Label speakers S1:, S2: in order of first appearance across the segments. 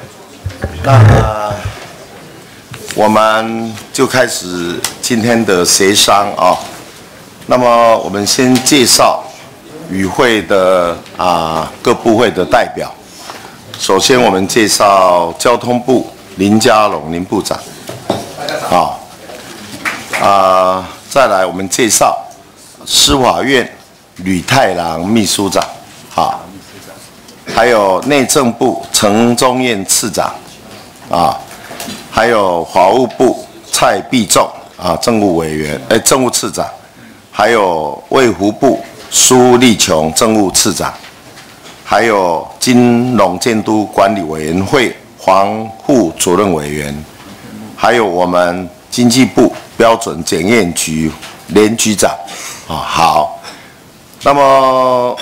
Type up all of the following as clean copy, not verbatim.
S1: 那我们就开始今天的协商啊。那么我们先介绍与会的各部会的代表。首先我们介绍交通部林佳龙林部长，再来我们介绍司法院吕太郎秘书长，还有内政部陈宗彦次长，还有法务部蔡必仲政务委员，政务次长，还有卫福部苏立琼政务次长，还有金融监督管理委员会黄副主任委员，还有我们经济部标准检验局连局长，好，那么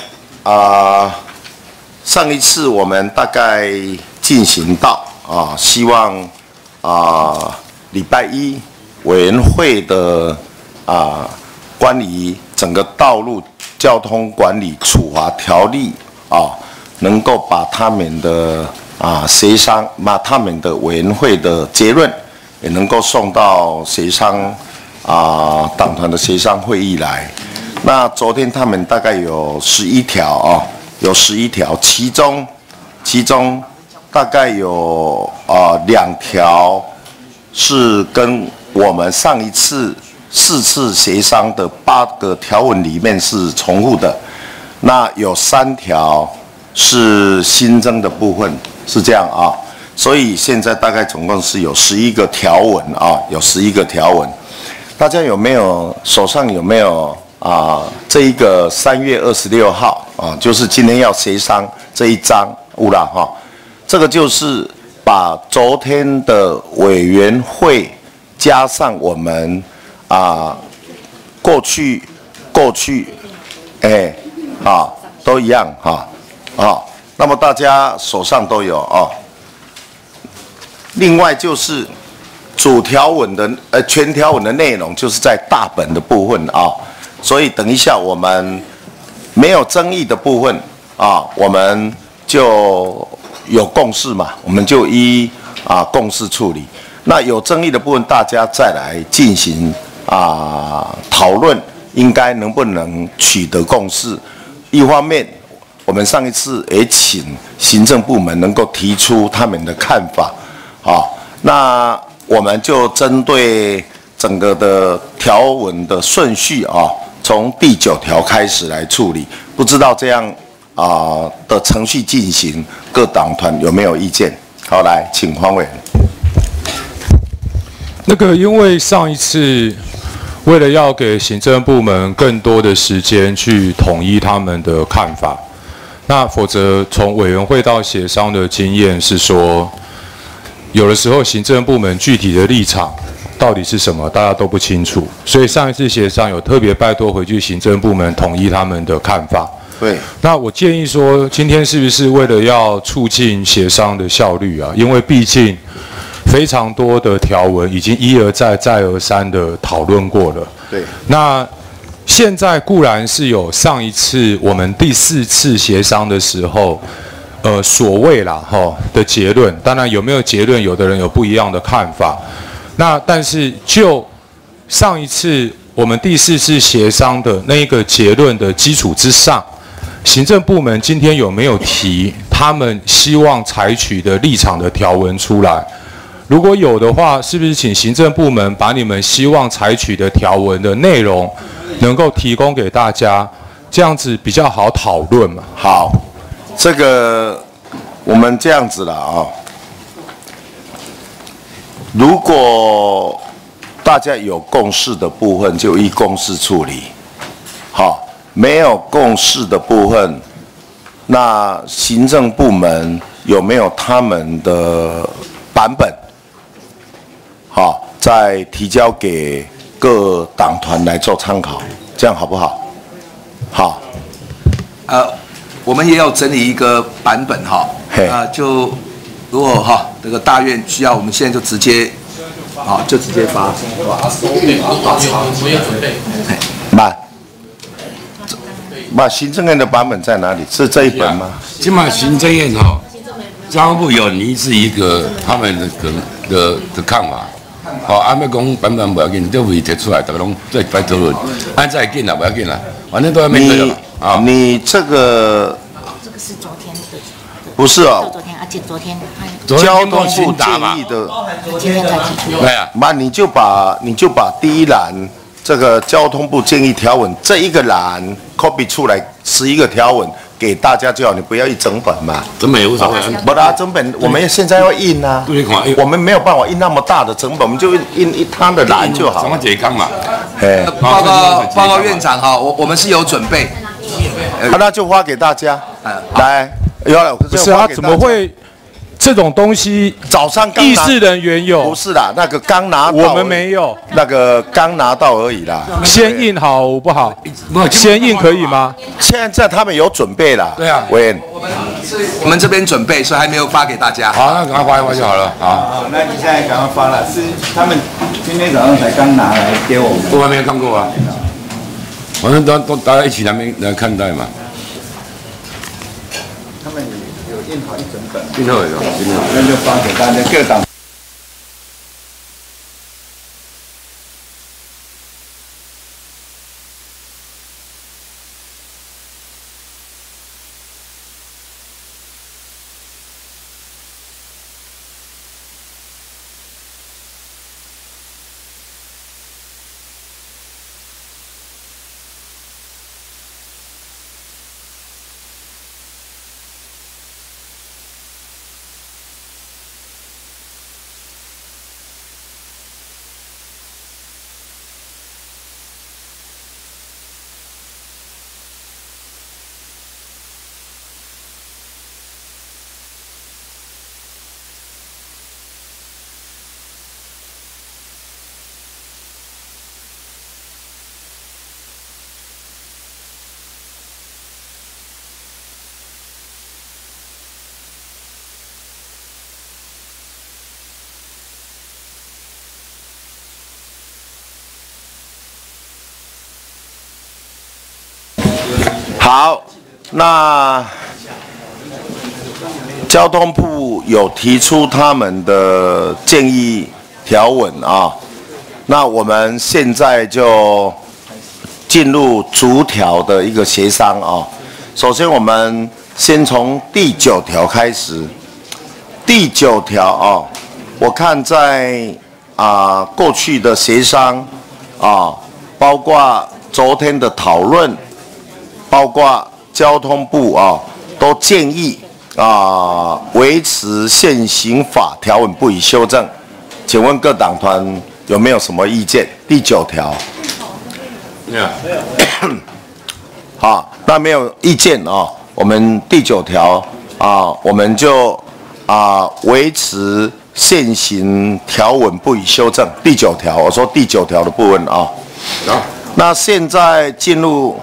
S1: 上一次我们大概进行到希望礼拜一委员会的关于整个道路交通管理处罚条例能够把他们的协商，把他们的委员会的结论也能够送到协商党团的协商会议来。那昨天他们大概有11条有11条，其中大概有2条是跟我们上一次4次协商的8个条文里面是重复的，那有3条是新增的部分，是这样所以现在大概总共是有11个条文有11个条文。大家有没有手上有没有这一个3月26号就是今天要协商这一章有啦这个就是把昨天的委员会加上我们过去都一样那么大家手上都有另外就是主条文的全条文的内容就是在大本的部分所以等一下我们没有争议的部分我们就有共识嘛，我们就依共识处理。那有争议的部分，大家再来进行讨论，应该能不能取得共识。一方面，我们上一次也请行政部门能够提出他们的看法那我们就针对整个的条文的顺序从第9条开始来处理，不知道这样的程序进行，各党团有没有意见？好，来，请黄委员。
S2: 因为上一次为了要给行政部门更多的时间去统一他们的看法，那否则从委员会到协商的经验是说，有的时候行政部门具体的立场到底是什么，大家都不清楚，所以上一次协商有特别拜托回去行政部门统一他们的看法。
S1: 对，
S2: 那我建议说，今天是不是为了要促进协商的效率因为毕竟非常多的条文已经一而再再而三的讨论过了。
S1: 对，
S2: 那现在固然是有上一次我们第4次协商的时候，所谓的结论，当然有没有结论，有的人有不一样的看法。那但是就上一次我们第4次协商的那一个结论的基础之上，行政部门今天有没有提他们希望采取的立场的条文出来？如果有的话，是不是请行政部门把你们希望采取的条文的内容能够提供给大家，这样子比较好讨论嘛？
S1: 好，这个我们这样子了如果大家有共识的部分，就依共识处理。没有共识的部分，那行政部门有没有他们的版本？再提交给各党团来做参考，这样好不好？好。
S3: 我们也要整理一个版本就如果这个大院需要，我们现在就直接就直接发。
S4: 我也准备。
S1: 行政院的版本在哪里？是这一本吗？
S5: 今嘛行政院交通部有拟制一个他们的看法。好，按要讲版本不要紧，这会提出来，大家拢再来讨论。按再紧啦，不要紧啦，反正都要面对了啊。
S1: 你这个
S6: 是昨天的，
S1: 不是哦，
S6: 昨天，而且昨天
S1: 交通部建议的，
S6: 今天才提出。
S5: 对啊，
S1: 那你就把第一栏这个交通部建议条文这一个栏 copy 出来11个条文给大家就好，你不要一整本嘛。
S5: 整本也无所谓。
S1: 不啦，整本我们现在要印啊，我们没有办法印那么大的整本，我们就印一摊的栏就好。
S5: 怎么解刚嘛？
S1: 哎，
S3: 报告院长哈，我们是有准备，
S1: 那就发给大家。来，
S2: 不是啊，怎么会？这种东西
S1: 早上
S2: 议事人员有，
S1: 不是啦，那个刚拿到，
S2: 我们没有，
S1: 那个刚拿到而已啦。
S2: 先印好不好？先印可以吗？
S1: 现在他们有准备啦。
S5: 对啊，
S3: 我们这边准备，所以还没有发给大家。
S5: 好，那赶快发一发就好了。好，
S7: 那你现在赶快发了，是他们今天早上才刚拿来给我们。
S5: 我还没有看过啊，反正都大家一起来看待嘛。
S7: 他们有印好一整本，
S5: 印好有，
S7: 那就发给大家各党。
S1: 好，那交通部有提出他们的建议条文啊，那我们现在就进入逐条的一个协商啊。首先，我们先从第9条开始。第9条啊，我看在过去的协商啊，包括昨天的讨论。包括交通部都建议维持现行法条文不予修正，请问各党团有没有什么意见？第9条，
S5: 没有，
S1: 好，那没有意见我们第9条我们就维持现行条文不予修正。第9条，我说第9条的部分那现在进入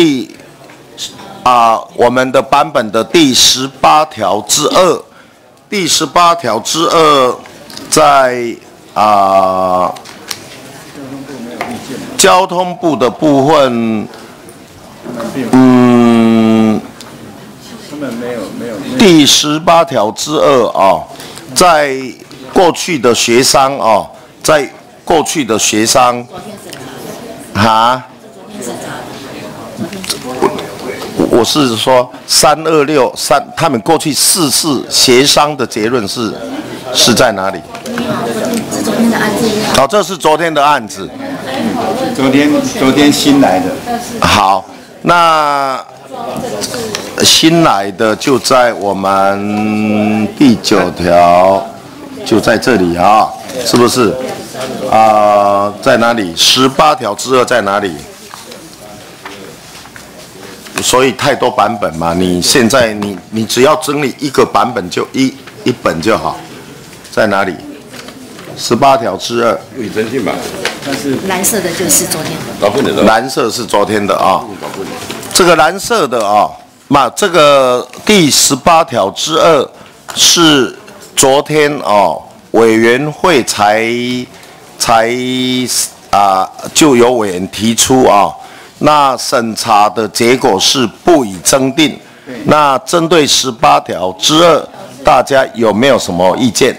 S1: 我们的版本的第18条之2，第18条之2在交通部的部分，第18条之2在过去的协商在过去的协商我是说3263，他们过去4次协商的结论是在哪里？
S6: 是昨天的案子。
S1: 这是昨天的案子。
S7: 昨天新来的。
S1: 好，那新来的就在我们第9条，就在这里是不是？在哪里？18条之2在哪里？所以太多版本嘛，你现在你只要整理一个版本就一本就好，在哪里？18条之2。
S5: 有征信吧？
S6: 蓝色的就是昨天的。
S1: 蓝色是昨天的这个蓝色的那这个第18条之2是昨天委员会才就有委员提出那审查的结果是不予增订。那针对18条之2 大家有没有什么意见？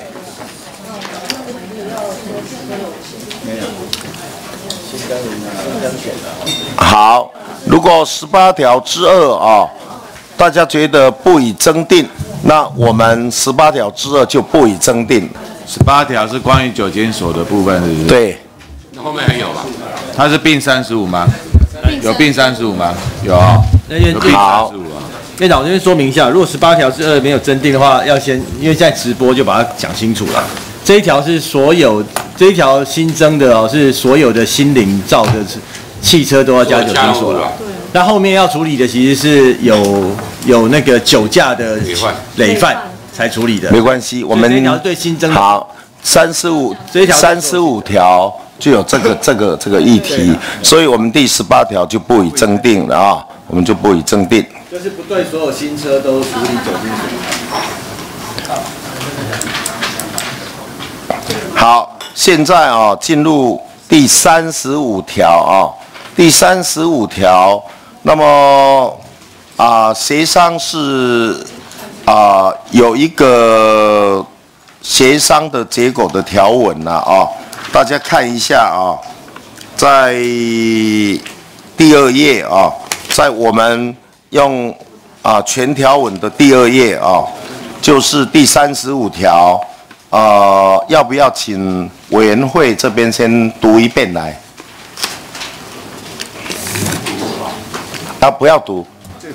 S1: 好，如果18条之2啊，大家觉得不予增订，那我们18条之2就不予增订。
S8: 18条是关于酒监所的部分，是不是？
S1: 对。
S5: 那后面还有吧？
S8: 它是并35吗？有并35吗？有。有并35啊。
S9: 院长，我这边说明一下，如果18条之2没有增订的话，要先因为在直播就把它讲清楚了。这一条是这一条新增的哦，是所有的新领造的汽车都要加酒精锁了。那后面要处理的其实是有那个酒驾的累犯才处理的。
S1: 没关系，我们
S9: 这一条对新增的
S1: 好35条就有这个议题，所以我们第18条就不予增订了啊，我们就不予增订。
S9: 就是不对所有新车都处理酒精锁。
S1: 好，现在啊进入第35条啊，第35条，那么协商是有一个协商的结果的条文啊，大家看一下啊，在第2页啊，在我们用全条文的第2页啊，就是第35条。要不要请委员会这边先读一遍来？不要读。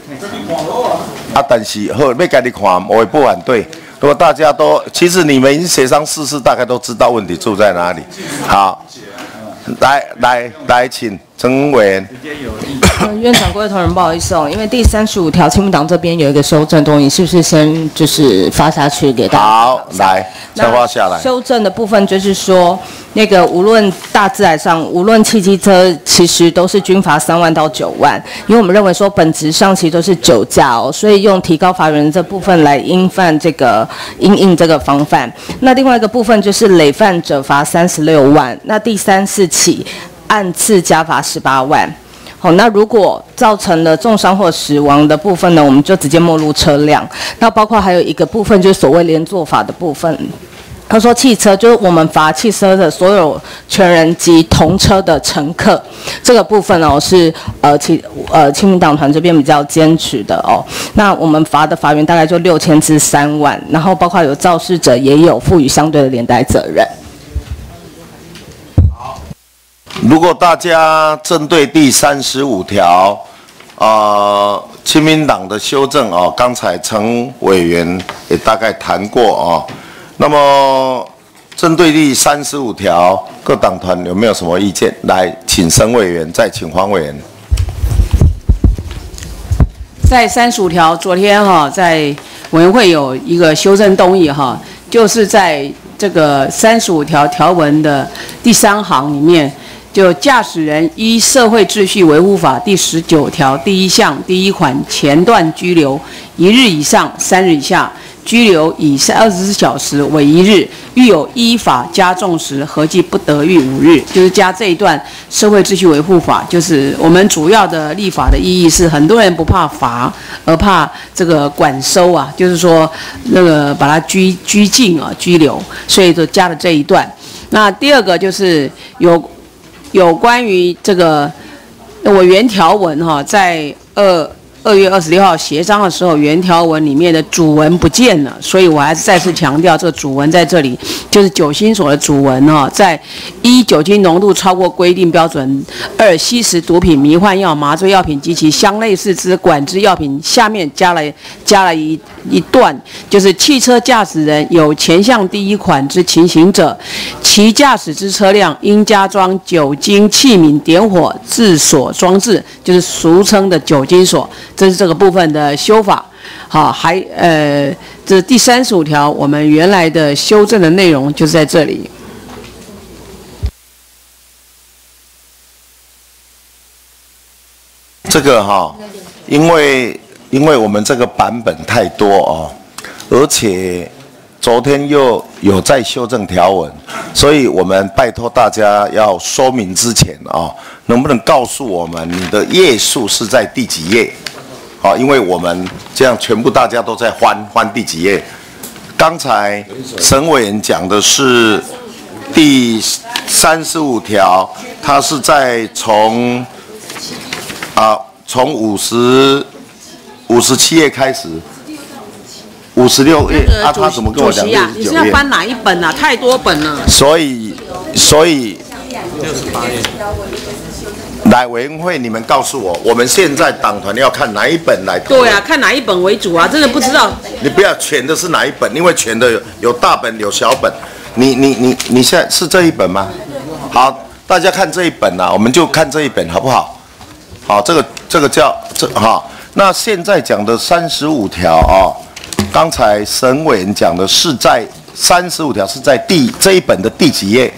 S1: 但是好，要给你看，我也不反对。如果大家都，其实你们已经协商事大概都知道问题出在哪里。好，来，请陈委员。
S10: 院长、各位同仁，不好意思哦，因为第35条，亲民党这边有一个修正动议，是不是先就是发下去给大家？
S1: 好，来，再发下来。
S10: 修正的部分就是说，那个无论大致来上，无论汽机车，其实都是均罚3万到9万，因为我们认为说本质上其实都是酒驾哦，所以用提高罚源这部分来因应这个防范。那另外一个部分就是累犯者罚36万，那第3、4起按次加罚18万。好，那如果造成了重伤或死亡的部分呢，我们就直接没入车辆。那包括还有一个部分就是所谓连坐法的部分。他说汽车就是我们罚汽车的所有全人及同车的乘客，这个部分哦是亲民党团这边比较坚持的哦。那我们罚的罚源大概就6000至3万，然后包括有肇事者也有负予相对的连带责任。
S1: 如果大家针对第35条，亲民党的修正哦，刚才陈委员也大概谈过哦。那么针对第35条，各党团有没有什么意见？来，请申委员，再请黄委员。
S11: 在35条，昨天在委员会有一个修正动议就是在这个35条条文的第3行里面。就驾驶人依社会秩序维护法第19条第1项第1款前段拘留1日以上3日以下，拘留以24小时为1日，遇有依法加重时，合计不得逾5日。就是加这一段社会秩序维护法，就是我们主要的立法的意义是，很多人不怕罚，而怕这个管收啊，就是说那个把它拘禁啊，拘留，所以就加了这一段。那第二个就是有关于这个我原条文在2月26号协商的时候，原条文里面的主文不见了，所以我还是再次强调，这个主文在这里，就是酒精所的主文在1酒精浓度超过规定标准，2吸食毒品、迷幻药、麻醉药品及其相类似之管制药品，下面加了一段，就是汽车驾驶人有前项第1款之情形者，其驾驶之车辆应加装酒精器皿点火制锁装置，就是俗称的酒精锁。这是这个部分的修法。好，这第35条我们原来的修正的内容就是在这里。
S1: 这个因为我们这个版本太多而且昨天又有在修正条文，所以我们拜托大家要说明之前能不能告诉我们你的页数是在第几页？因为我们这样全部大家都在翻第几页， 刚才沈委员讲的是第35条，它是在从57页开始，56页他怎么跟我讲69页？
S11: 你是要翻哪一本啊？太多本了。
S1: 所以68页。来委员会，你们告诉我，我们现在党团要看哪一本来讨论？
S11: 对啊，看哪一本为主啊？真的不知道。
S1: 你不要全的是哪一本，因为全的有大本有小本。你现在是这一本吗？好，大家看这一本啊，我们就看这一本好不好？好，这个叫那现在讲的35条啊，刚才沈委员讲的是在35条是在这一本的第几页？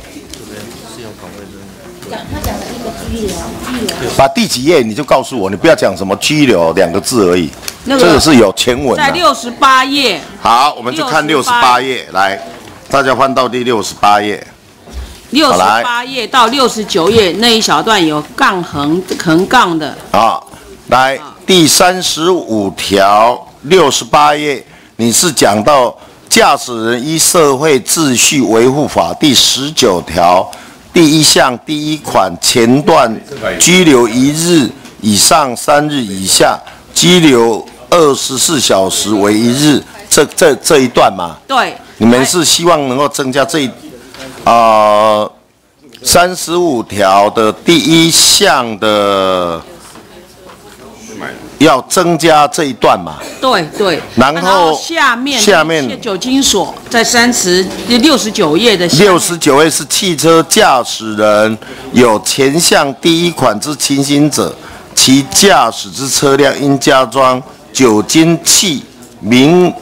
S1: 把第几页你就告诉我，你不要讲什么拘留2个字而已，这个是有前文的。
S11: 在68页。
S1: 好，我们就看68页，来，大家翻到第68页。
S11: 68页到69页那一小段有横杠的。
S1: 好，来第35条68页，你是讲到驾驶人依社会秩序维护法第19条。第1项第1款前段拘留1日以上3日以下，拘留24小时为1日，这一段嘛？
S11: 对。
S1: 你们是希望能够增加35条的第1项的，要增加这一段嘛？
S11: 对。
S1: 然后
S11: 下面酒精锁在69页的
S1: 69页是汽车驾驶人有前项第1款之情形者，其驾驶之车辆应加装酒精器皿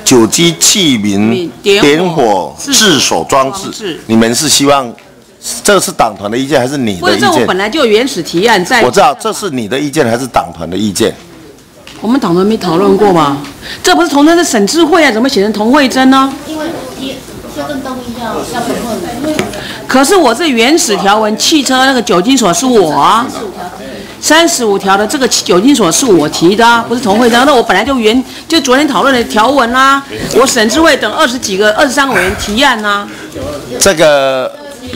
S1: 点火制手装置。你们是希望这是党团的意见还是你的意见？
S11: 不是，这我本来就有原始提案在。
S1: 我知道这是你的意见还是党团的意见？
S11: 我们党团没讨论过吗？这不是同真是省智慧啊，怎么写成童慧珍呢？因为修正动议要通过。可是我这原始条文，汽车那个酒精锁是我啊。35条的这个酒精锁是我提的啊，不是童慧珍。那我本来就昨天讨论的条文啦，我省智慧等23个委员提案啦。
S1: 这个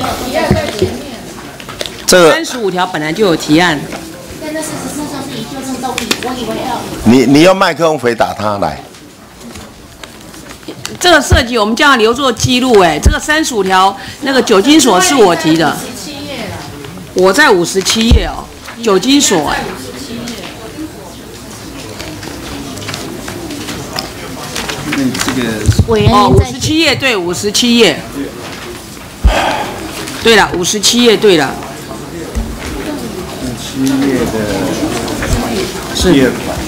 S11: 35条本来就有提案。但那事实上是以修正动议，我以为要。你
S1: 用麦克风回答他来。
S11: 这个设计我们叫它留作记录，这个35条那个酒精锁是我提的。我在57页哦，酒精锁57页对，57页。对了，57页对了。
S7: 7页的第2款。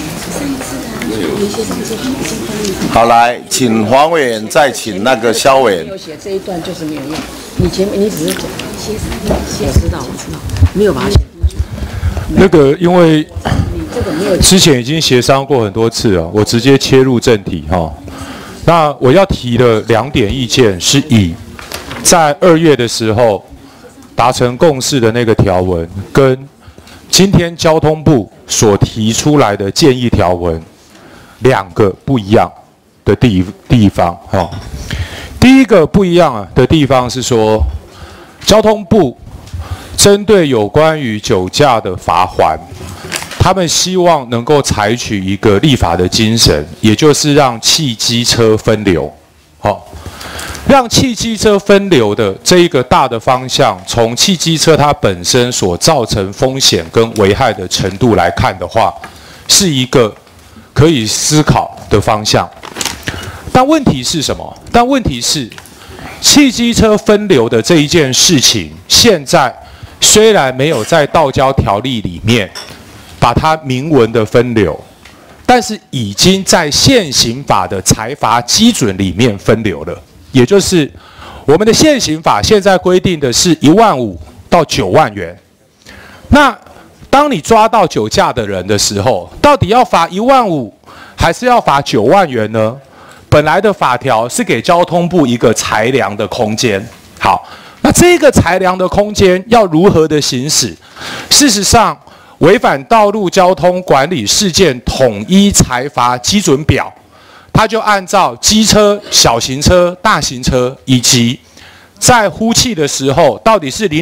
S1: 好，来，请黄委员，再请那个萧委员。
S11: 有写这一段就是没有用，你只是讲我知道，没有把它写进去。
S2: 那个，因为之前已经协商过很多次了，我直接切入正题哈。那我要提的2点意见是以在2月的时候达成共识的那个条文，跟今天交通部所提出来的建议条文2个不一样的地方哈。第一个不一样的地方是说，交通部针对有关于酒驾的罚锾，他们希望能够采取一个立法的精神，也就是让汽机车分流，让汽机车分流的这一个大的方向，从汽机车它本身所造成风险跟危害的程度来看的话，是一个可以思考的方向。但问题是什么？但问题是，汽机车分流的这一件事情，现在虽然没有在道交条例里面把它明文的分流，但是已经在现行法的裁罚基准里面分流了。也就是我们的现行法现在规定的是15000到9万元。那当你抓到酒驾的人的时候，到底要罚15000还是要罚9万元呢？本来的法条是给交通部一个裁量的空间。好，那这个裁量的空间要如何的行使？事实上，违反道路交通管理事件统一裁罚基准表， 它就按照机车、小型车、大型车以及在呼气的时候，到底是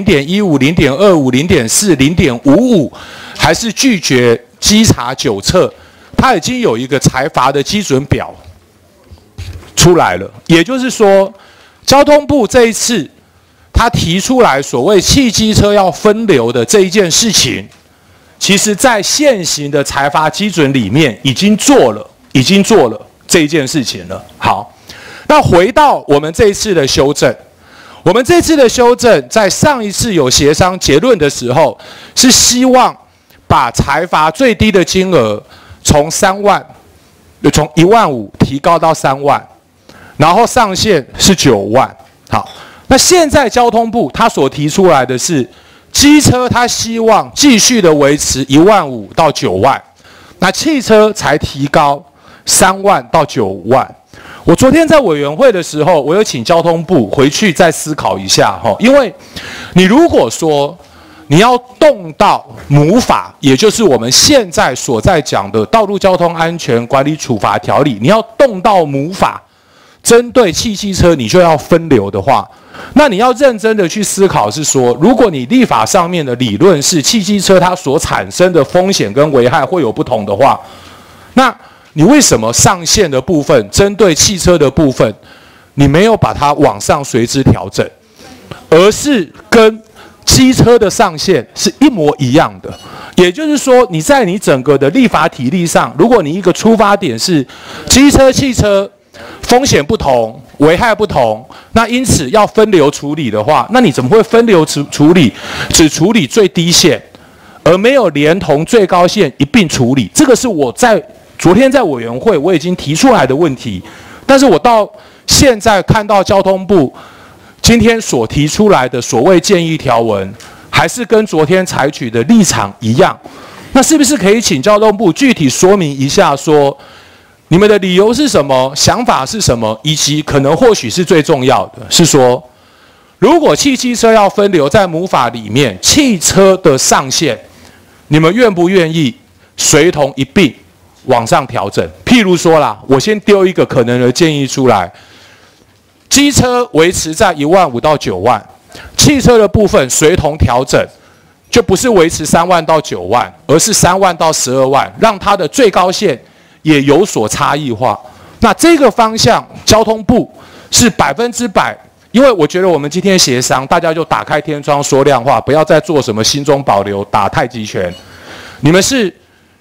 S2: 0.15、0.25、0.4、0.55，还是拒绝稽查酒测，它已经有一个裁罚的基准表出来了。也就是说，交通部这一次他提出来所谓汽机车要分流的这一件事情，其实在现行的裁罚基准里面已经做了这一件事情了。好，那回到我们这一次的修正。我们这次的修正，在上一次有协商结论的时候，是希望把裁罚最低的金额从1万5提高到3万，然后上限是9万。好，那现在交通部他所提出来的是，机车他希望继续的维持1万5到9万，那汽车才提高3万到9万。我昨天在委员会的时候，我有请交通部回去再思考一下哈，因为你如果说你要动到母法，也就是我们现在所在讲的《道路交通安全管理处罚条例》，你要动到母法，针对汽机车你就要分流的话，那你要认真的去思考是说，如果你立法上面的理论是汽机车它所产生的风险跟危害会有不同的话，那你为什么上限的部分，针对汽车的部分，你没有把它往上随之调整，而是跟机车的上限是一模一样的？也就是说，你在你整个的立法体例上，如果你一个出发点是机车、汽车风险不同、危害不同，那因此要分流处理的话，那你怎么会分流处理，只处理最低线，而没有连同最高线一并处理？这个是我在昨天在委员会我已经提出来的问题，但是我到现在看到交通部今天所提出来的所谓建议条文，还是跟昨天采取的立场一样。那是不是可以请交通部具体说明一下，说你们的理由是什么，想法是什么，以及可能或许是最重要的是说，如果汽机车要分流在母法里面，汽车的上限，你们愿不愿意随同一并往上调整？譬如说啦，我先丢一个可能的建议出来，机车维持在1万5到9万，汽车的部分随同调整，就不是维持3万到9万，而是3万到12万，让它的最高线也有所差异化。那这个方向，交通部是100%，因为我觉得我们今天协商，大家就打开天窗说亮话，不要再做什么心中保留、打太极拳。你们是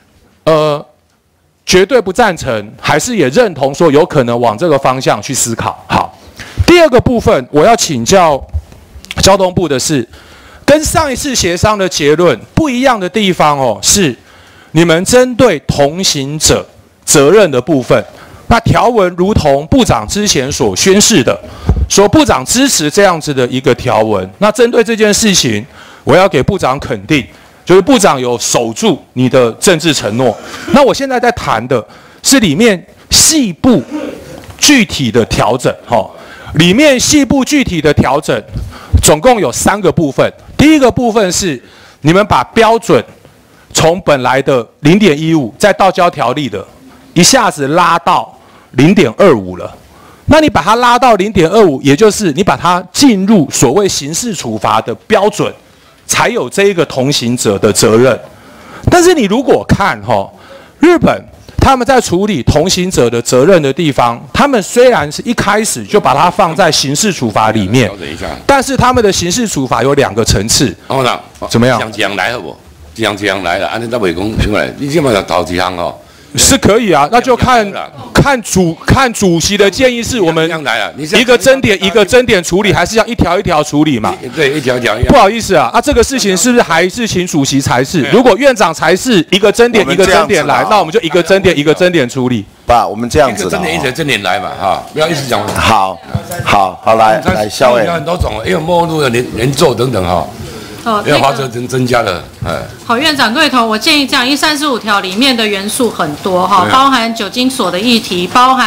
S2: 绝对不赞成，还是也认同说有可能往这个方向去思考？好，第二个部分我要请教交通部的是，跟上一次协商的结论不一样的地方哦，是你们针对同行者责任的部分，那条文如同部长之前所宣示的，说部长支持这样子的一个条文。那针对这件事情，我要给部长肯定。就是部长有守住你的政治承诺。那我现在在谈的是里面细部具体的调整，里面细部具体的调整总共有3个部分。第一个部分是你们把标准从本来的0.15在道交条例的一下子拉到0.25了。那你把它拉到0.25，也就是你把它进入所谓刑事处罚的标准，才有这一个同行者的责任。但是你如果看日本他们在处理同行者的责任的地方，他们虽然是一开始就把它放在刑事处罚里面，但是他们的刑事处罚有2个层次。怎么样？
S5: 这样来好不？这样来了，安尼都袂讲出来。你这么头一项哦。
S2: 是可以啊，那就看主席的建议，是我们一个争点一个争点处理，还是要一条一条处理嘛？
S5: 对，一条一条。
S2: 不好意思啊，这个事情是不是还是请主席裁示？如果院长裁示一个争点一个争点来，那我们就一个争点一个争点处理。
S1: 我们这样子，
S5: 一个争点来嘛，不要一直讲。
S1: 好，来，校委。
S5: 有很多种，因为末路的连坐等等因为花车增加了，
S12: 好，院长对头，我建议这样，135条里面的元素很多包含酒精锁的议题，包含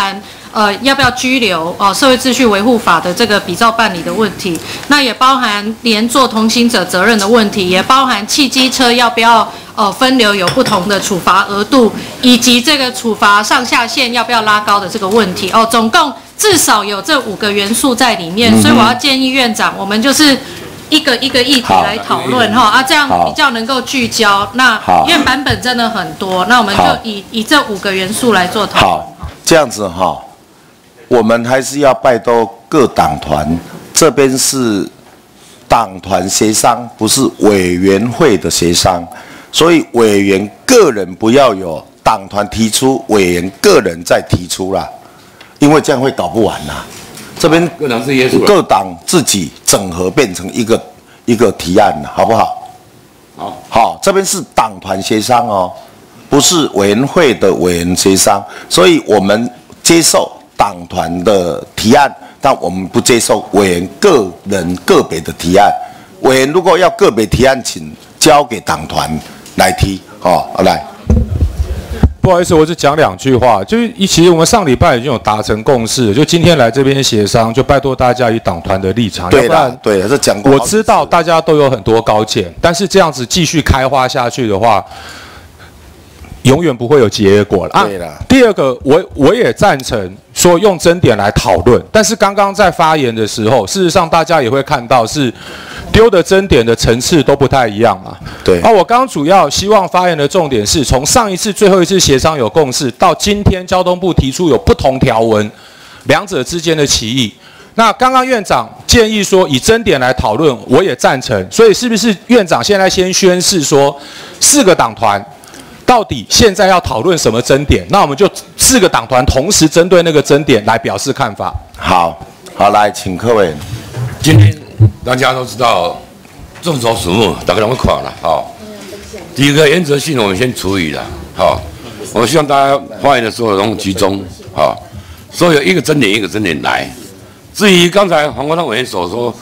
S12: 要不要拘留社会秩序维护法的这个比照办理的问题，那也包含连坐同行者责任的问题，也包含汽机车要不要分流有不同的处罚额度，以及这个处罚上下限要不要拉高的这个问题总共至少有这5个元素在里面，所以我要建议院长，我们就是一个议题来讨论这样比较能够聚焦。那因为版本真的很多，那我们就以这5个元素来做讨论。
S1: 好，这样子我们还是要拜托各党团，这边是党团协商，不是委员会的协商，所以委员个人不要有党团提出，委员个人再提出啦，因为这样会搞不完啦。这边各党自己整合变成一个提案了，好不好？好，这边是党团协商不是委员会的委员协商，所以我们接受党团的提案，但我们不接受委员个人个别的提案。委员如果要个别提案，请交给党团来提。来。
S2: 不好意思，我只讲2句话，就是其实我们上礼拜已经有达成共识，就今天来这边协商，就拜托大家以党团的立场。
S1: 对啦，对，这讲过。
S2: 我知道大家都有很多高见，但是这样子继续开花下去的话，永远不会有结果了。
S1: 对啦。
S2: 第二个，我也赞成说用争点来讨论，但是刚刚在发言的时候，事实上大家也会看到是丢的争点的层次都不太一样嘛。
S1: 对。
S2: 我刚刚主要希望发言的重点是从上一次最后一次协商有共识，到今天交通部提出有不同条文，两者之间的歧义。那刚刚院长建议说以争点来讨论，我也赞成。所以是不是院长现在先宣示说4个党团到底现在要讨论什么争点？那我们就4个党团同时针对那个争点来表示看法。
S1: 好，来，请各位。
S5: 今天大家都知道众筹瞩目，大家都会看了第一个原则性我们先处理了我希望大家发言的时候能集中所有一个争点一个争点来。至于刚才黄国昌委员所说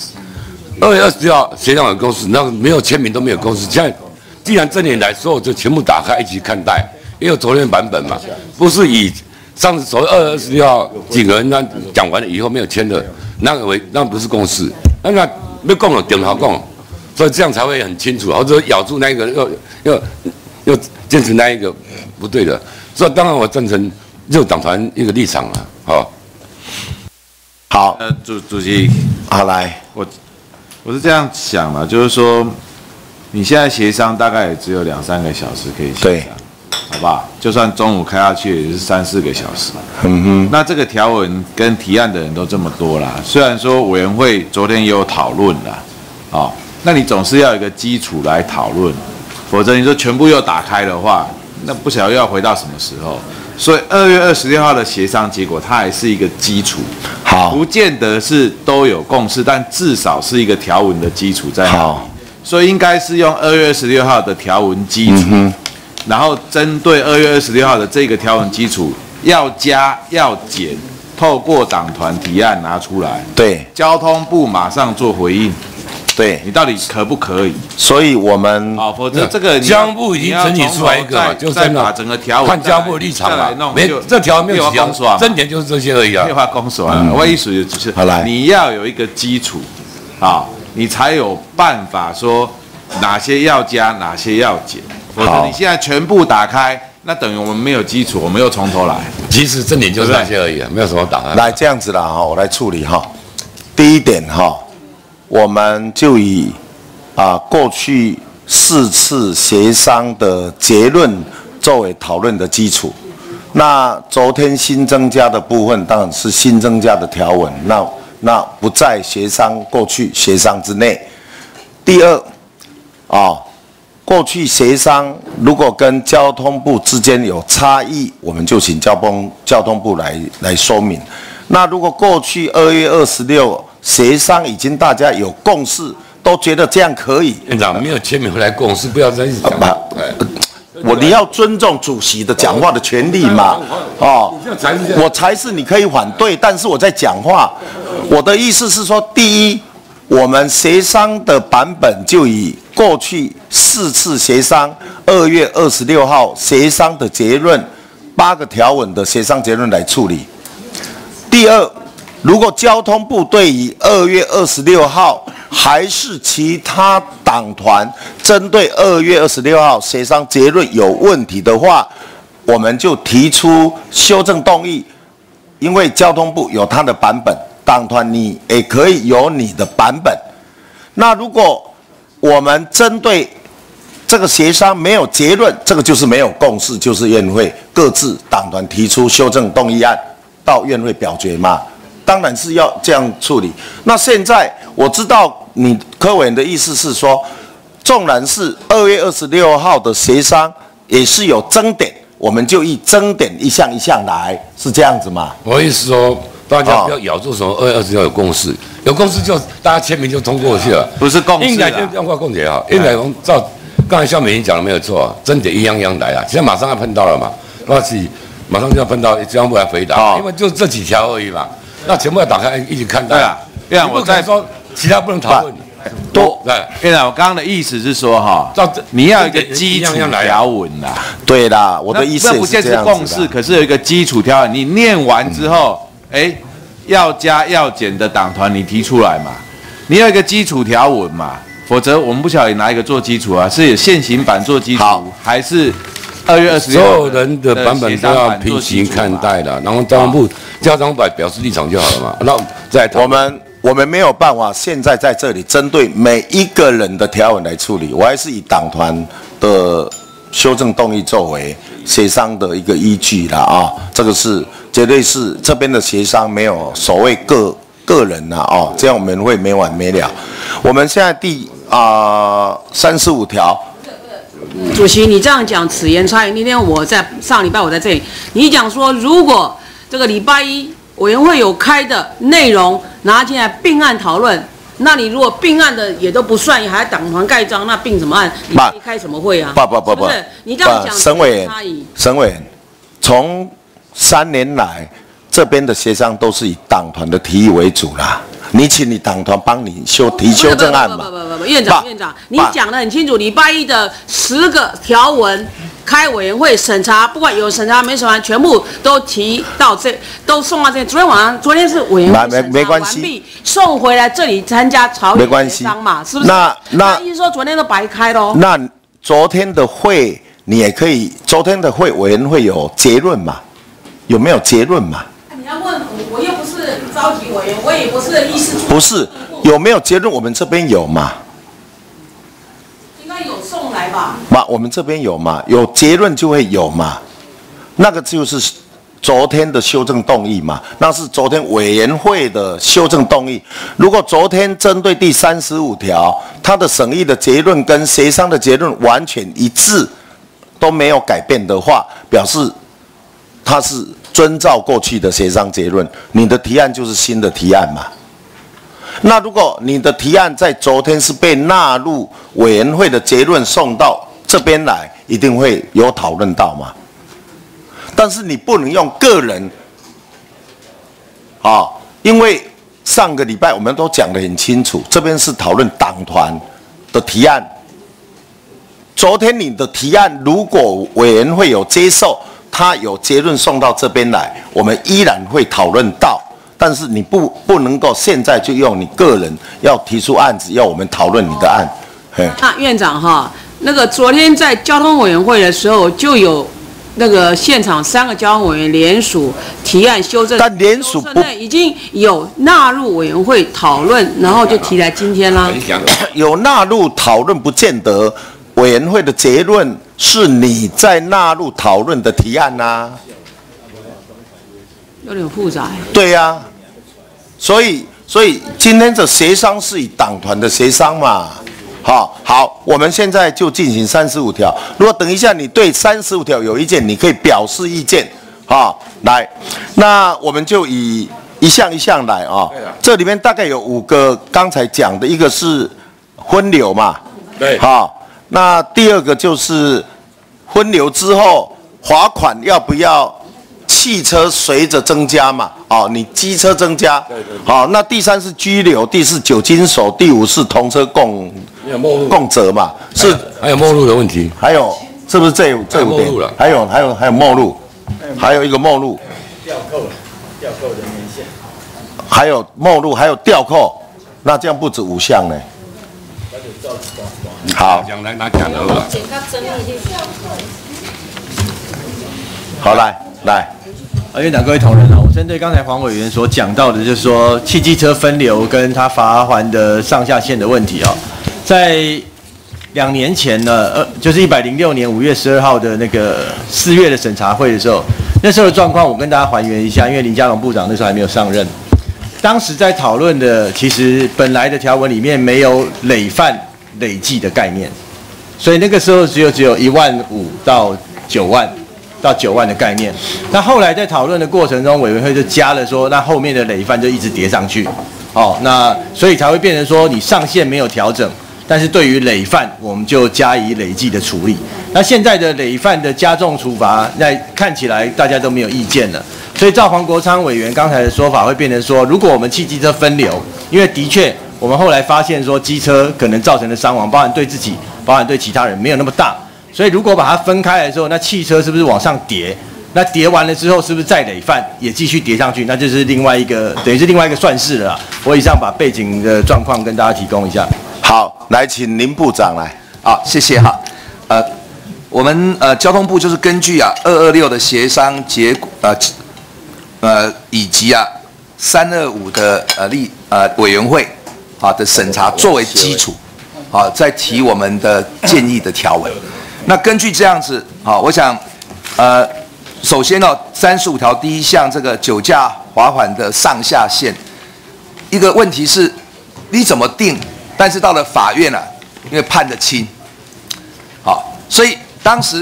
S5: 2月26号协商有共识，那没有签名都没有共识。现在既然争点来，所有就全部打开一起看待，因为昨天版本嘛，不是以上次所谓2月26号几个人讲完了以后没有签的，那不是共识，那要讲了顶好讲，所以这样才会很清楚，或者咬住那一个又坚持那一个不对的，所以当然我赞成就党团一个立场了，
S1: 好，
S7: 主席，
S1: 好来，
S7: 我是这样想的，就是说，你现在协商大概也只有2、3个小时可以协商，好不好？就算中午开下去，也是3、4个小时。那这个条文跟提案的人都这么多啦，虽然说委员会昨天也有讨论啦，那你总是要有一个基础来讨论，否则你说全部又打开的话，那不晓得又要回到什么时候。所以2月26号的协商结果，它还是一个基础，不见得是都有共识，但至少是一个条文的基础在那里。所以应该是用2月26号的条文基础，然后针对2月26号的这个条文基础，要加要减，透过党团提案拿出来，
S1: 对，
S7: 交通部马上做回应。
S1: 对，
S7: 你到底可不可以？
S1: 所以我们
S7: 否则这个
S5: 交通部已经整理出来一个嘛，就
S7: 再把整个条文
S5: 看交通部的立场嘛，没这条没有公说，争点就是这些而已啊。
S7: 废话公说我意思就是，你要有一个基础你才有办法说哪些要加，哪些要减。否则你现在全部打开，那等于我们没有基础，我们又从头来。
S5: 其实争点就是那些而已，没有什么档案。
S1: 来这样子啦我来处理第一点我们就以过去4次协商的结论作为讨论的基础。那昨天新增加的部分当然是新增加的条文，那不在过去协商之内。第二过去协商如果跟交通部之间有差异，我们就请交通部来说明。那如果过去2月26协商已经大家有共识，都觉得这样可以。
S5: 院长没有签名回来共识，不要再一直讲。
S1: 你要尊重主席的讲话的权利嘛。我才是你可以反对，但是我在讲话。我的意思是说，第一，我们协商的版本就以过去4次协商2月26号协商的结论，8个条文的协商结论来处理。 第二，如果交通部对于2月26号还是其他党团针对2月26号协商结论有问题的话，我们就提出修正动议，因为交通部有他的版本，党团你也可以有你的版本。那如果我们针对这个协商没有结论，这个就是没有共识，就是院会各自党团提出修正动议案到院会表决嘛。当然是要这样处理。那现在我知道你柯委员的意思是说，纵然是2月26号的协商也是有争点，我们就以争点一项一项来，是这样子吗？
S5: 我意思说，大家不要咬住什么2月26号有共识，有共识就大家签名就通过去了，
S7: 不是共识。
S5: 应该就这样共结啊，应该照刚才肖美玲讲的没有错，争点一样一样来啊，现在马上要碰到了嘛，那是马上就要碰到，交通部来回答，因为就这几条而已嘛。那全部要打开一起看待。对啊，
S7: 院长，我再
S5: 说其他不能讨论。
S7: 多对，院长，我刚刚的意思是说哈，你要有一个基础条文啦。
S1: 对啦，我的意思也是这样子的。
S7: 那不见是共识，可是有一个基础条文，你念完之后，要加要减的党团你提出来嘛，你有一个基础条文嘛，否则我们不晓得拿一个做基础啊，是有现行版做基础，还是2月26号
S5: 所有人的版本都要平行看待的，然后交通部交通部表示立场就好了嘛。那再
S1: 我们没有办法现在在这里针对每一个人的条文来处理，我还是以党团的修正动议作为协商的一个依据啦啊，这个是绝对是这边的协商没有所谓个人啦哦，这样我们会没完没了。我们现在第35条。
S11: 主席，你这样讲此言差矣。那天上礼拜我在这里，你讲说如果这个礼拜一委员会有开的内容拿进来并案讨论，那你如果并案的也都不算，还党团盖章，那并什么案？你开什么会啊？不是，你这样讲
S1: 沈委员，从3年来这边的协商都是以党团的提议为主啦。你请你党团帮你提修正案嘛？
S11: 不，院长，你讲得很清楚，礼拜一的10个条文开委员会审查，不管有审查没审查，全部都提到都送到这。昨天是委员会审查完毕，送回来这里参加朝野协商嘛，是不是？那意思说昨天都白开喽？
S1: 那昨天的会你也可以，昨天的会委员会有结论嘛？有没有结论嘛？
S11: 你要问我又不是召集委员，我也不是议事处。
S1: 不是，有没有结论？我们这边有嘛？
S11: 应该有送来吧？
S1: 我们这边有嘛？有结论就会有嘛？那个就是昨天的修正动议嘛？那是昨天委员会的修正动议。如果昨天针对第35条，它的审议的结论跟协商的结论完全一致，都没有改变的话，表示它是遵照过去的协商结论，你的提案就是新的提案嘛。那如果你的提案在昨天是被纳入委员会的结论送到这边来，一定会有讨论到嘛。但是你不能用个人，因为上个礼拜我们都讲得很清楚，这边是讨论党团的提案。昨天你的提案如果委员会有接受，他有结论送到这边来，我们依然会讨论到，但是你不能够现在就用你个人要提出案子，要我们讨论你的案。
S11: 那院长那个昨天在交通委员会的时候，就有那个现场3个交通委员联署提案修正，
S1: 但联署不
S11: 已经有纳入委员会讨论，然后就提来今天啦。
S1: 有纳入讨论，不见得委员会的结论是你在纳入讨论的提案啊，
S11: 有点复杂。
S1: 对呀，所以今天的协商是以党团的协商嘛。好，我们现在就进行35条。如果等一下你对35条有意见，你可以表示意见。来，那我们就以一项一项来啊。这里面大概有5个，刚才讲的一个是分流嘛。
S5: 对。
S1: 那第2个就是分流之后罚款要不要汽车随着增加嘛？你机车增加。对。那第3是拘留，第4酒精手，第5是同车共责嘛？是。
S5: 还有末路的问题。
S1: 还有是不是这5点？还有末路，还有一个末路。吊扣人年限。 还有末路，还有吊扣，那这样不止5项呢。好，
S5: 讲来拿讲的了。
S1: 好，来。
S9: 院长、各位同仁啊，我针对刚才黄委员所讲到的，就是说汽机车分流跟他罚锾的上下限的问题啊，在2年前呢，就是106年5月12号的那个4月的审查会的时候，那时候的状况我跟大家还原一下，因为林佳龙部长那时候还没有上任，当时在讨论的其实本来的条文里面没有累犯累计的概念，所以那个时候只有1万5到9万。到9万的概念，那后来在讨论的过程中，委员会就加了说，那后面的累犯就一直叠上去，那所以才会变成说你上限没有调整，但是对于累犯我们就加以累计的处理。那现在的累犯的加重处罚，那看起来大家都没有意见了，所以照黄国昌委员刚才的说法，会变成说，如果我们汽机车分流，因为的确我们后来发现说机车可能造成的伤亡，包含对自己，包含对其他人没有那么大。所以如果把它分开来的时候，那汽车是不是往上叠？那叠完了之后，是不是再累犯也继续叠上去？那就是另外一个，等于是另外一个算式了啦。我以上把背景的状况跟大家提供一下。
S1: 好，来请林部长来。
S3: 好，谢谢哈。我们交通部就是根据226的协商结果以及325的委员会的审查作为基础。再提我们的建议的条文。那根据这样子，我想，首先35条第1项这个酒驾罚锾的上下限，一个问题是，你怎么定？但是到了法院因为判得轻，所以当时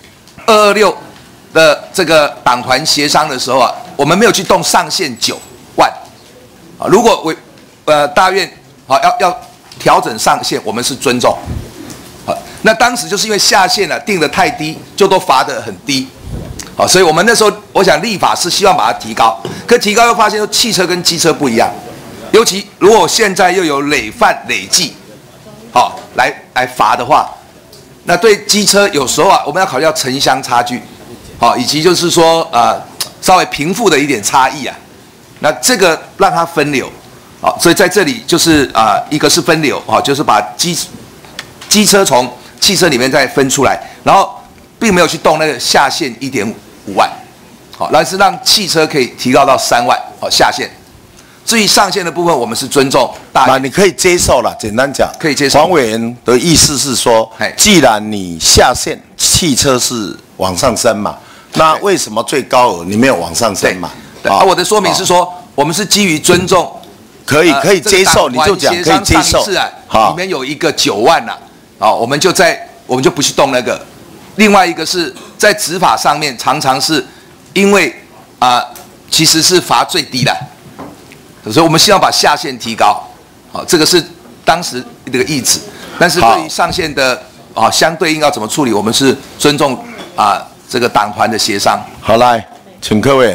S3: 226的这个党团协商的时候我们没有去动上限9万，如果大院要调整上限，我们是尊重。那当时就是因为下限定得太低，就都罚得很低。所以我们那时候我想立法是希望把它提高，可提高又发现说汽车跟机车不一样，尤其如果现在又有累犯累计，来罚的话，那对机车有时候我们要考虑到城乡差距，以及就是说稍微贫富的一点差异那这个让它分流。所以在这里就是一个是分流就是把机车从汽车里面再分出来，然后并没有去动那个下限1.5万，但是让汽车可以提高到3万下限。至于上限的部分，我们是尊重大院，
S1: 你可以接受了。简单讲，
S3: 可以接受。
S1: 黄委员的意思是说，既然你下限汽车是往上升嘛，那为什么最高额你没有往上升嘛？
S3: 我的说明是说，我们是基于尊重。
S1: 可以接受，你就讲可以接受。
S3: 里面有一个9万我们就不去动那个。另外一个是在执法上面，常常是因为其实是罚最低的，所以我们希望把下限提高。这个是当时这个意旨。但是对于上限的相对应要怎么处理，我们是尊重这个党团的协商。
S1: 好，来，请各位。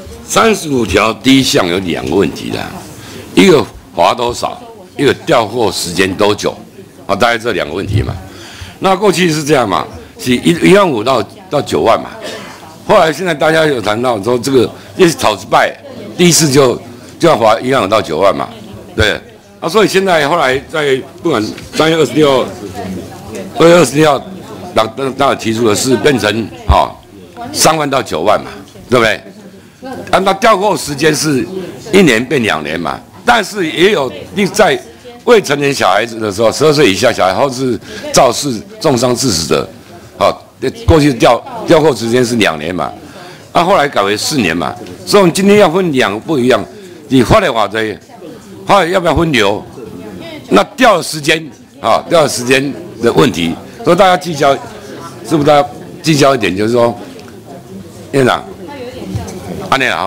S5: 35条第1项有2个问题的。一个罚多少，一个调货时间多久，大概这2个问题嘛。那过去是这样嘛，是1万5到9万嘛。后来现在大家有谈到说这个因为草之败，第一次就要罚1万5到9万嘛，对。所以现在后来在不管3月26号，大家提出的是变成3万到9万嘛，对不对？那调货时间是1年变2年嘛。但是也有在未成年小孩子的时候，12岁以下小孩或是肇事重伤致死的，过去调货时间是2年嘛，后来改为4年嘛，所以我们今天要分2个不一样，你发的话要不要分流？那调的时间的问题，所以大家计较，是不是大家计较一点，就是说，院长，安内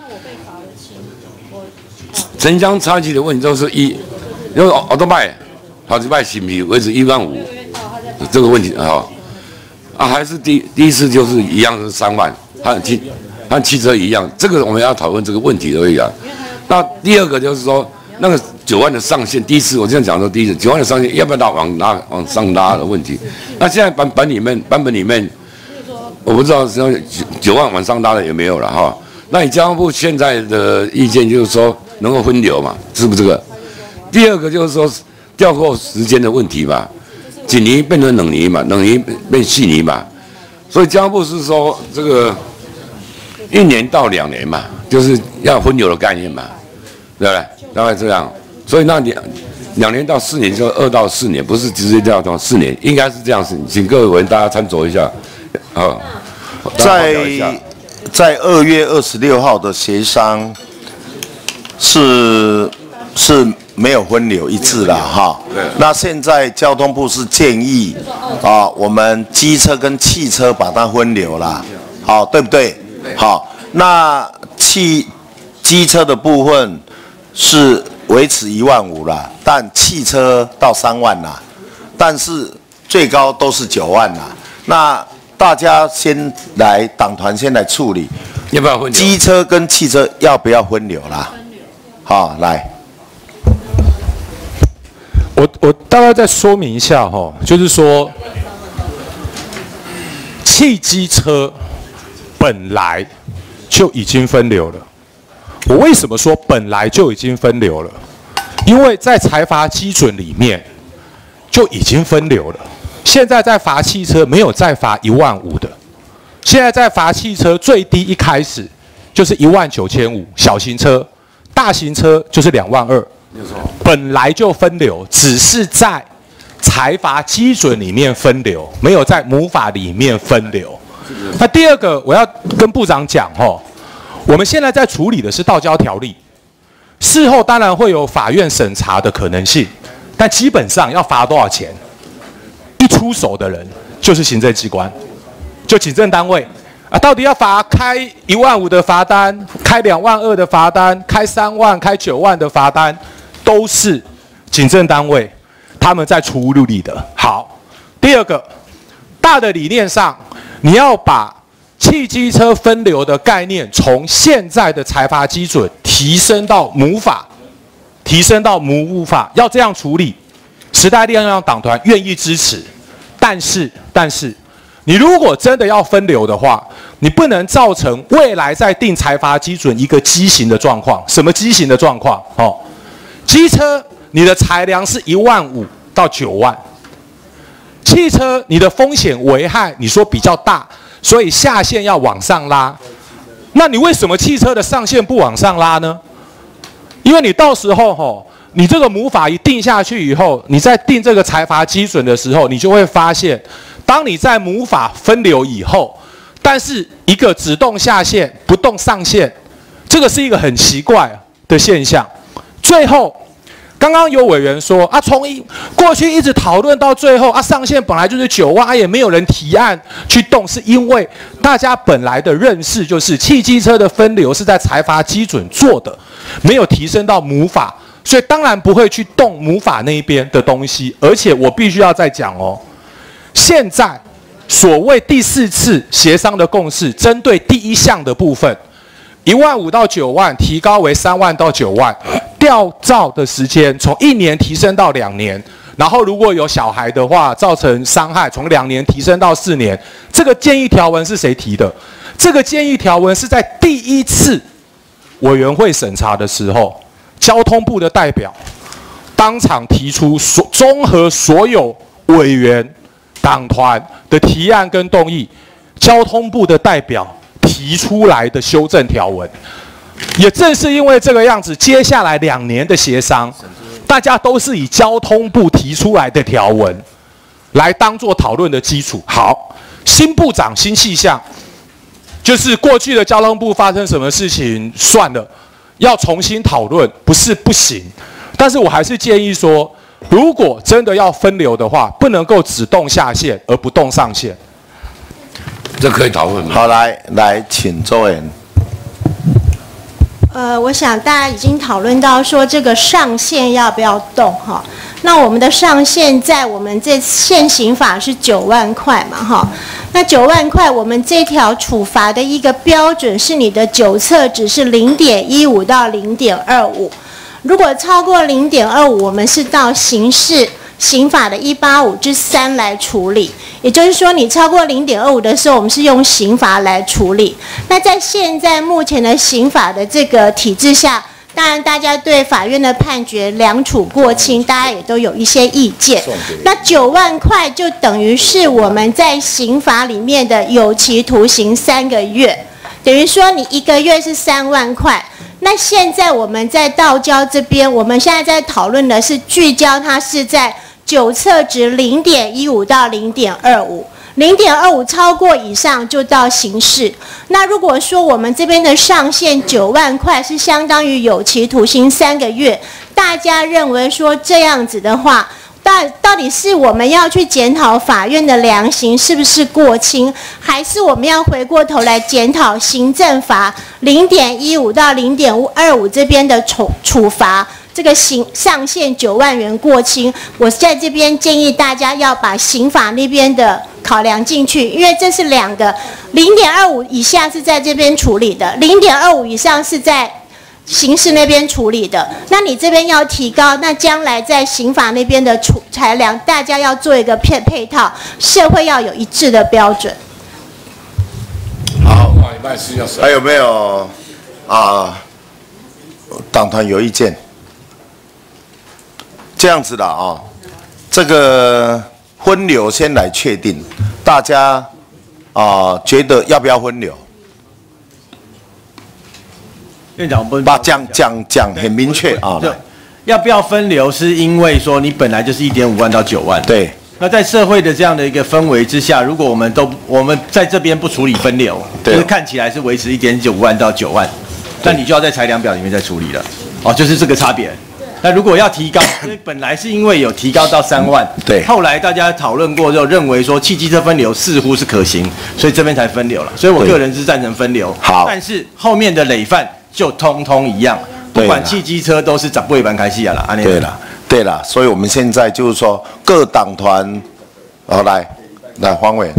S5: 城乡差距的问题都是因为奥多麦是不是维持1万5这个问题还是第一次就是一样是3万，和汽车一样，这个我们要讨论这个问题而已那第二个就是说那个9万的上限，第一次我这样讲说，第一次9万的上限要不要往上拉的问题。那现在版本里面，我不知道9万往上拉的有没有了那以交通部现在的意见就是说， 能够分流嘛，是不是这个？第二个就是说调扣时间的问题嘛，几年变成冷泥嘛，冷泥变细泥嘛，所以交通部是说这个1年到2年嘛，就是要分流的概念嘛，对不对？大概这样，所以那2年到4年就2到4年，不是直接调到4年，应该是这样子，请各位委员大家参酌一下，啊，
S1: 在2月26号的协商是没有分流一致了哈。那现在交通部是建议我们机车跟汽车把它分流啦，好，对不对？好，那机车的部分是维持15000啦，但汽车到3万啦，但是最高都是9万啦。那大家先来，党团先来处理，
S5: 要不要分流？
S1: 机车跟汽车要不要分流啦？好，来，
S2: 我大概再说明一下哈，就是说，汽机车本来就已经分流了。我为什么说本来就已经分流了？因为在财罚基准里面就已经分流了。现在在罚汽车没有再罚15000的，现在在罚汽车最低一开始就是19500，小型车，大型车就是22000。本来就分流，只是在财罚基准里面分流，没有在母法里面分流。那第二个，我要跟部长讲我们现在在处理的是道交条例，事后当然会有法院审查的可能性，但基本上要罚多少钱，一出手的人就是行政机关，就警政单位到底要开15000的罚单，开22000的罚单，开3万、开9万的罚单，都是警政单位他们在处理的。好，第二个，大的理念上，你要把汽机车分流的概念从现在的财罚基准提升到母法，提升到母物法，要这样处理，时代力量党团愿意支持。但是，你如果真的要分流的话，你不能造成未来在定财罚基准一个畸形的状况。什么畸形的状况？机车你的裁量是15000到9万，汽车你的风险危害你说比较大，所以下限要往上拉。那你为什么汽车的上限不往上拉呢？因为你到时候你这个母法一定下去以后，你在定这个财罚基准的时候，你就会发现，当你在母法分流以后，但是一个只动下限不动上限，这个是一个很奇怪的现象。最后，刚刚有委员说从过去一直讨论到最后上限本来就是9万也没有人提案去动，是因为大家本来的认识就是汽机车的分流是在财罚基准做的，没有提升到母法，所以当然不会去动母法那一边的东西。而且我必须要再讲现在所谓第4次协商的共识，针对第1项的部分，15000到9万提高为3万到9万，吊照的时间从1年提升到2年，然后如果有小孩的话造成伤害，从2年提升到4年。这个建议条文是谁提的？这个建议条文是在第1次委员会审查的时候，交通部的代表当场提出，综合所有委员党团的提案跟动议，交通部的代表提出来的修正条文。也正是因为这个样子，接下来2年的协商，大家都是以交通部提出来的条文来当作讨论的基础。好，新部长新气象，就是过去的交通部发生什么事情算了，要重新讨论不是不行，但是我还是建议说，如果真的要分流的话，不能够只动下限而不动上限。
S5: 这可以讨论吗？
S1: 好，来，请周委员。
S13: 我想大家已经讨论到说这个上限要不要动那我们的上限在我们这现行法是9万块嘛那9万块我们这条处罚的一个标准是你的9测值是0.15到0.25，如果超过0.25，我们是到刑法的185之3来处理，也就是说，你超过0.25的时候，我们是用刑法来处理。那在现在目前的刑法的这个体制下，大当然大家对法院的判决两处过轻，大家也都有一些意见。那9万块就等于是我们在刑法里面的有期徒刑3个月，等于说你1个月是3万块。那现在我们在道交这边，我们现在在讨论的是聚焦，它是在9测值0.15到0.25，0.25超过以上就到刑事。那如果说我们这边的上限9万块是相当于有期徒刑3个月，大家认为说这样子的话，到底是我们要去检讨法院的量刑是不是过轻，还是我们要回过头来检讨行政法0.15到0.25这边的处罚？这个上限9万元过轻，我在这边建议大家要把刑法那边的考量进去，因为这是两个，0.25以下是在这边处理的，0.25以上是在刑事那边处理的。那你这边要提高，那将来在刑法那边的裁量，大家要做一个配套，社会要有一致的标准。
S1: 好，还有没有党团有意见？这样子的这个分流先来确定，大家觉得要不要分流？
S9: 院长，
S1: 把讲很明确
S9: 要不要分流？是因为说你本来就是1.5万到9万，
S1: 对。
S9: 那在社会的这样的一个氛围之下，如果我们在这边不处理分流，就是看起来是维持1.95万到9万，那你就要在裁量表里面再处理了，就是这个差别。那如果要提高，因为本来是因为有提高到3万，
S1: 对，
S9: 后来大家讨论过之后，认为说汽机车分流似乎是可行，所以这边才分流了。所以我个人是赞成分流。
S1: 好，
S9: 但是后面的累犯就通通一样，不管汽机车都是长不一般开戏啊啦。
S1: 对了，所以我们现在就是说各党团，来黄委。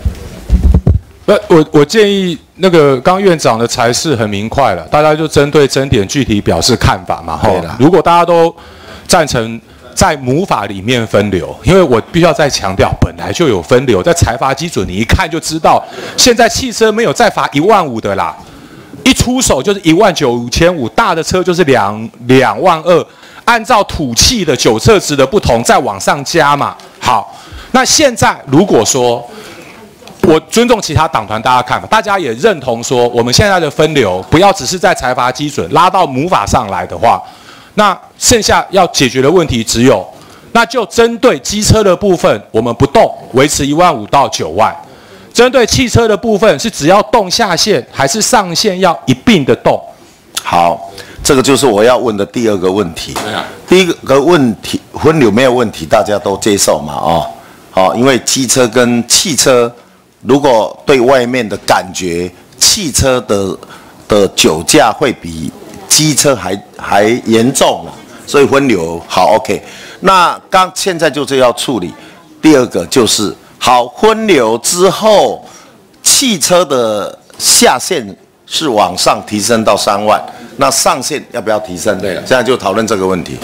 S2: 我建议那个刚院长的裁示很明快了，大家就针对争点具体表示看法嘛。如果大家都赞成在母法里面分流，因为我必须要再强调，本来就有分流，在裁罚基准你一看就知道，现在汽车没有再罚1万5的啦，一出手就是195,500，大的车就是2万2，按照土气的9测值的不同再往上加嘛。好，那现在如果说我尊重其他党团大家看法，大家也认同说，我们现在的分流不要只是在裁罚基准拉到母法上来的话，那剩下要解决的问题只有，那就针对机车的部分我们不动，维持1万5到9万；针对汽车的部分是只要动下限还是上限要一并的动。
S1: 好，这个就是我要问的第二个问题。第一个问题，分流没有问题，大家都接受嘛？因为机车跟汽车。如果对外面的感觉，汽车的酒驾会比机车还严重了，所以分流好 OK。那现在就是要处理第二个，就是好分流之后，汽车的下限是往上提升到3万，那上限要不要提升？对，现在就讨论这个问题。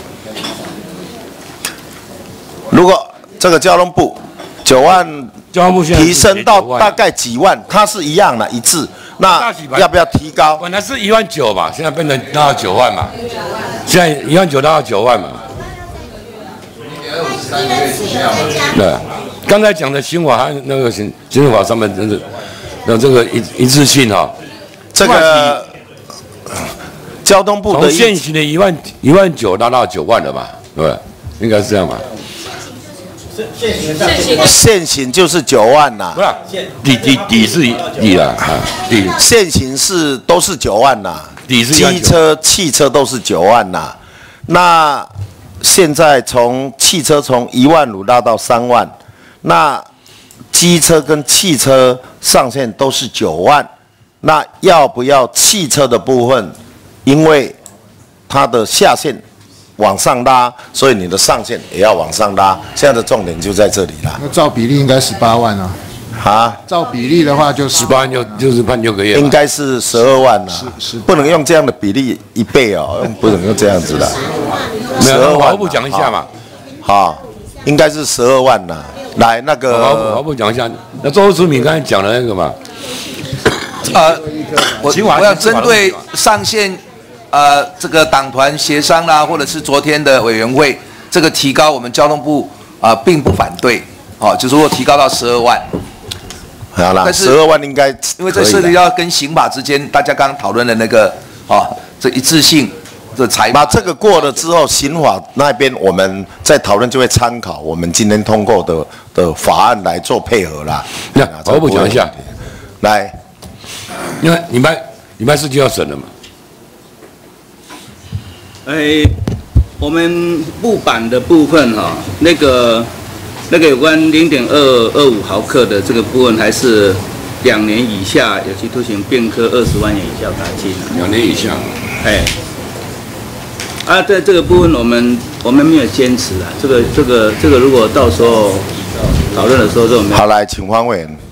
S1: 如果这个交通部9万。提升到大概几万，它是一样的，一致。那要不要提高？
S5: 本来是1万9嘛，现在变成到9万嘛。现在1万9到9万嘛。对，刚才讲的刑法和那个行政法上面真的有这个一致性
S1: 这个交通部的
S5: 从现行的1万9拉到9万了嘛，对吧？应该是这样吧。
S1: 现行就是9万呐，
S5: 不是底是底啦，底
S1: 现行都是9万呐，
S5: 底是
S1: 机车、汽车都是9万呐。那现在汽车从1万5拉到3万，那机车跟汽车上限都是9万，那要不要汽车的部分，因为它的下限往上拉，所以你的上限也要往上拉。现在的重点就在这里啦。
S14: 那照比例应该18万啊。照比例的话就18万，
S5: 就是判6个月。
S1: 应该是12万啦。不能用这样的比例1倍哦，不能用这样子的。
S5: 12万。法务部讲一下嘛。
S1: 好，应该是12万啦。来，那个
S5: 法务部讲一下。那周淑敏刚才讲的那个嘛。
S3: 我要针对上限。 这个党团协商啦，或者是昨天的委员会这个提高，我们交通部并不反对，就是如果提高到12万。
S1: 好啦，12万应该
S3: 因为这涉及到跟刑法之间，大家刚刚讨论的那个这一致性的裁罚。
S1: 那这个过了之后，刑法那边我们在讨论就会参考我们今天通过的法案来做配合啦。
S5: 那我补讲一下，
S1: 来，
S5: 因为礼拜四就要审了嘛。
S15: 我们木板的部分那个有关0.225毫克的这个部分，还是2年以下有期徒刑并科20万元以下罚金。
S5: 2年以下。
S15: 在这个部分我们没有坚持啊。这个如果到时候讨论的时候就没有。
S1: 好，来，请黄委员。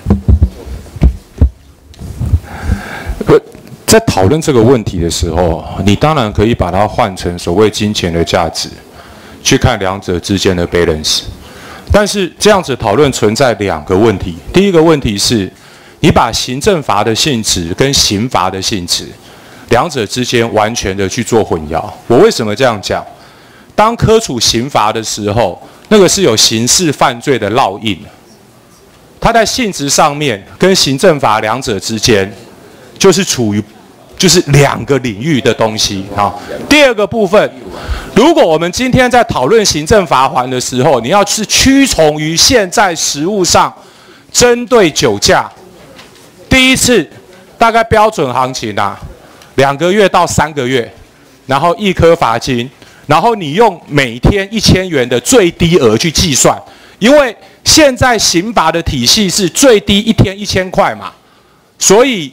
S2: 在讨论这个问题的时候，你当然可以把它换成所谓金钱的价值，去看两者之间的 balance。但是这样子讨论存在2个问题。第一个问题是，你把行政罚的性质跟刑罚的性质，两者之间完全的去做混淆。我为什么这样讲？当科处刑罚的时候，那个是有刑事犯罪的烙印，它在性质上面跟行政罚两者之间，就是处于2个领域的东西。好，第二个部分，如果我们今天在讨论行政罚锾的时候，你要是屈从于现在实务上针对酒驾，第一次大概标准行情2个月到3个月，然后1颗罚金，然后你用每天1000元的最低额去计算，因为现在刑罚的体系是最低1天1000块嘛，所以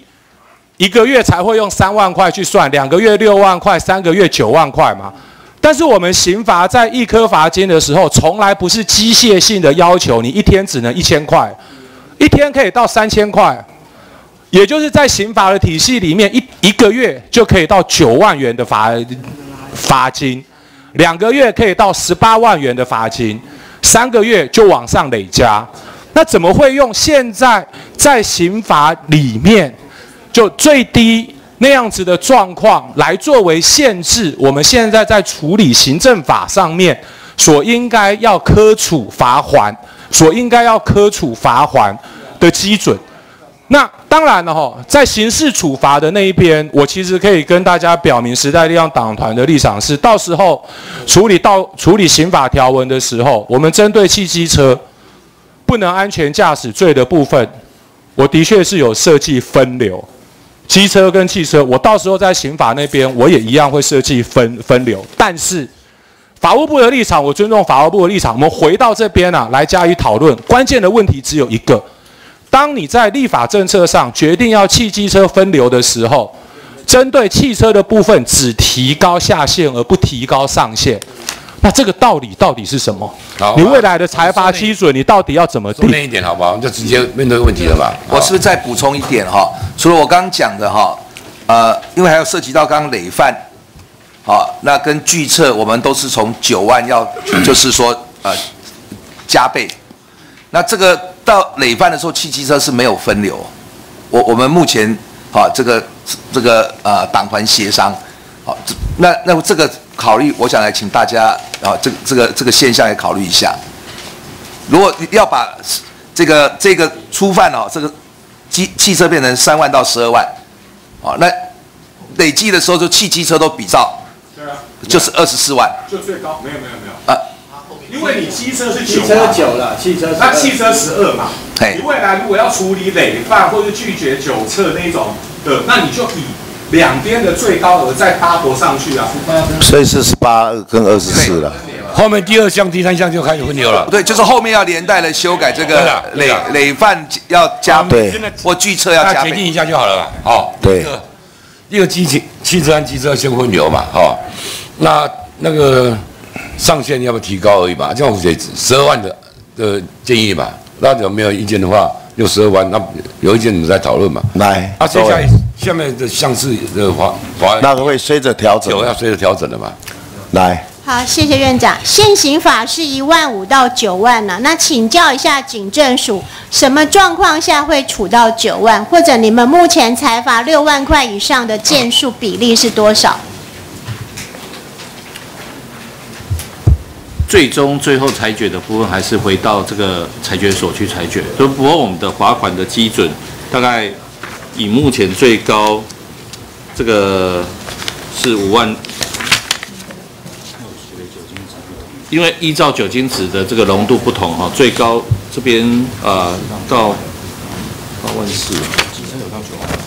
S2: 1个月才会用3万块去算，2个月6万块，3个月9万块嘛。但是我们刑罚在1颗罚金的时候，从来不是机械性的要求你1天只能1000块，1天可以到3000块，也就是在刑罚的体系里面，一个月就可以到9万元的罚金，2个月可以到18万元的罚金，3个月就往上累加。那怎么会用现在在刑罚里面就最低那样子的状况来作为限制我们现在在处理行政法上面所应该要科处罚锾、所应该要科处罚锾的基准？那当然了在刑事处罚的那一边，我其实可以跟大家表明时代力量党团的立场是，到时候处理刑法条文的时候，我们针对汽机车不能安全驾驶罪的部分，我的确是有设计分流。机车跟汽车，我到时候在刑法那边，我也一样会设计分流。但是法务部的立场，我尊重法务部的立场。我们回到这边来加以讨论。关键的问题只有一个：当你在立法政策上决定要汽机车分流的时候，针对汽车的部分只提高下限而不提高上限。那这个道理到底是什么？你未来的裁罚基准，你到底要怎么定？
S5: 说一点好不好？就直接面对问题了吧。
S3: 我是不是再补充一点除了我刚刚讲的因为还有涉及到刚刚累犯，那跟拒测我们都是从9万就是说加倍。那这个到累犯的时候，汽机车是没有分流。我们目前这个党团协商，那这个考虑，我想来请大家这个现象也考虑一下。如果要把这个初犯这个汽车变成3万到12万，那累计的时候就汽机车都比照，就是24万，
S2: 就最高没有因为你机车是9嘛，
S9: 汽车
S2: 那汽车12嘛，你未来如果要处理累犯或是拒绝酒测那种的，那你就以2边的最高额再double上去啊，
S1: 所以是18跟24了。
S5: 后面第2项、第3项就开始分流了。
S3: 对，就是后面要连带的修改这个累犯要加倍，或拒测要加倍。
S5: 决定一下就好了吧？
S1: 对。
S5: 一个汽车和机车先分流嘛，那个上限要不要提高而已吧？这样12万的建议嘛。那有没有意见的话，用12万，那有意见你们再讨论嘛。
S1: 来，
S5: 接下面的项次的法案，
S1: 那个会随着调整，
S5: 要随着调整的嘛。
S1: 来，
S13: 好，谢谢院长。现行法是15000到9万呢、那请教一下警政署，什么状况下会处到9万？或者你们目前裁罚6万块以上的件数比例是多少？
S9: 最后裁决的部分还是回到这个裁决所去裁决。不过我们的罚款的基准大概以目前最高这个是5万。因为依照酒精值的这个浓度不同哈，最高这边到8万4，机车有到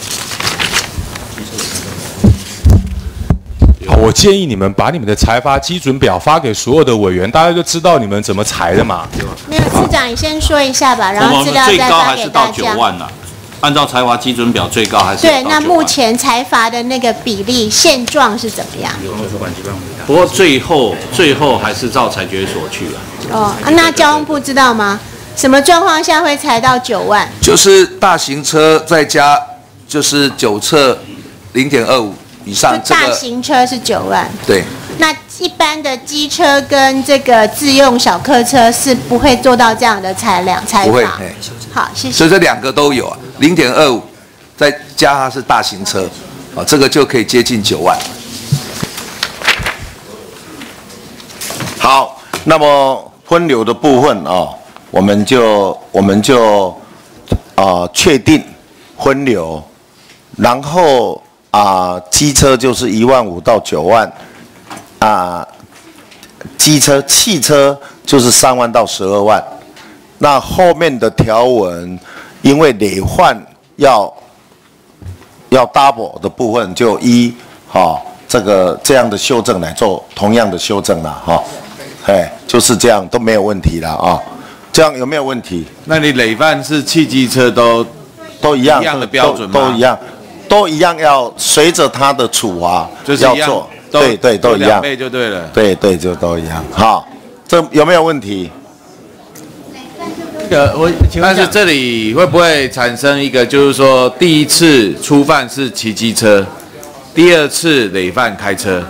S9: 9万。
S2: 我建议你们把你们的裁罚基准表发给所有的委员，大家就知道你们怎么裁的嘛。
S13: 没有，司长你先说一下吧，然后资料再发给大家。
S9: 最高还是到9万啦。按照裁罚基准表，最高还是
S13: 对。那目前裁罚的那个比例现状是怎么样？
S9: 不过最后还是照裁决所去了。
S13: 哦，那交通部知道吗？什么状况下会裁到9万？
S3: 就是大型车再加就是9侧0.25以上，这个
S13: 大型车是9万。
S3: 对。
S13: 那一般的机车跟这个自用小客车是不会做到这样的裁罚。
S3: 不会。
S13: 好，谢谢。
S3: 所以这2个都有啊，0.25再加它是大型车，啊，这个就可以接近9万。
S1: 好，那么分流的部分啊，我们就确定分流，然后机车就是15000到9万，汽车就是3万到12万。那后面的条文，因为累犯要 double 的部分，就这样的修正来做同样的修正了哈。就是这样，都没有问题了啊。这样有没有问题？
S7: 那你累犯是汽机车都
S1: 一样
S7: 的标准吗？
S1: 都一样，要随着它的处罚
S7: 就是
S1: 要做，对，都一样，
S7: 2倍就对了。
S1: 对，就都一样。好，这有没有问题？
S7: 但是这里会不会产生一个，就是说第一次初犯是骑机车，第2次累犯开车？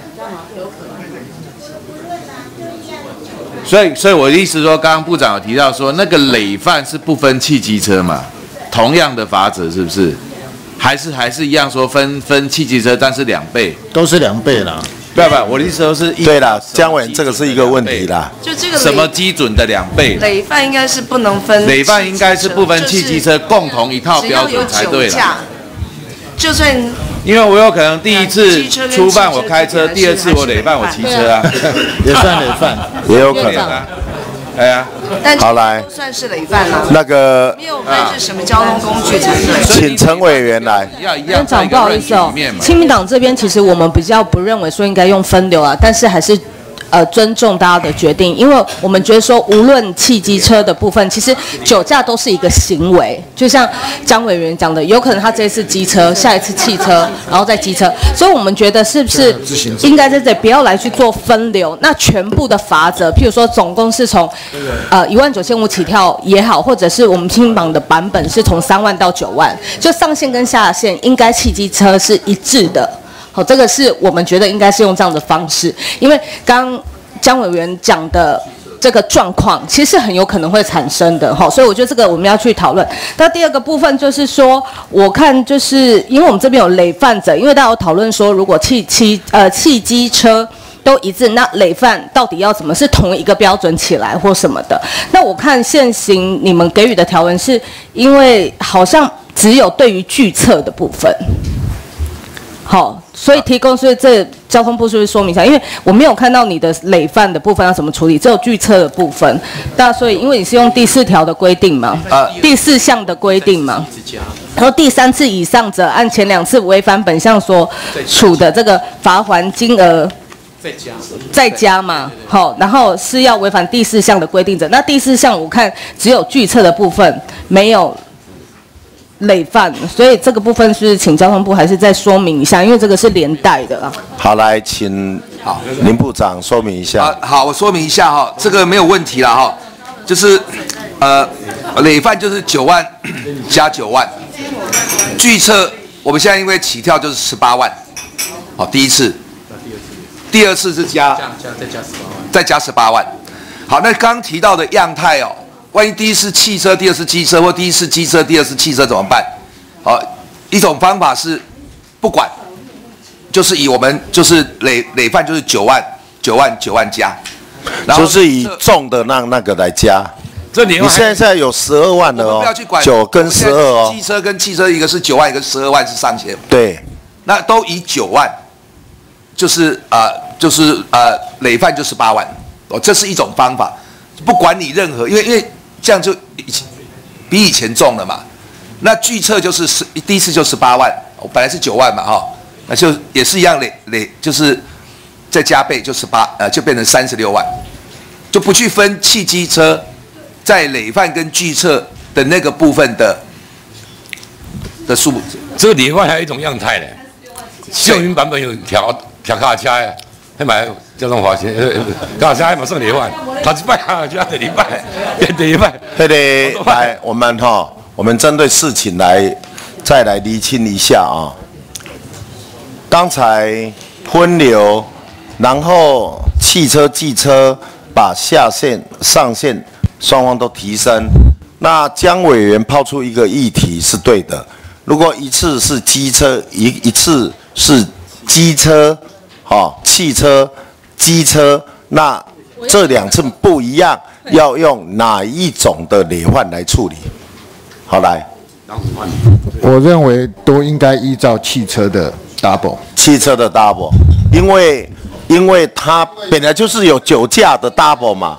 S7: 所以我的意思说，刚刚部长有提到说，那个累犯是不分汽机车嘛，同样的罚则是不是？还是一样说分汽机车，但是2倍，
S14: 都是2倍啦。
S7: 不，我的意思说是
S1: 对啦，姜伟，这个是一个问题啦。
S16: 就这个
S7: 什么基准的2倍？
S16: 累犯应该是不能分，
S7: 累犯应该是不分汽机车，共同一套标准才对了。
S16: 就算
S7: 因为我有可能第1次初犯我开车，第2次我累犯我骑车啊，
S14: 也算累犯，
S1: 也有可能啊。好来，
S16: 都算是累犯啦。
S1: 那个
S16: 没有分是什么交通工具才对。
S1: 请陈委员来。
S10: 院长，不好意思哦，亲民党这边其实我们比较不认为说应该用分流啊，但是还是尊重大家的决定，因为我们觉得说，无论汽机车的部分，其实酒驾都是一个行为，就像张委员讲的，有可能他这一次机车，下一次汽车，然后再机车，所以我们觉得是不是应该在这里不要来去做分流？那全部的罚则，譬如说总共是从19500起跳也好，或者是我们亲民党的版本是从3万到9万，就上限跟下限应该汽机车是一致的。好，这个是我们觉得应该是用这样的方式，因为刚江委员讲的这个状况，其实很有可能会产生的哈，所以我觉得这个我们要去讨论。那第2个部分就是说，我看就是因为我们这边有累犯者，因为大家有讨论说，如果汽机车都一致，那累犯到底要怎么是同一个标准起来或什么的？那我看现行你们给予的条文是，因为好像只有对于拒测的部分。好，所以所以这交通部是不是说明一下？因为我没有看到你的累犯的部分要怎么处理，只有拒测的部分。那所以因为你是用第4条的规定嘛，第4项的规定嘛，然后第3次以上者按前2次违反本项所处的这个罚锾金额再加嘛，好，然后是要违反第4项的规定者。那第4项我看只有拒测的部分，没有累犯，所以这个部分是请交通部还是再说明一下，因为这个是连带的啊。
S1: 好，来请林部长说明一下。
S3: 好，我说明一下哈，这个没有问题了哈，就是累犯就是9万加9万，拒测我们现在因为起跳就是18万，好，第1次， 第二次是再加18万。好，那刚提到的样态哦，万一第一次汽车，第二次机车，或第一次机车，第二次汽车怎么办？好，一种方法是不管，就是以我们就是累犯就是9万加，
S1: 就是以重的那个来加。你现在有12万了哦，9跟12哦。
S3: 机车跟汽车一个是9万，一个是12万是上限。
S1: 对，
S3: 那都以9万，就是累犯就18万。哦，这是一种方法，不管你任何，因为这样就比以前重了嘛。那拒测就是第一次就18万，本来是9万嘛，那就也是一样就是再加倍就就变成36万，就不去分汽机车在累犯跟拒测的那个部分的数目。
S5: 这个累犯还有一种样态呢，秀云版本有调卡车呀，还买交通罚钱，卡车还马上累犯，他一摆卡车第2摆，第1摆。
S1: 来，我们针对事情再来厘清一下啊。刚才分流，然后汽车、机车把下限、上限双方都提升。那江委员抛出一个议题是对的，如果一次是机车，一次是机车，汽车、机车，那这2次不一样，要用哪一种的累犯来处理？好，来，
S14: 我认为都应该依照汽车的 double，
S1: 汽车的 double， 因为它本来就是有酒驾的 double 嘛，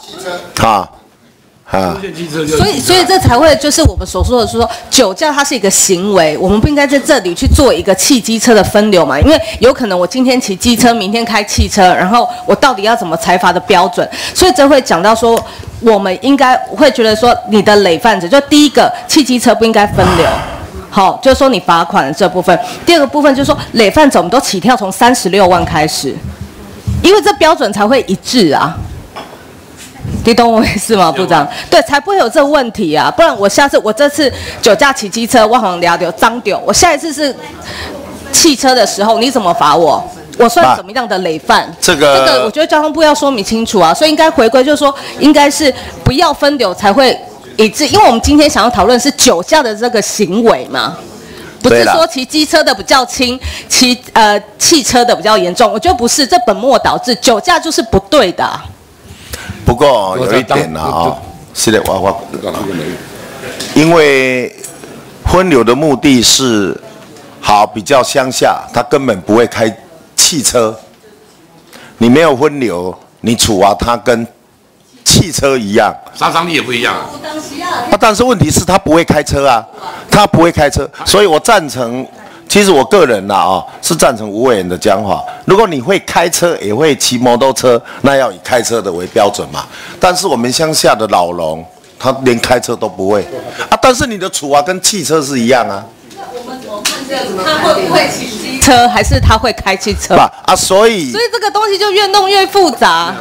S10: 所以这才会就是我们所说的说酒驾它是一个行为，我们不应该在这里去做一个汽机车的分流嘛，因为有可能我今天骑机车，明天开汽车，然后我到底要怎么裁罚的标准，所以这会讲到说我们应该会觉得说你的累犯者，就第一个汽机车不应该分流。好，就是说你罚款的这部分。第2个部分就是说累犯者我们都起跳从36万开始，因为这标准才会一致啊。你懂我意思吗，部长？对，才不会有这问题啊！不然我下次我这次酒驾骑机车，我好像聊丢脏丢，我下一次是汽车的时候，你怎么罚我？我算什么样的累犯？这个我觉得交通部要说明清楚啊，所以应该回归就是说，应该是不要分流才会一致，因为我们今天想要讨论是酒驾的这个行为嘛。不是说骑机车的比较轻，汽车的比较严重，我觉得不是，这本末倒置，酒驾就是不对的。
S1: 不过有一点呢是的，因为分流的目的是比较乡下，他根本不会开汽车，你没有分流，你处罚他跟汽车一样，
S5: 杀伤力也不一样啊。
S1: 但是问题是他不会开车啊，他不会开车，所以我赞成。其实我个人是赞成吴委员的讲法。如果你会开车，也会骑摩托车，那要以开车的为标准嘛。但是我们乡下的老农，他连开车都不会但是你的处罚跟汽车是一样啊。
S10: 那我们怎么判断他会不会骑机车，还是他会开汽车？
S1: 所以
S10: 这个东西就越弄越复杂。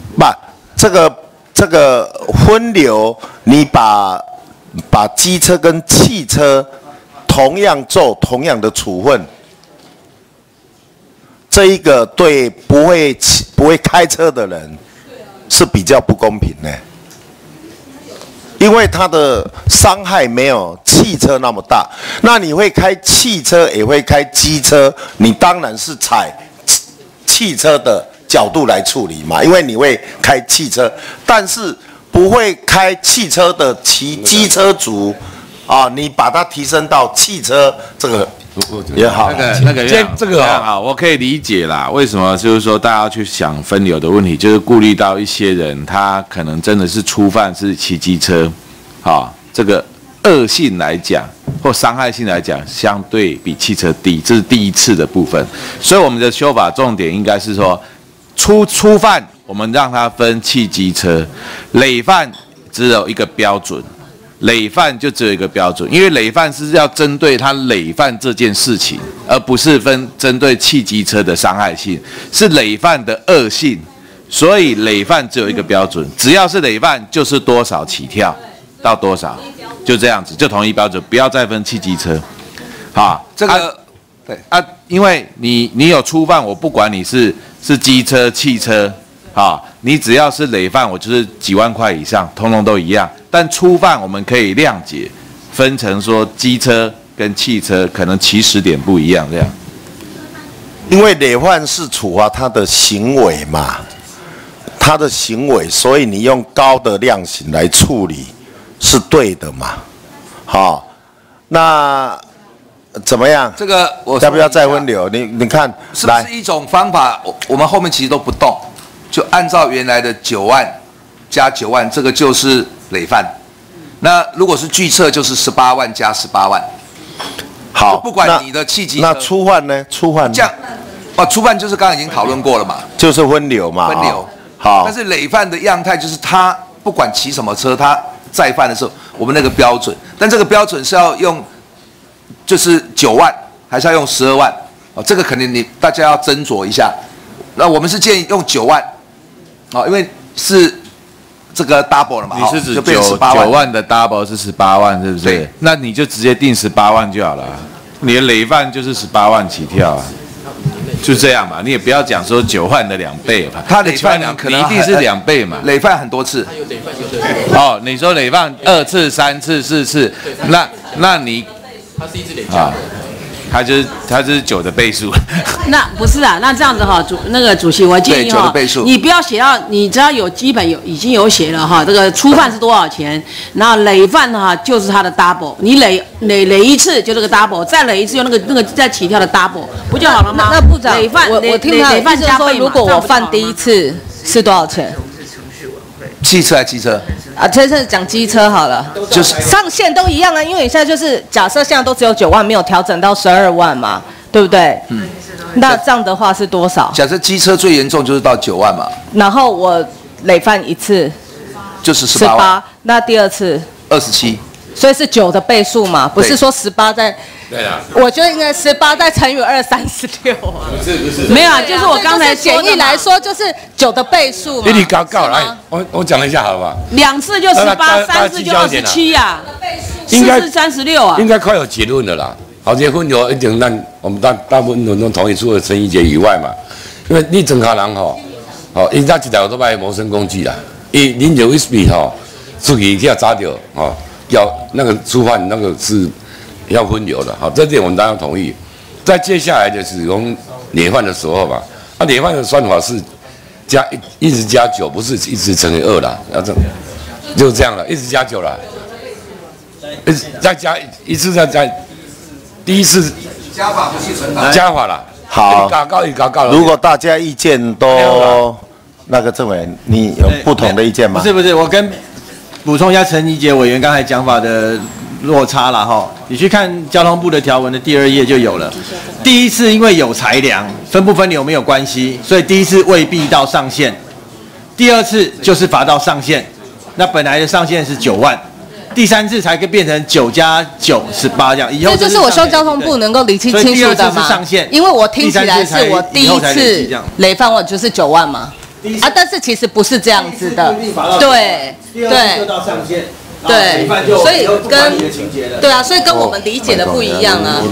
S1: 这个分流，你把机车跟汽车同样做同样的处分，这一个对不会开车的人是比较不公平的，因为他的伤害没有汽车那么大。那你会开汽车也会开机车，你当然是采汽车的角度来处理嘛，因为你会开汽车，但是不会开汽车的骑机车族。你把它提升到汽车，这个也好。
S7: 这个好，我可以理解啦。为什么就是说大家要去想分流的问题，就是顾虑到一些人，他可能真的是初犯是骑机车，这个恶性来讲或伤害性来讲，相对比汽车低，这是第一次的部分。所以我们的修法重点应该是说，初犯我们让他分汽机车，累犯只有一个标准。累犯就只有一个标准，因为累犯是要针对他累犯这件事情，而不是针对汽机车的伤害性，是累犯的恶性，所以累犯只有一个标准，只要是累犯就是多少起跳到多少，就这样子，就同一标准，不要再分汽机车。这个对因为你有初犯，我不管你是是机车、汽车，你只要是累犯，我就是几万块以上，通通都一样。但初犯我们可以谅解，分成说机车跟汽车可能起始点不一样这样。
S1: 因为累犯是处罚他的行为嘛，他的行为，所以你用高的量刑来处理是对的嘛。好，那怎么样？
S3: 这个我
S1: 要不要再分流？你看，
S3: 是不是一种方法？我们后面其实都不动，就按照原来的9万加9万，这个就是累犯。那如果是拒测，就是18万加18万。
S1: 好，
S3: 不管你的契机。
S1: 那初犯呢？初犯
S3: 这样，初犯就是刚刚已经讨论过了嘛，
S1: 就是分流嘛。
S3: 分流。
S1: 好。
S3: 但是累犯的样态就是他不管骑什么车，他再犯的时候，我们那个标准，但这个标准是要用，就是9万，还是要用12万？这个肯定大家要斟酌一下。那我们是建议用9万，因为是这个 double 了嘛，
S7: 你是指
S3: 9
S7: 万的 double 是18万，是不是？对。那你就直接定18万就好了，你的累犯就是18万起跳啊，就这样嘛。你也不要讲说9万的2倍嘛，
S3: 他累犯可能
S7: 一定是2倍嘛。
S3: 累犯很多次。
S7: 你说累犯2次、3次、4次，那你
S4: 他是一直累加。
S7: 它就是9的倍数。
S11: 那不是啊，那这样子主席，我建议你不要写到，你只要有基本已经有写了这个初犯是多少钱，然后累犯就是它的 double， 你累一次就这个 double， 再累一次用那个再起跳的 double， 不就好了吗？
S10: 那部长，
S11: 累犯
S10: 我听他
S11: 累犯加倍嘛，
S10: 如果我犯第一次是多少钱？
S3: 汽车还是机车？
S10: 这是讲机车好了，
S3: 就是
S10: 上限都一样啊，因为你现在就是假设现在都只有9万，没有调整到12万嘛，对不对？那这样的话是多少？
S3: 假设机车最严重就是到9万嘛。
S10: 然后我累犯一次，
S3: 就是18万。
S10: 那第二次
S3: 27。
S10: 所以是9的倍数嘛，不是说18再。
S5: 对啊。
S10: 我觉得应该18再乘以2，36啊。
S5: 不是。
S10: 没有啊，就是我刚才简易来说，就是9的倍数嘛。
S5: 你搞来，我讲一下好不好
S11: ？2次就18，3次就27呀，4次36啊。
S5: 应该快有结论了啦。好，这分流一定让我们大部分人都同意，除了陈怡杰以外嘛，因为你整个人因他一台都卖谋生工具啦，啉着威士忌出去要砸掉要那个初犯那个是要分流的，这点我们当然同意。再接下来就是用累犯的时候嘛，累犯的算法是一直加9，不是一直乘以2啦，就这样了，一直加9了，再加一次再加，第一次
S3: 加法不是乘法，
S5: 加法了。
S1: 好，如果大家意见都那个政委，你有不同的意见吗？
S9: 不是，我跟补充一下陈怡杰委员刚才讲法的落差啦你去看交通部的条文的第2页就有了。第一次因为有裁量，分不分流没有关系，所以第一次未必到上限。第2次就是罚到上限，那本来的上限是9万，第3次才可以变成9加9 18这样。以后
S10: 这就是我希望交通部能够理清清楚的嘛。
S9: 所以第2次是上限，
S10: 因为我听起来是我第一次累犯我就是9万嘛。但是其实不是这样子的，对，
S9: 就到上限，
S10: 对，所以对啊，所以跟我们理解的不一样啊。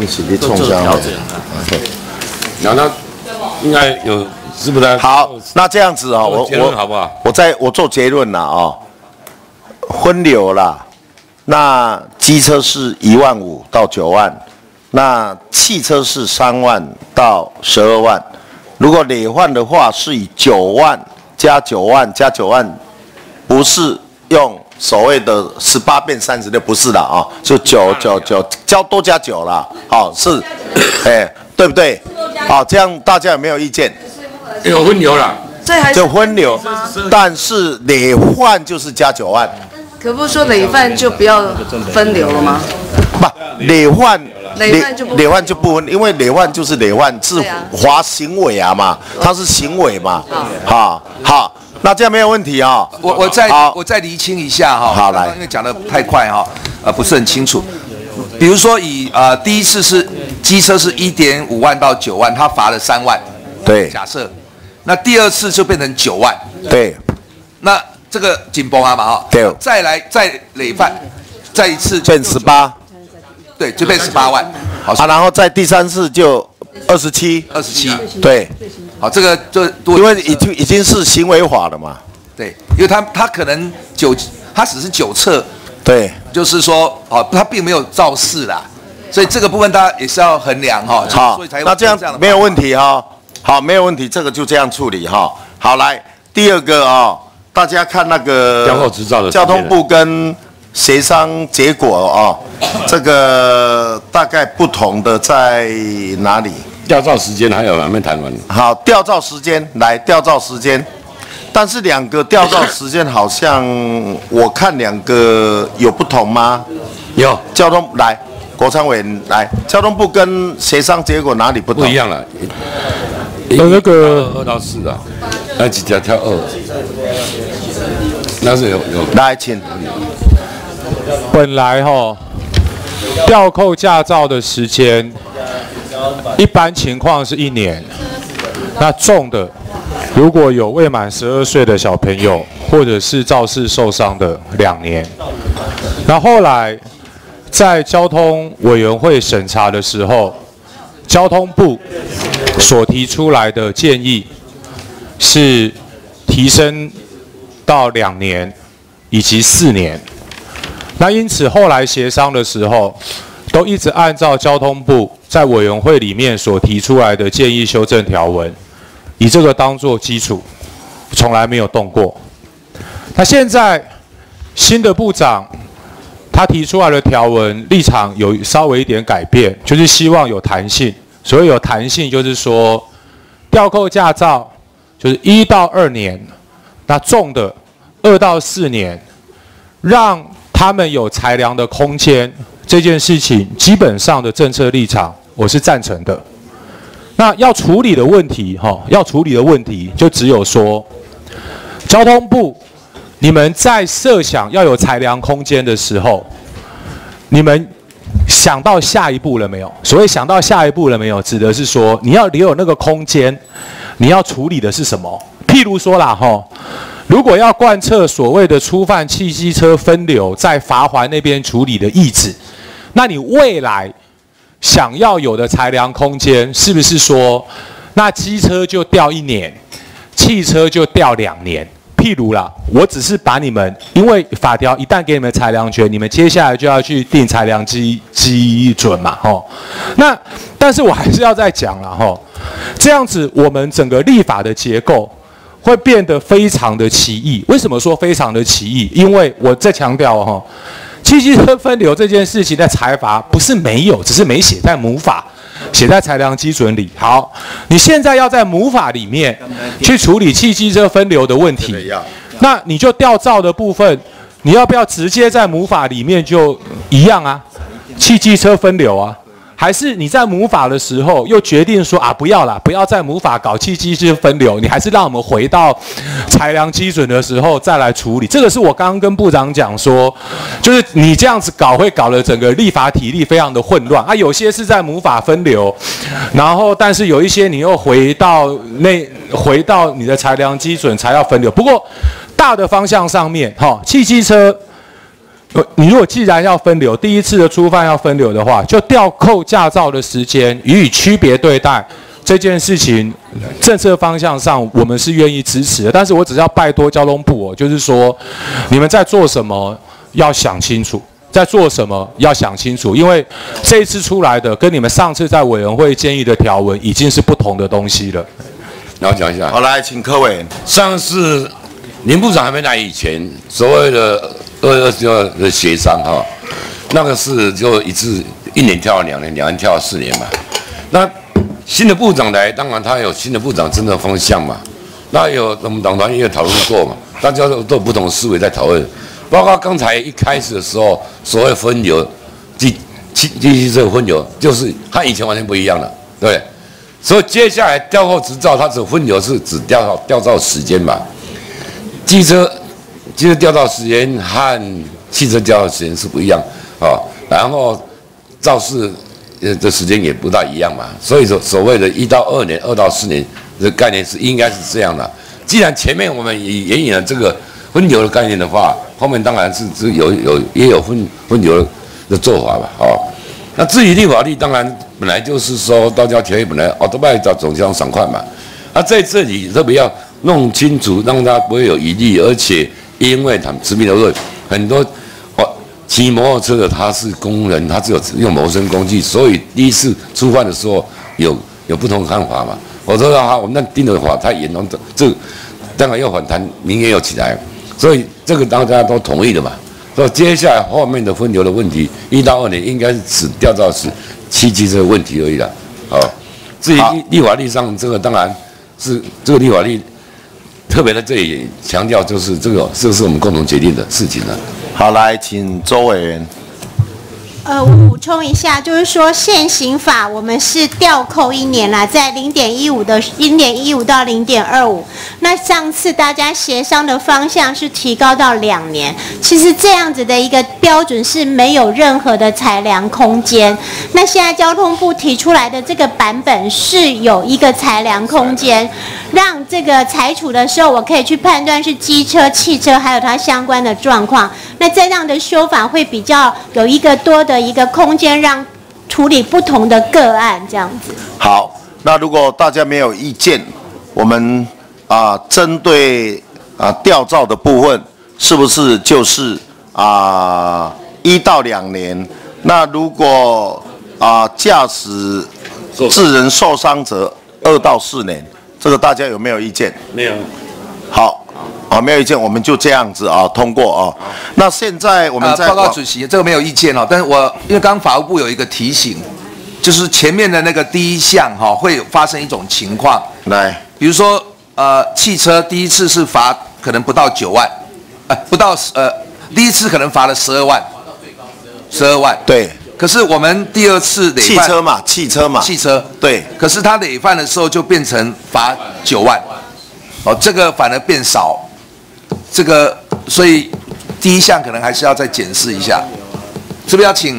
S5: 然后应该有是不是？
S1: 好，那这样子
S5: 结论好不好？
S1: 我做结论了分流啦，那机车是1万5到9万，那汽车是3万到12万。如果累犯的话，是以9万加9万加9万，不是用所谓的18变36，不是的就9多加9啦，是，对不对？这样大家有没有意见？
S5: 有分流啦，
S1: 就分流，但是累犯就是加9万。
S16: 可不是说累犯就不要分流了吗？
S1: 不，累犯
S16: 就
S1: 不分，因为累犯就是累犯，是罚行为嘛，它是行为嘛。好，那这样没有问题
S3: 我再厘清一下
S1: 好，来，
S3: 因为讲得太快不是很清楚。比如说第一次是机车是1.5万到9万，他罚了3万，
S1: 对，
S3: 假设，那第2次就变成9万，
S1: 对，
S3: 那这个紧绷嘛
S1: 对，
S3: 再累犯，再一次
S1: 变18。
S3: 对，就变18万。
S1: 然后在第3次就27，
S3: 对。 好，这个就
S1: 因为已经是行为法了嘛。
S3: 对，因为他可能他只是酒测，
S1: 对，
S3: 就是说他并没有肇事啦，所以这个部分大家也是要衡量哈。
S1: 好，
S3: 所以才
S1: 那这样没有问题哈。好，没有问题，这个就这样处理哈。好，来第二个大家看那个
S5: 吊扣执照的
S1: 交通部跟协商结果这个大概不同的在哪里？
S5: 吊照时间还有还没谈完。
S1: 好，吊照时间来吊照时间，但是两个吊照时间好像我看两个有不同吗？
S5: 有，
S1: 交通来。国昌委员来，交通部跟协商结果哪里不同？
S5: 不一样了。
S2: 那个
S5: 2到4啊，那几条跳2，那是有
S1: 来，请。
S2: 本来吊扣驾照的时间，一般情况是1年。那重的，如果有未满12岁的小朋友，或者是肇事受伤的2年。那后来在交通委员会审查的时候，交通部所提出来的建议是提升到2年以及4年。那因此后来协商的时候，都一直按照交通部在委员会里面所提出来的建议修正条文，以这个当作基础，从来没有动过。那现在新的部长他提出来的条文立场有稍微一点改变，就是希望有弹性。所谓有弹性，就是说吊扣驾照就是1到2年，那重的2到4年，让他们有裁量的空间。这件事情基本上的政策立场我是赞成的。那要处理的问题就只有说，交通部你们在设想要有裁量空间的时候，你们想到下一步了没有？所谓想到下一步了没有，指的是说你要留有那个空间，你要处理的是什么？譬如说啦，如果要贯彻所谓的初犯汽机车分流在罚锾那边处理的意志，那你未来想要有的裁量空间，是不是说那机车就调1年，汽车就调2年？譬如啦，我只是把你们，因为法条一旦给你们裁量权，你们接下来就要去定裁量基准嘛，那但是我还是要再讲啦，这样子我们整个立法的结构会变得非常的奇异。为什么说非常的奇异？因为我再强调汽机车分流这件事情的裁罚不是没有，只是没写在母法，写在裁量基准里。好，你现在要在母法里面去处理汽机车分流的问题，那你就吊照的部分，你要不要直接在母法里面就一样啊？汽机车分流啊？还是你在母法的时候又决定说不要啦，不要在母法搞汽机车分流，你还是让我们回到裁量基准的时候再来处理。这个是我刚刚跟部长讲说，就是你这样子搞会搞得整个立法体力非常的混乱啊。有些是在母法分流，然后但是有一些你又回到你的裁量基准才要分流。不过大的方向上面，汽机车。你如果既然要分流，第一次的初犯要分流的话，就吊扣驾照的时间予以区别对待这件事情，政策方向上我们是愿意支持的。但是我只要拜托交通部就是说，你们在做什么要想清楚，因为这一次出来的跟你们上次在委员会建议的条文已经是不同的东西了。
S5: 然后讲一下，
S1: 好，来请柯委员。
S5: 上次林部长还没来以前，所谓的222的协商那个是就一次1年跳2年，2年跳4年嘛。那新的部长来，当然他有新的部长政策方向嘛。那有我们党团也有讨论过嘛，大家都有不同的思维在讨论。包括刚才一开始的时候，所谓分流，机车分流，就是和以前完全不一样了，对不对？所以接下来吊扣执照，它只分流是只吊照时间嘛。机车吊照时间和汽车吊照时间是不一样然后肇事的时间也不大一样嘛，所以说所谓的1到2年、2到4年的概念应该是这样的。既然前面我们也引了这个分流的概念的话，后面当然是也有分流的做法吧那至于立法例，当然本来就是说道交条例本来都拜到总交通赏款嘛在这里特别要弄清楚，让他不会有疑虑，而且因为他们知名的说很多骑摩托车的他是工人，他只有用谋生工具，所以第一次出犯的时候有不同的看法嘛。我说我们那定的法太严重，这当然要反弹，民怨要起来，所以这个大家都同意的嘛。所以接下来后面的分流的问题，1到2年应该是只调到是汽机这个问题而已啦。好，至于立法例上这个当然是这个立法例特别在这里强调，就是这是我们共同决定的事情了。
S1: 好，来，请周委员。
S13: 我补充一下，就是说现行法我们是调扣1年啦，在0.15到0.25。那上次大家协商的方向是提高到2年，其实这样子的一个标准是没有任何的裁量空间。那现在交通部提出来的这个版本是有一个裁量空间，让这个裁处的时候，我可以去判断是机车、汽车还有它相关的状况。那这样的修法会比较有一个多的一个空间，让处理不同的个案这样子。
S1: 好，那如果大家没有意见，我们针对吊照的部分，是不是就是1到2年？那如果驾驶致人受伤者2到4年，这个大家有没有意见？
S5: 没有。
S1: 好。没有意见，我们就这样子通过那现在我们
S3: 报告主席，这个没有意见但是因为刚刚法务部有一个提醒，就是前面的那个第一项会发生一种情况，
S1: 来，
S3: 比如说汽车第一次是罚可能不到9万，不到第一次可能罚了12万，12万，
S1: 对。
S3: 可是我们第2次累犯
S1: 汽车对。
S3: 可是他累犯的时候就变成罚9万，这个反而变少。这个，所以第一项可能还是要再检视一下，是不是要请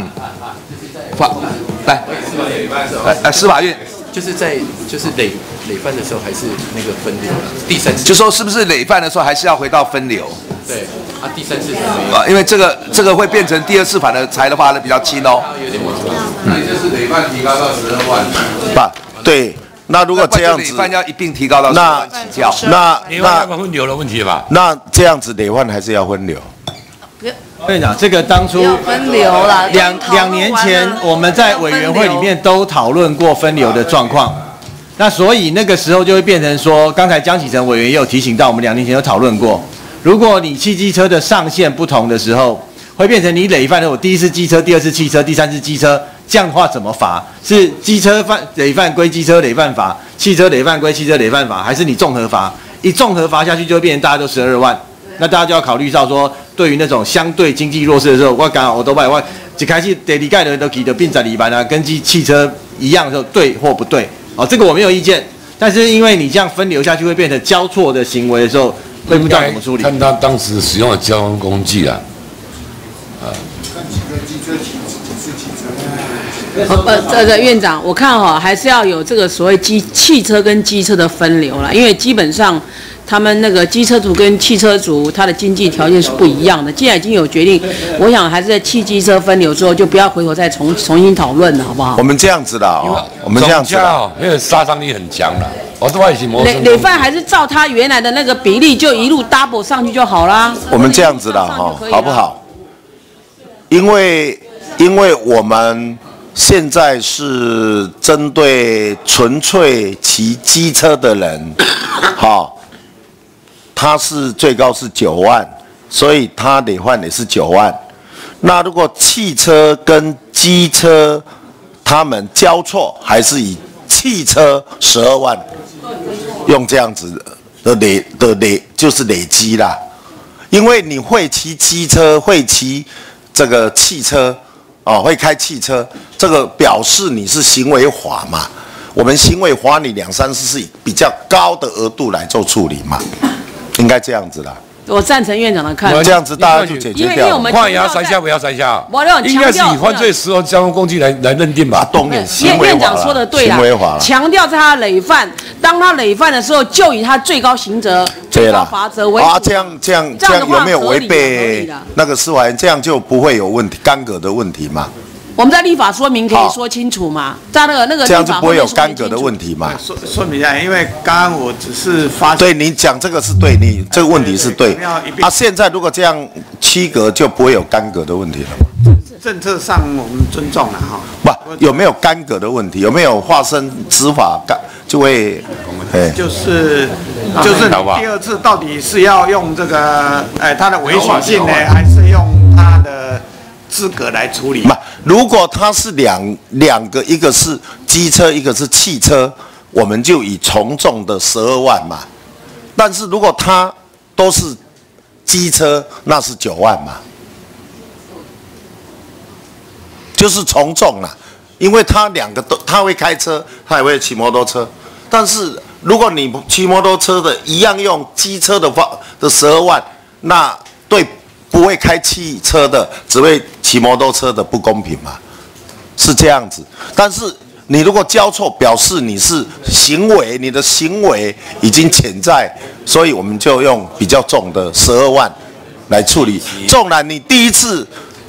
S3: 来司法院？
S4: 就是累犯的时候还是那个分流，第3次
S3: 就说是不是累犯的时候还是要回到分流？
S4: 对，第3次
S3: 因为这个会变成第2次反而裁的话呢比较轻
S4: 有点模糊。
S3: 就是累犯提高到12万。
S1: 对。那如果这样子，
S3: 累犯要一并提高到10万起跳。
S1: 那
S5: 要分流的问题吧？
S1: 那这样子累犯还是要分流？
S9: 院长，这个当初
S16: 分流了，
S9: 两年前我们在委员会里面都讨论过分流的状况，那所以那个时候就会变成说，刚才江启臣委员也有提醒到，我们2年前有讨论过，如果你汽机车的上限不同的时候，会变成你累犯的，我第1次机车，第2次汽车，第3次机车。这样的话怎么罚？是机车累犯归机车累犯罚，汽车累犯归汽车累犯罚，还是你综合罚？一综合罚下去，就会变成大家都12万。那大家就要考虑到说，对于那种相对经济弱势的时候，我刚好我都一开始第2盖的都给的并在里边跟汽车一样的时候，对或不对？这个我没有意见。但是因为你这样分流下去，会变成交错的行为的时候，会不知道怎么处理。
S5: 看他当时使用的交通工具看
S14: 几个机车
S11: 院长，我看还是要有这个所谓汽车跟机车的分流啦，因为基本上他们那个机车族跟汽车族，他的经济条件是不一样的。既然已经有决定，我想还是在汽机车分流之后，就不要回头再重新讨论了，好不好？
S1: 我们这样子的我们这样子的
S5: 那个杀伤力很强了。
S11: 累犯还是照他原来的那个比例，就一路 double 上去就好啦。
S1: 我们这样子的好不好？因为我们现在是针对纯粹骑机车的人，他是最高是9万，所以他累犯也是9万。那如果汽车跟机车他们交错，还是以汽车12万，用这样子的就是累积啦。因为你会骑机车，会骑这个汽车。会开汽车，这个表示你是行为罚嘛？我们行为罚你2、3次是比较高的额度来做处理嘛，应该这样子啦。
S11: 我赞成院长的看法。
S1: 这样子大家就解决掉了。
S11: 因为我们
S5: 换牙3下不要3下，应该是以犯罪时候交通工具来认定吧。
S11: 因为院长说的对啦，强调在他累犯，当他累犯的时候，就以他最高刑责、最高罚则为主。
S1: 这样有没有违背那个司法院？这样就不会有问题，干戈的问题嘛。
S11: 我们在立法说明可以说清楚嘛，在那个
S1: 这样就不会有干戈的问题嘛。
S17: 说明一下，因为刚刚我只是发现，
S1: 对你讲这个是对，你这个问题是对。现在如果这样7格就不会有干戈的问题了。
S17: 政策上我们尊重了哈。
S1: 不，有没有干戈的问题？有没有发生执法就会？
S17: 就是第二次到底是要用这个它的危险性呢，还是用它的资格来处理？
S1: 如果它是两个，一个是机车，一个是汽车，我们就以从重的12万嘛。但是如果它都是机车，那是9万嘛。就是从重啦，因为他2个都他会开车，他也会骑摩托车。但是如果你骑摩托车的一样用机车的12万，那对不会开汽车的只会骑摩托车的不公平嘛？是这样子。但是你如果交错，表示你是你的行为已经潜在，所以我们就用比较重的12万来处理。纵然你第一次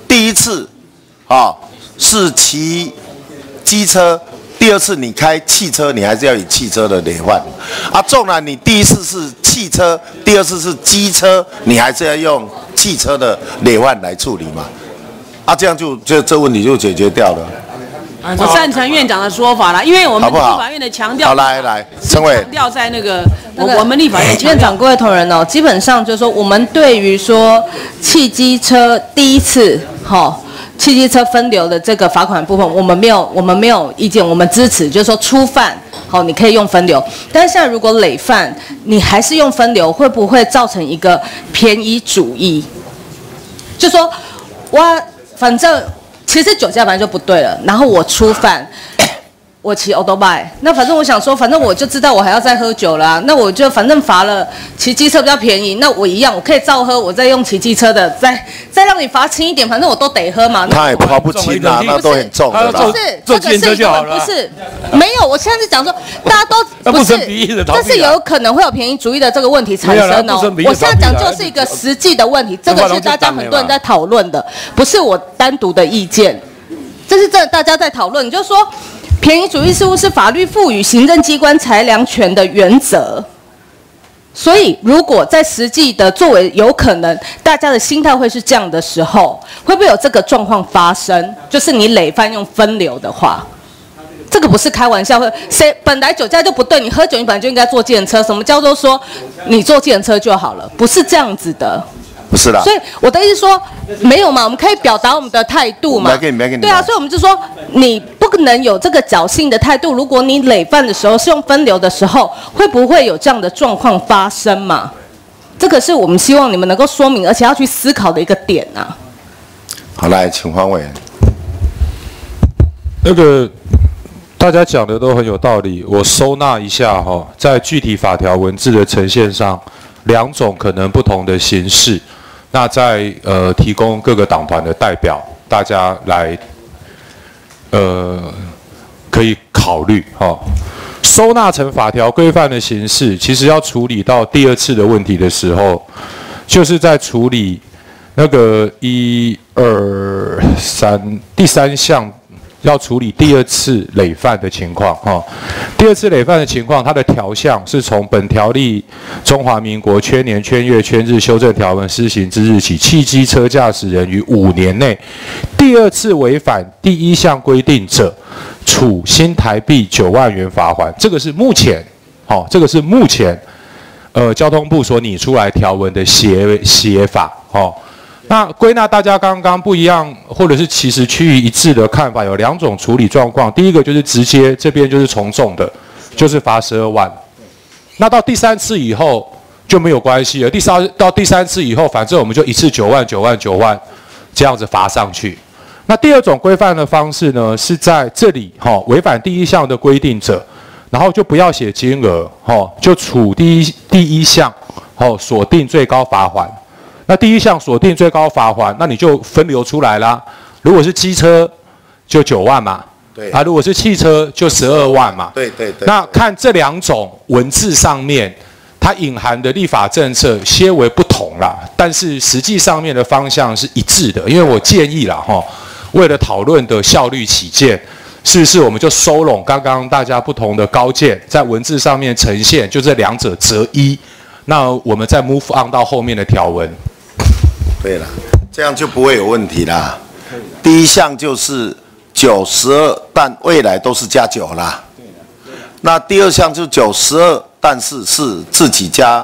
S1: 是骑机车，第二次你开汽车，你还是要以汽车的累犯。纵然你第一次是汽车，第二次是机车，你还是要用汽车的累犯来处理嘛。这样就这问题就解决掉了。
S11: 我赞成院长的说法啦，因为我们立法院的强调，
S1: 好来，陈伟
S11: 强调在那个我们立法院
S10: 院长各位同仁哦，基本上就是说，我们对于说汽机车第一次汽机车分流的这个罚款部分，我们没有意见，我们支持，就是说初犯你可以用分流，但是现在如果累犯，你还是用分流，会不会造成一个便宜主义？就说反正其实酒驾本来就不对了，然后我初犯。我骑 Autobike， 那反正我想说，反正我就知道我还要再喝酒啦，那我就反正罚了，骑机车比较便宜，那我一样，我可以照喝，我再用骑机车的，再让你罚轻一点，反正我都得喝嘛。
S1: 他也罚不轻啦，那都很重的啦。
S10: 不是，这个是不是没有，我现在是讲说，大家都不是，这是有可能会有便宜主义的这个问题产生哦。我现在讲就是一个实际的问题，这个是大家很多人在讨论的，不是我单独的意见，这是真的大家在讨论，你就说。便宜主义似乎是法律赋予行政机关裁量权的原则，所以如果在实际的作为有可能大家的心态会是这样的时候，会不会有这个状况发生？就是你累犯用分流的话，这个不是开玩笑，谁本来酒驾就不对，你喝酒你本来就应该坐计程车，什么叫做说你坐计程车就好了？不是这样子的。
S1: 不是啦，
S10: 所以我的意思说没有嘛，我们可以表达我们的态度嘛。对啊，所以我们就说你不能有这个侥幸的态度。如果你累犯的时候是用分流的时候，会不会有这样的状况发生嘛？这个是我们希望你们能够说明，而且要去思考的一个点啊。
S1: 好，来，请黄委员。
S2: 大家讲的都很有道理，我收纳一下在具体法条文字的呈现上，2种可能不同的形式。那在提供各个党团的代表，大家来可以考虑收纳成法条规范的形式，其实要处理到第2次的问题的时候，就是在处理那个1、2、3第3项。要处理第2次累犯的情况第2次累犯的情况，它的条项是从本条例中华民国圈年圈月圈日修正条文施行之日起，汽机车驾驶人于5年内第2次违反第1项规定者，处新台币9万元罚锾。这个是目前交通部所拟出来条文的写法那归纳大家刚刚不一样，或者是其实趋于一致的看法，有2种处理状况。第一个就是直接这边就是从重的，就是罚12万。那到第3次以后就没有关系了。到第3次以后，反正我们就一次9万这样子罚上去。那第2种规范的方式呢，是在这里违反第1项的规定者，然后就不要写金额就处第一项锁定最高罚锾。那第1项锁定最高罚锾，那你就分流出来啦。如果是机车就9万嘛，对如果是汽车就12万嘛，对。那看这2种文字上面，它隐含的立法政策些微不同啦，但是实际上面的方向是一致的。因为我建议啦为了讨论的效率起见，是不是我们就收拢刚刚大家不同的高见，在文字上面呈现，就这两者择一，那我们再 move on 到后面的条文。
S1: 对了，这样就不会有问题啦。第一项就是9、12，但未来都是加9啦。那第二项就是9、12，但是是自己加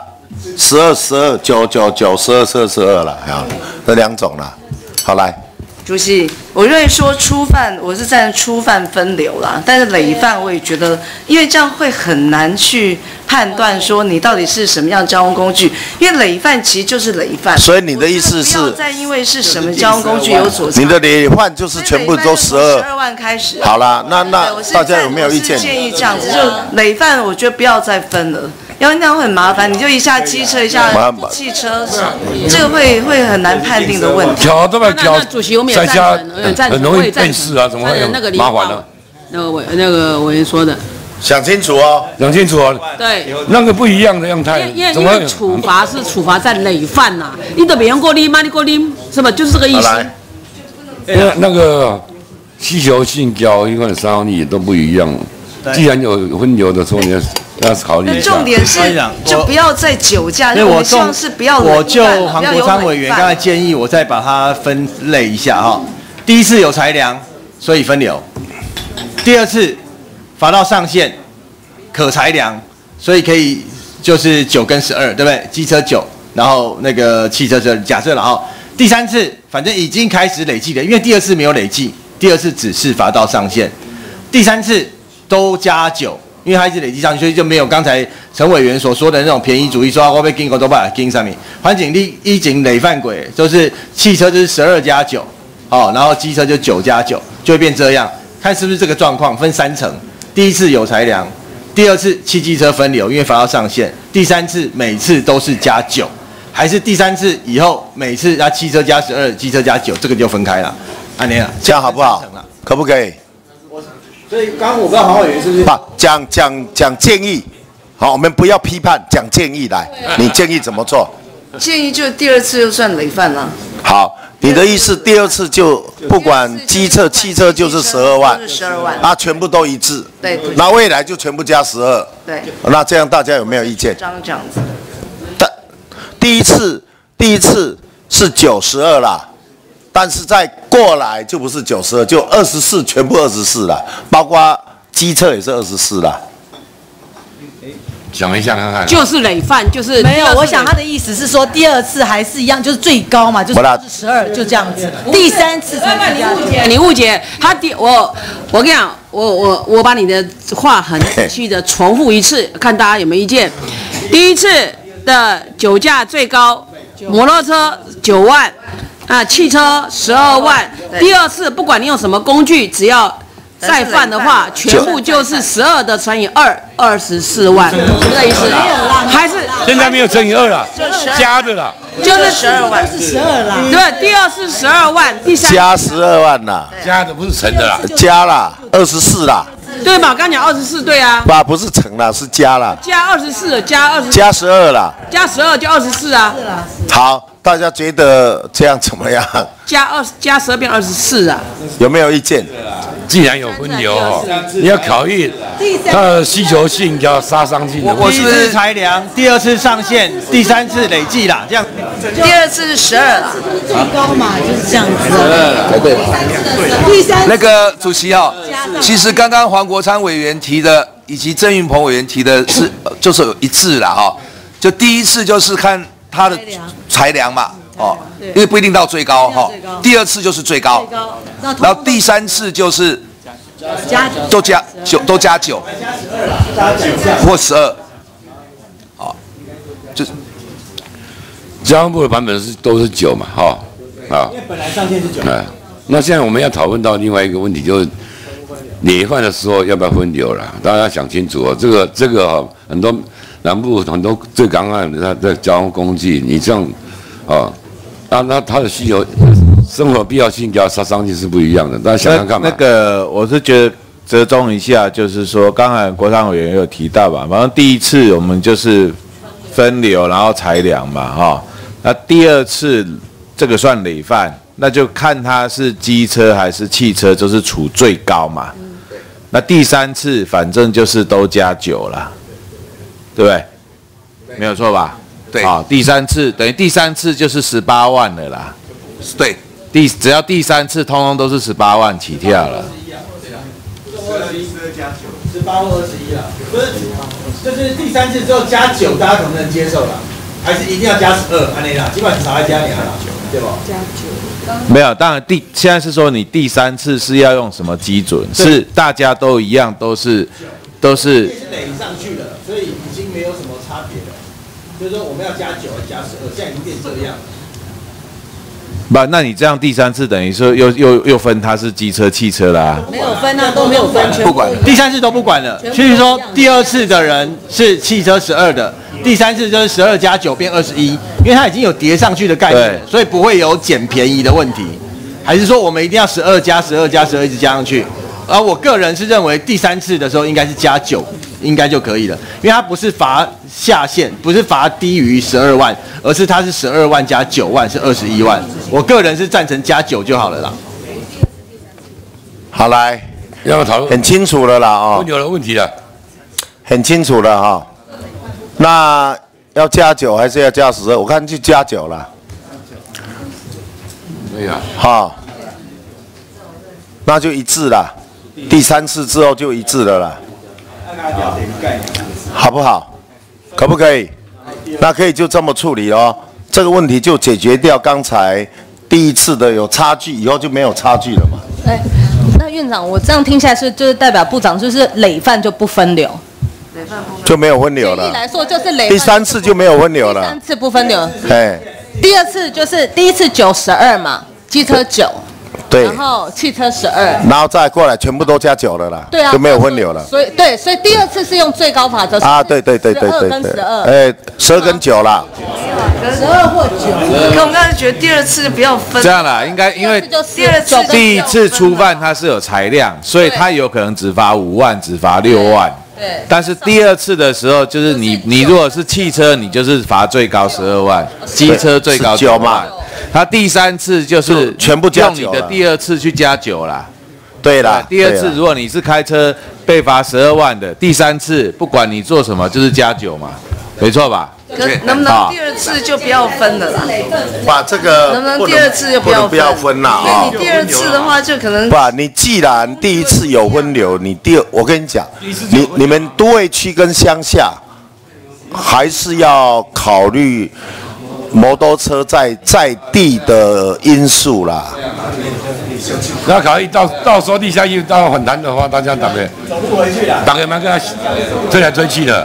S1: 12、12、9、9、9、12、12、12啦，好，这两种啦。好，来。
S16: 主席，我认为说初犯，我是赞成初犯分流啦，但是累犯我也觉得，因为这样会很难去判断说你到底是什么样的交通工具，因为累犯其实就是累犯。
S1: 所以你的意思是，
S16: 不要再因为是什么交通工具有所差。
S1: 你的累犯就是全部都12
S16: 万开始。
S1: 好啦，那大家有没有意见？
S16: 我是建议这样子，就累犯，我觉得不要再分了。因为那样会很麻烦，你就一下机车一下汽车，这个会很难判定的问题。
S5: 那
S11: 主席我们也赞成，
S5: 很容易辨识啊，怎么会麻烦呢？
S11: 那个委员说的，
S1: 想清楚哦，
S5: 想清楚哦。
S11: 对，
S5: 那个不一样的样态。
S11: 因为处罚是处罚在累犯呐，你都别用过拎吗？你过拎是吧？就是这个意思。
S5: 那个需求性交因为伤力都不一样，既然有分流的时候，你要考虑一下。
S16: 重点是就不要再酒驾，我们希望是不要累犯。
S9: 我就黄国昌委员刚才建议，我再把它分类一下哈。第一次有裁量，所以分流；第二次罚到上限，可裁量，所以可以就是9跟12，对不对？机车9，然后那个汽车12，假设了哈。第三次反正已经开始累计了，因为第二次没有累计，第二次只是罚到上限，第三次都加9。因为它一直累积上去，所以就没有刚才陈委员所说的那种便宜主义，说我被禁过都把它禁上面。环境一警累犯规，就是汽车就是12加9，哦，然后机车就9加9，就会变这样。看是不是这个状况，分3层。第一次有裁量，第二次汽机车分流，因为罚到上限，第三次每次都是加9，还是第三次以后每次汽车加12，机车加9，这个就分开了。安妮啊，
S1: 这样好不好？可不可以？
S9: 所以刚刚我不知道黄委员是不是
S1: 讲建议，好，我们不要批判，讲建议来，你建议怎么做？
S16: 建议就第二次就算累犯了。
S1: 好，你的意思第二次就不管机车、汽车就是12万，
S16: 就是12万，
S1: 啊，全部都一致。
S16: 对。
S1: 那未来就全部加12。
S16: 对。
S1: 那这样大家有没有意见？
S16: 这样子。
S1: 第一次是9、12啦。但是再过来就不是9、12，就24，全部24了，包括机车也是24了。
S5: 想一下看看。
S11: 就是累犯，就是
S18: 没有。我想他的意思是说，第二次还是一样，就是最高嘛，就是12，就这样子。第三次才是加9。
S11: 你误解他我跟你讲，我把你的话很仔细的重复一次，看大家有没有意见。第一次的酒驾最高，摩托车9万。汽车12万，第二次不管你用什么工具，只要再犯的话，全部就是12的乘以2，24万，是不是这意思？还是
S5: 现在没有乘以2了，加的啦，
S11: 就是
S18: 12万，是12啦。
S11: 对，第二是12万，第三
S1: 加12万啦，
S5: 加的不是乘的啦，
S1: 加啦24啦。
S11: 对嘛？刚讲24，对啊。
S1: 不是乘啦，是加啦。
S11: 加24，加20。
S1: 加12啦。
S11: 加12就24啊。
S1: 好，大家觉得这样怎么样？
S11: 加12变24啊。
S1: 有没有意见？
S5: 既然有分流哦，你要考虑它的需求性加杀伤性的。
S9: 第一次裁量，第二次上限，第三次累计啦，这样。
S16: 第二次是12啦。
S18: 最高嘛，就是这样子。
S3: 对。第三。那个主席哦，其实刚刚黄国昌委员提的，以及郑运鹏委员提的是，就是有一致啦哈。就第一次就是看他的裁量嘛，哦，因为不一定到最高哈。第二次就是最高，然后第三次就是都加9或12，好，就是
S5: 交通部的版本都是9嘛，哈，啊，
S9: 因为本来上限是9。
S5: 那现在我们要讨论到另外一个问题，就是累犯的时候要不要分流了？大家要想清楚哦。这个哈，很多南部很多最刚案的它的交通工具，你这样啊，那它的需求、生活必要性加杀伤性是不一样的。大家想想看嘛。
S7: 那个我是觉得折中一下，就是说，刚才国昌委员有提到吧，反正第一次我们就是分流，然后裁量嘛，哈。那第二次这个算累犯， 那就看他是机车还是汽车，就是处最高嘛。那第3次反正就是都加9了，对不对？没有错吧？
S3: 对。
S7: 好，第3次等于第3次就是18万了啦。
S3: 对。
S7: 只要第3次通通都是18万起跳了。
S9: 加9，18或21啦，不是，就是第3次之后加9，大家能不能接受啦？还是一定要加12？安内啦，基本上少来加2啦，对吧？加9。没有，当然现在是说你第3次是要用什么基准？是大家都一样，都是累上去了，所以已经没有什么差别了。就是说我们要加9还是加12，现在已经变这样了。不，那你这样第3次等于说又分它是机车、汽车啦、
S18: 没有分啊，都没有分，
S9: 不管，第3次都不管了。所以说第2次的人是汽车12的，第3次就是12加9变21，因为它已经有叠上去的概念，所以不会有捡便宜的问题。还是说我们一定要12加12加12一直加上去？而我个人是认为第3次的时候应该是加9，应该就可以了，因为它不是罚下限，不是罚低于12万，而是它是12万加9万是21万。我个人是赞成加9就好了啦。
S1: 好，来，
S5: 要讨论
S1: 很清楚了啦啊，
S5: 有了问题了，
S1: 很清楚了哈。那要加9还是要加12？我看就加9了。
S5: 对呀。
S1: 好，那就一致了。第3次之后就一致了啦，好不好？可不可以？那可以就这么处理哦。这个问题就解决掉刚才第1次的有差距，以后就没有差距了嘛。
S10: 那院长，我这样听下来就是代表部长就是累犯就不分流，
S1: 就没有分流了。
S10: 举例来说就是累犯。
S1: 第3次就没有分流了。
S10: 第3次不分流。
S1: 哎。
S10: 第2次就是第1次9、12嘛，机车9。
S1: 对，
S10: 然后汽车12，
S1: 然后再过来全部都加9了啦，
S10: 对啊，
S1: 就没有分流了。
S10: 所以第2次是用最高法则
S1: 啊，对对，12跟12，12跟9啦
S10: ，12或9。
S16: 可我们刚才觉得第2次不要分。
S7: 这样啦，应该因为第1次初犯它是有裁量，所以它有可能只罚5万，只罚6万。对。但是第2次的时候，就是你如果是汽车，你就是罚最高12万，机车最高9万。他第3次就是
S1: 全部加9了，
S7: 用你的第2次去加9啦。
S1: 对啦，
S7: 第2次如果你是开车被罚12万的，第3次不管你做什么就是加9嘛，没错吧？
S16: 可能不能第2次就不要分了啦？
S1: 把这个
S16: 能不能第2次就不要
S1: 分啦？
S16: 啊，你第2次的话就可能
S1: 不，你既然第1次有分流，你我跟你讲，你们都会区跟乡下还是要考虑摩托车在地的因素啦。
S5: 那考虑到时候地下又到反弹的话，大家打个走不回去了，打个蛮跟他追来追去的。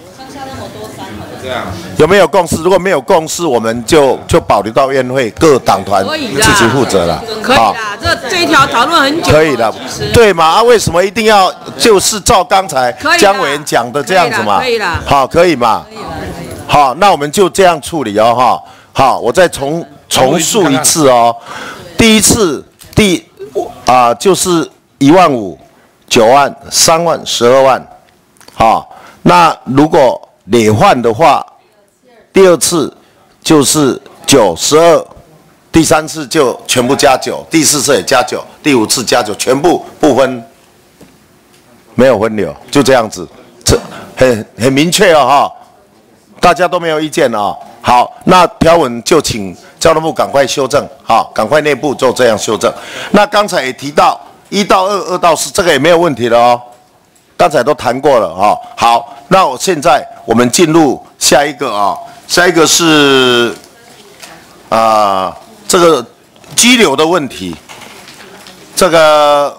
S1: 有没有共识？如果没有共识，我们就保留到院会各党团自己负责了。
S11: 可以啦，这一条讨论很久。
S1: 可以的，对嘛？啊，为什么一定要就是照刚才江委员讲的这样子嘛？
S11: 可以啦，
S1: 好，可以嘛？好，那我们就这样处理哦，哈。好，我再重述一次哦。第1次就是1万5、9万、3万、12万。好，那如果累犯的话，第2次就是9、12，第3次就全部加9，第4次也加9，第5次加9，全部不分，没有分流，就这样子，这很明确哦哈，大家都没有意见哦。好，那条文就请交通部赶快修正，好，赶快内部就这样修正。那刚才也提到1到2、2到4，这个也没有问题了哦。刚才都谈过了哈。好，那现在我们进入下一个啊，下一个是这个居留的问题。这个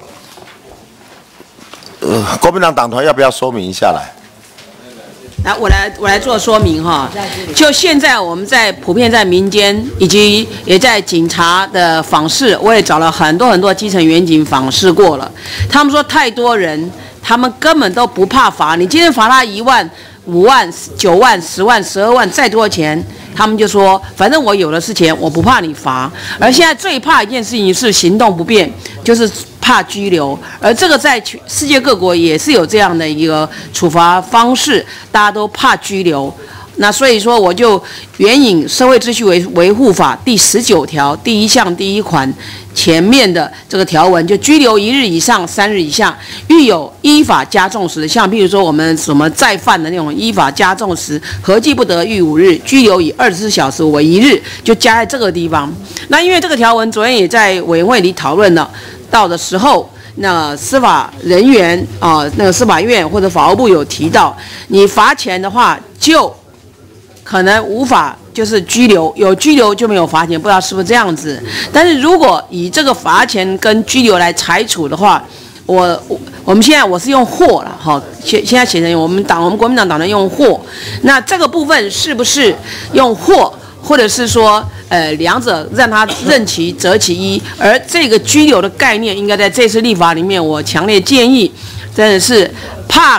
S1: 国民党党团要不要说明一下来？
S11: 来，我来做说明哈。就现在我们普遍在民间，以及也在警察的访视，我也找了很多基层员警访视过了。他们说太多人，他们根本都不怕罚。你今天罚他1万、5万、9万、10万、12万，再多钱，他们就说反正我有的是钱，我不怕你罚。而现在最怕一件事情是行动不便，就是怕拘留，而这个在世界各国也是有这样的一个处罚方式，大家都怕拘留。 那所以说我就援引《社会秩序维护法》第19条第1项第1款前面的这个条文，就拘留1日以上3日以下，遇有依法加重时，像譬如说我们什么再犯的那种依法加重时，合计不得逾5日，拘留以24小时为1日，就加在这个地方。那因为这个条文昨天也在委员会里讨论了，到的时候。那司法人员那个司法院或者法务部有提到，你罚钱的话，就可能无法就是拘留，有拘留就没有罚钱，不知道是不是这样子。但是如果以这个罚钱跟拘留来裁处的话，我们现在我是用或了哈，现在写成我们国民党党人用或，那这个部分是不是用或？或者是说，两者让他任其择其一，而这个拘留的概念，应该在这次立法里面，我强烈建议，真的是怕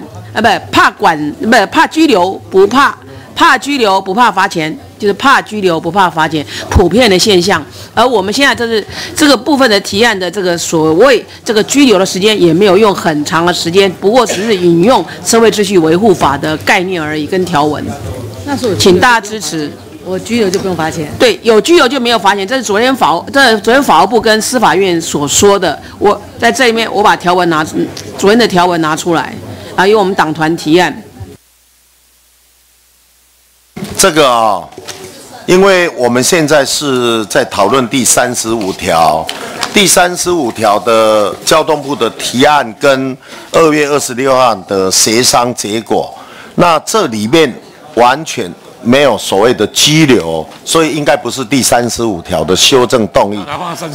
S11: 拘留不怕拘留不怕罚钱，就是怕拘留不怕罚钱，普遍的现象。而我们现在这个部分的提案的这个所谓这个拘留的时间，也没有用很长的时间，不过只是引用《社会秩序维护法》的概念而已，跟条文。那是请大家支持。
S18: 我拘留就不用罚钱。
S11: 对，有拘留就没有罚钱，这是昨天法务部跟司法院所说的。我在这里面，我把昨天的条文拿出来，由我们党团提案。
S1: 这个因为我们现在是在讨论第35条，第35条的交通部的提案跟2月26号的协商结果，那这里面完全没有所谓的拘留，所以应该不是第35条的修正动议。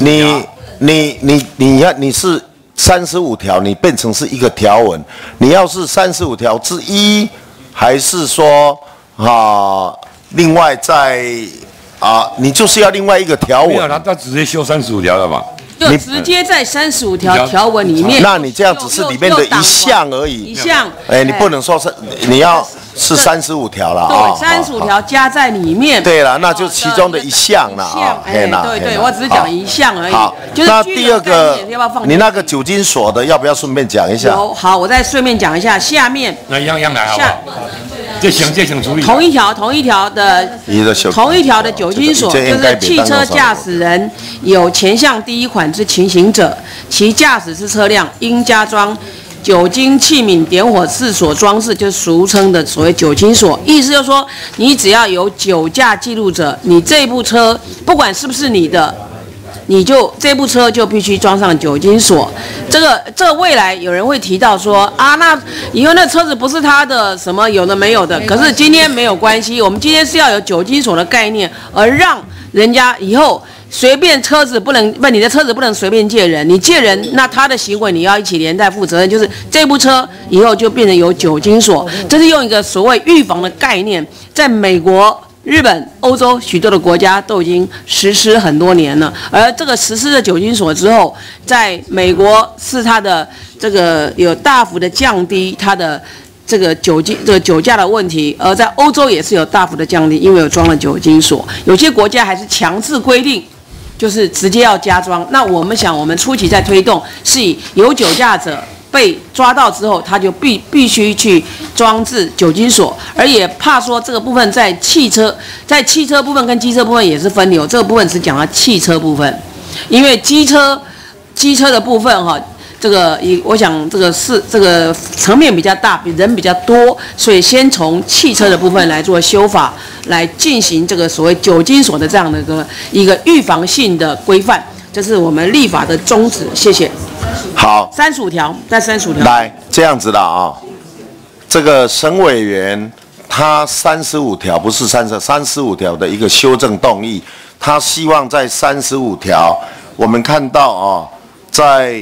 S1: 你是35条，你变成是一个条文，你要是35条之一，还是说另外你就是要另外一个条文？没有，
S5: 他直接修35条了嘛？
S11: 就直接在35条条文里面。
S1: 那你这样只是里面的一项而已。
S11: 一项。
S1: 你不能说是你要是35条了啊。
S11: 对，35条加在里面。
S1: 对了，那就其中的一项了啊。
S11: 对，我只是讲一项而已。
S1: 好，那第二个，你那个酒精所的要不要顺便讲一下？
S11: 好，我再顺便讲一下下面。
S5: 那一样来好不好？这项处理。
S11: 同一条的酒精所，就是汽车驾驶人有前项第1款之情形者，其驾驶之车辆应加装酒精器皿点火室所装置，就是俗称的所谓酒精锁。意思就是说，你只要有酒驾记录者，你这部车不管是不是你的，这部车就必须装上酒精锁。这个未来有人会提到说那以后那车子不是他的，什么有的没有的。可是今天没有关系，我们今天是要有酒精锁的概念，而让人家以后随便你的车子不能随便借人，你借人那他的行为你要一起连带负责任，就是这部车以后就变成有酒精锁。这是用一个所谓预防的概念，在美国、日本、欧洲许多的国家都已经实施很多年了，而这个实施的酒精锁之后，在美国是它的这个有大幅的降低它的这个酒驾的问题，而在欧洲也是有大幅的降低，因为有装了酒精锁。有些国家还是强制规定，就是直接要加装。那我们初期在推动，是以有酒驾者被抓到之后，他就必须去装置酒精锁，而也怕说这个部分在汽车部分跟机车部分也是分流，这个部分只讲到汽车部分，因为机车的部分我想这个层面比较大，人比较多，所以先从汽车的部分来做修法，来进行这个所谓酒精锁的这样的一个预防性的规范，这是我们立法的宗旨。谢谢。
S1: 好
S11: ，35条，在35条。
S1: 来，这样子的这个沈委员他35条不是35条的一个修正动议，他希望在35条，我们看到在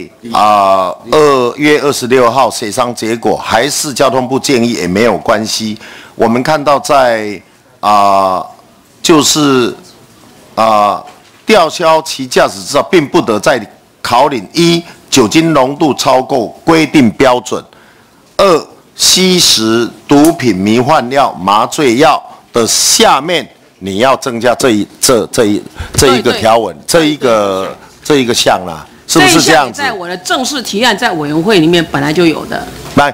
S1: 2月26号协商结果，还是交通部建议也没有关系。我们看到在就是吊销其驾驶执照，并不得再考领1酒精浓度超过规定标准，2吸食毒品、迷幻药、麻醉药的下面，你要增加这一个条文，这一个项啦。是不是这样子？
S11: 在我的正式提案在委员会里面本来就有的。
S1: 来，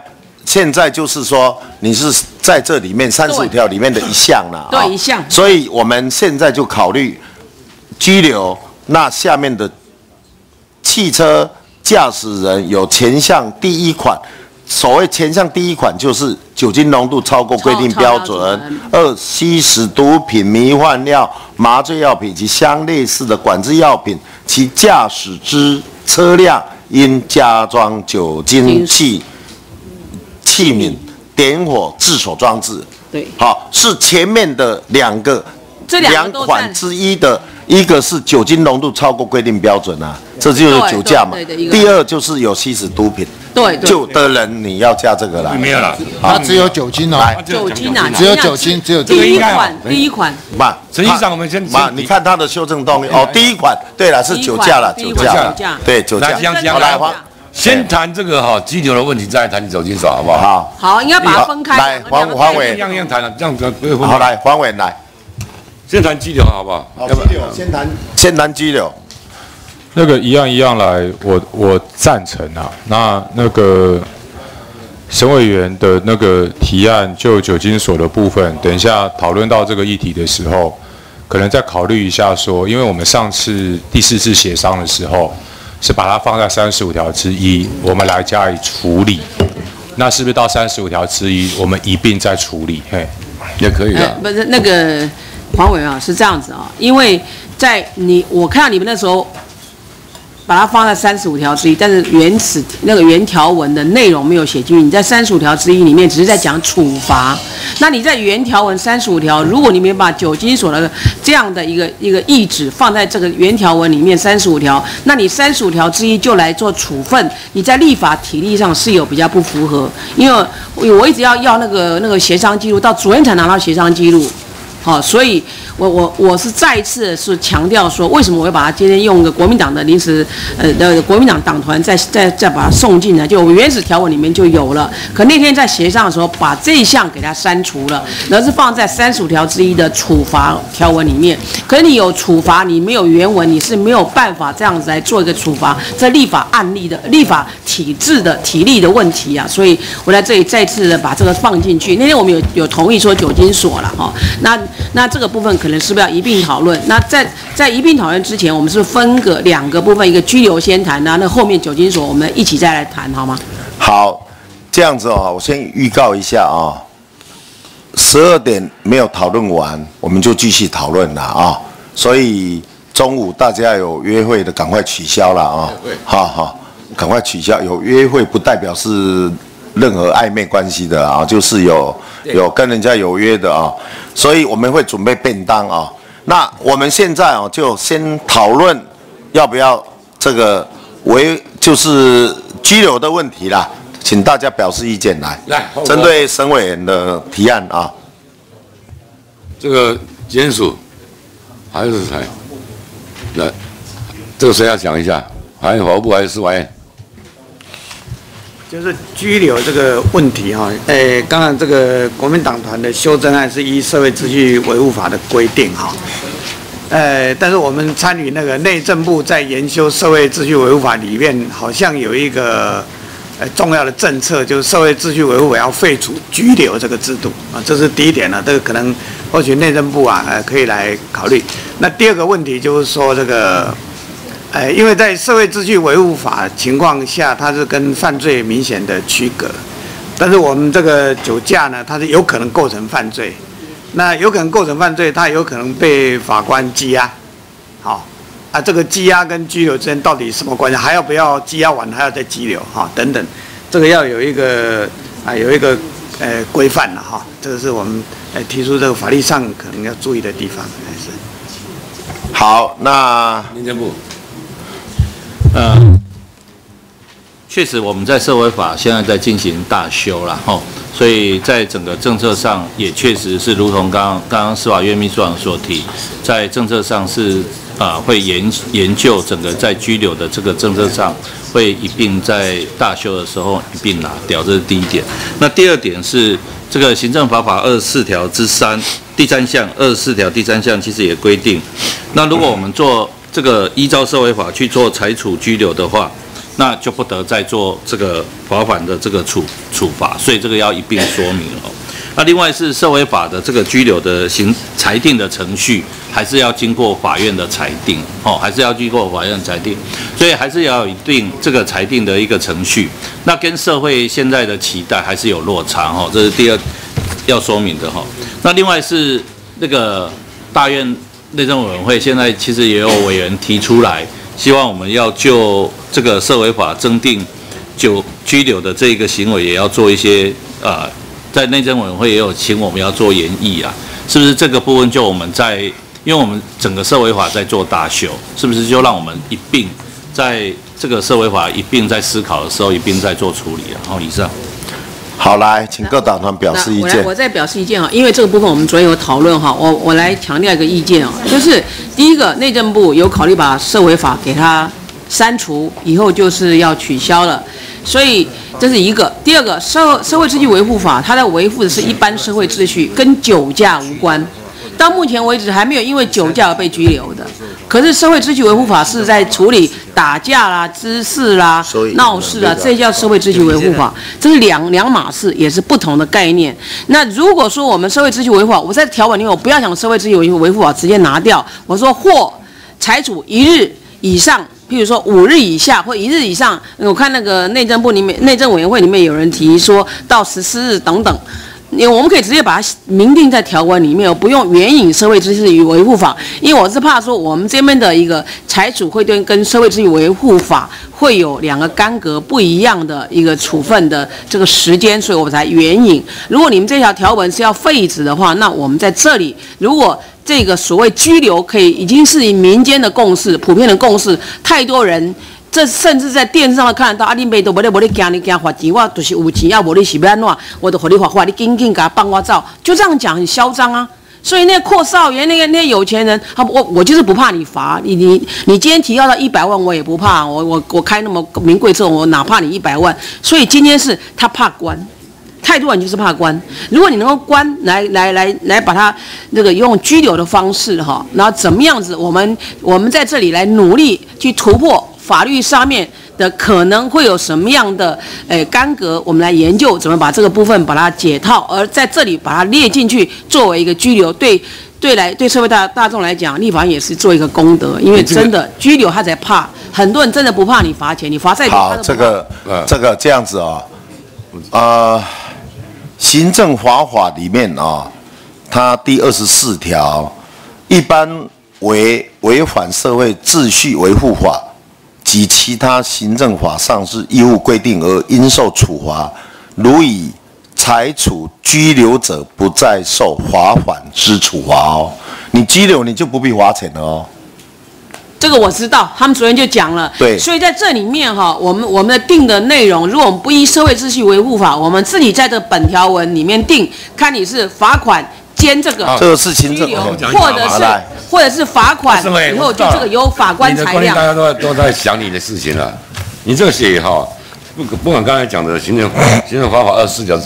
S1: 现在就是说你是在这里面35条里面的一项了，
S11: 对，一项。
S1: 所以我们现在就考虑拘留那下面的汽车驾驶人有前项第一款。所谓前项第一款就是酒精浓度超过规定标准；2、吸食毒品、迷幻药、麻醉药品及相类似的管制药品，其驾驶之车辆应加装酒精器皿、点火制手装置。
S11: 对，
S1: 好，是前面的两款之一的。一个是酒精浓度超过规定标准啊，这就是酒驾嘛。第二就是有吸食毒品，酒的人你要加这个来。
S5: 没有了，
S14: 它只有酒精哦。
S11: 酒精啊，
S14: 只有酒精，只有
S11: 第一款。
S1: 嘛，
S5: 实际上我们先
S1: 你看它的修正动力哦，第一款，对了，是酒驾了，酒驾，对酒驾。
S5: 好，来，先谈这个拘留的问题，再谈酒精手，好不好？
S11: 好，应该把它分开。
S1: 来，黄伟，
S5: 样谈了，这样子不会分。
S1: 好，来，黄伟来。
S5: 先谈拘留好不好？
S1: 好，拘留，先谈拘留。
S2: 那个一样来，我赞成啊。那个沈委员的那个提案，就酒精所的部分，等一下讨论到这个议题的时候，可能再考虑一下说，因为我们上次第4次协商的时候，是把它放在35条之一，我们来加以处理。那是不是到35条之一，我们一并再处理？嘿，
S5: 也可以的。
S11: 不是那个。黄委员啊，是这样子啊，因为我看到你们那时候把它放在35条之一，但是原条文的内容没有写进去。你在35条之一里面只是在讲处罚，那你在原条文35条，如果你没把酒精所的这样的一个意旨放在这个原条文里面35条，那你35条之一就来做处分，你在立法体例上是有比较不符合。因为我一直要那个协商记录，到昨天才拿到协商记录。好，所以我是再一次是强调说，为什么我会把它今天用个国民党的临时国民党党团再把它送进来，就我原始条文里面就有了。可那天在协商的时候，把这一项给它删除了，而是放在35条之一的处罚条文里面。可是你有处罚，你没有原文，你是没有办法这样子来做一个处罚，这立法案例的立法体制的体力的问题啊。所以我在这里再次的把这个放进去。那天我们有同意说酒精所了哈，那这个部分可能是不是要一并讨论？那在一并讨论之前，我们是分个2个部分，一个拘留先谈那后面酒精所我们一起再来谈，好吗？
S1: 好，这样子哦，我先预告一下啊，12点没有讨论完，我们就继续讨论了啊。所以中午大家有约会的赶快取消了啊，好，赶快取消。有约会不代表是任何暧昧关系的啊，就是有跟人家有约的啊，所以我们会准备便当啊。那我们现在啊，就先讨论要不要这个就是拘留的问题啦，请大家表示意见来。针对沈委员的提案啊，
S5: 这个检署还是谁？来，这个谁要讲一下？还是法务部还是司法院？
S17: 就是拘留这个问题哈，刚刚这个国民党团的修正案是依社会秩序维护法的规定哈，但是我们参与那个内政部在研修社会秩序维护法里面，好像有一个重要的政策，就是社会秩序维护法要废除拘留这个制度啊，这是第一点呢，这个可能或许内政部啊可以来考虑。那第二个问题就是说这个。因为在社会秩序维护法情况下，它是跟犯罪明显的区隔，但是我们这个酒驾呢，它是有可能构成犯罪，那有可能构成犯罪，它有可能被法官羁押，好，这个羁押跟拘留之间到底什么关系？还要不要羁押完还要再拘留？哈，等等，这个要有一个规范了哈，这个是我们提出这个法律上可能要注意的地方，还是。
S1: 好，那
S5: 民政部。
S15: 确实我们在社会法现在在进行大修啦，所以在整个政策上也确实是如同刚刚司法院秘书长所提，在政策上是会研究整个在拘留的这个政策上，会一并在大修的时候一并拿掉，这是第一点。那第二点是这个行政法法24条之3第3项，24条第3项其实也规定，那如果我们做这个依照社会法去做裁处拘留的话，
S19: 那就不得再做这个罚款的这个处罚，所以这个要一并说明哦。那另外是社会法的这个拘留的裁定的程序，还是要经过法院的裁定哦，还是要经过法院裁定，所以还是要有一定这个裁定的一个程序。那跟社会现在的期待还是有落差哦，这是第二要说明的哈。那另外是那个大院内政委员会现在其实也有委员提出来，希望我们要就这个社会法增订拘留的这个行为，也要做一些在内政委员会也有请我们要做研议啊，是不是这个部分就我们在，因为我们整个社会法在做大修，是不是就让我们一并在这个社会法一并在思考的时候一并在做处理啊？好，以上。
S1: 好，来，请各党团表示意见。
S11: 我再表示意见哈，因为这个部分我们昨天有讨论哈，我来强调一个意见哦，就是第一个，内政部有考虑把社会法给它删除，以后就是要取消了。所以这是一个。第二个，社会秩序维护法，它在维护的是一般社会秩序，跟酒驾无关。到目前为止还没有因为酒驾而被拘留的。可是社会秩序维护法是在处理打架啦、滋事啦、闹事啦，这叫社会秩序维护法，这是两码事，也是不同的概念。那如果说我们社会秩序维护法，我在条文里面我不要讲社会秩序维护法，直接拿掉，我说或裁处1日以上。譬如说5日以下或1日以上，我看那个内政部里面内政委员会里面有人提说到14日等等，我们可以直接把它明定在条文里面，不用援引社会秩序维护法，因为我是怕说我们这边的一个裁处会跟社会秩序维护法会有2个干戈不一样的一个处分的这个时间，所以我才援引。如果你们这条条文是要废止的话，那我们在这里如果这个所谓拘留可以已经是民间的共识，普遍的共识，太多人，这甚至在电视上都看得到，啊，你没都无你惊你罚钱，我就是有钱，要无你是要安怎，我就和你罚，你紧紧给他放我走，就这样讲很嚣张啊。所以那个阔少爷，那些有钱人，我就是不怕你罚你今天提高到100万，我也不怕，我开那么名贵车，我哪怕你100万。所以今天是他怕关。太多人就是怕关，如果你能够关来把它那个用拘留的方式哈，然后怎么样子，我们在这里来努力去突破法律上面的可能会有什么样的干戈，我们来研究怎么把这个部分把它解套，而在这里把它列进去作为一个拘留，对社会大众来讲，立法院也是做一个功德，因为真的拘留他才怕，很多人真的不怕你罚钱，你罚再多他都不怕。
S1: 好，这个这样子啊，行政法里面它第24条，一般违反社会秩序维护法及其他行政法上之义务规定而应受处罚，如以裁处拘留者，不再受罚款之处罚哦。你拘留你就不必罚钱了哦。
S11: 这个我知道，他们昨天就讲了。
S1: 对，
S11: 所以在这里面哈，我们的定的内容，如果我们不依社会秩序维护法，我们自己在这本条文里面定，看你是罚款兼这个
S1: 这个是行政，
S11: 或者是罚款以后就这个由法官裁量。
S5: 大家都在想你的事情了，你这个写哈，不管刚才讲的行政法法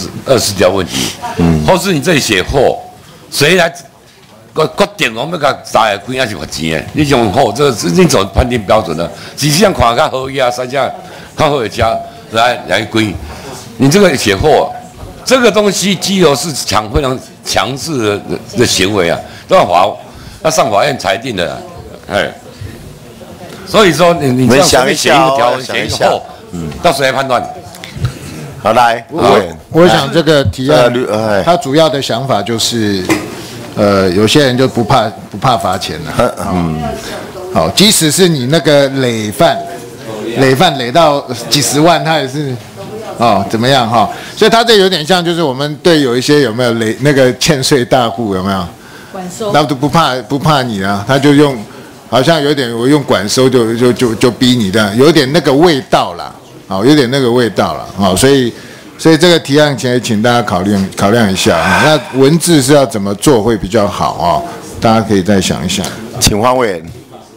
S5: 24条问题，或是你这里写或谁来？决定我们要甲查个开还是罚钱的，你用好，这是你做判定标准的。只是让看较好呀，三下较好的车来归。你这个写错，这个东西拘留是非常强制的行为啊，都要上法院裁定的，哎。所以说你这样写一个条文写一个后，到谁来判断？
S1: 好来，
S14: 我想这个提案，它主要的想法就是。有些人就不怕罚钱了，好，即使是你那个累犯累到几十万，他也是，怎么样哈？所以他这有点像，就是我们对有一些有没有那个欠税大户有没有？
S18: 管收，
S14: 那都不怕你啊，他就用，好像有点我用管收就逼你的，有点那个味道啦，好，有点那个味道了，好，所以这个提案请大家考量一下啊。那文字是要怎么做会比较好啊？大家可以再想一想。
S1: 请黄委员。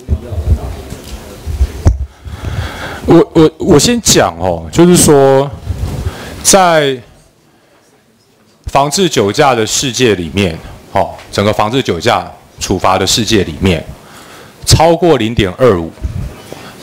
S2: 我先讲就是说，在防治酒驾的世界里面，整个防治酒驾处罚的世界里面，超过0.25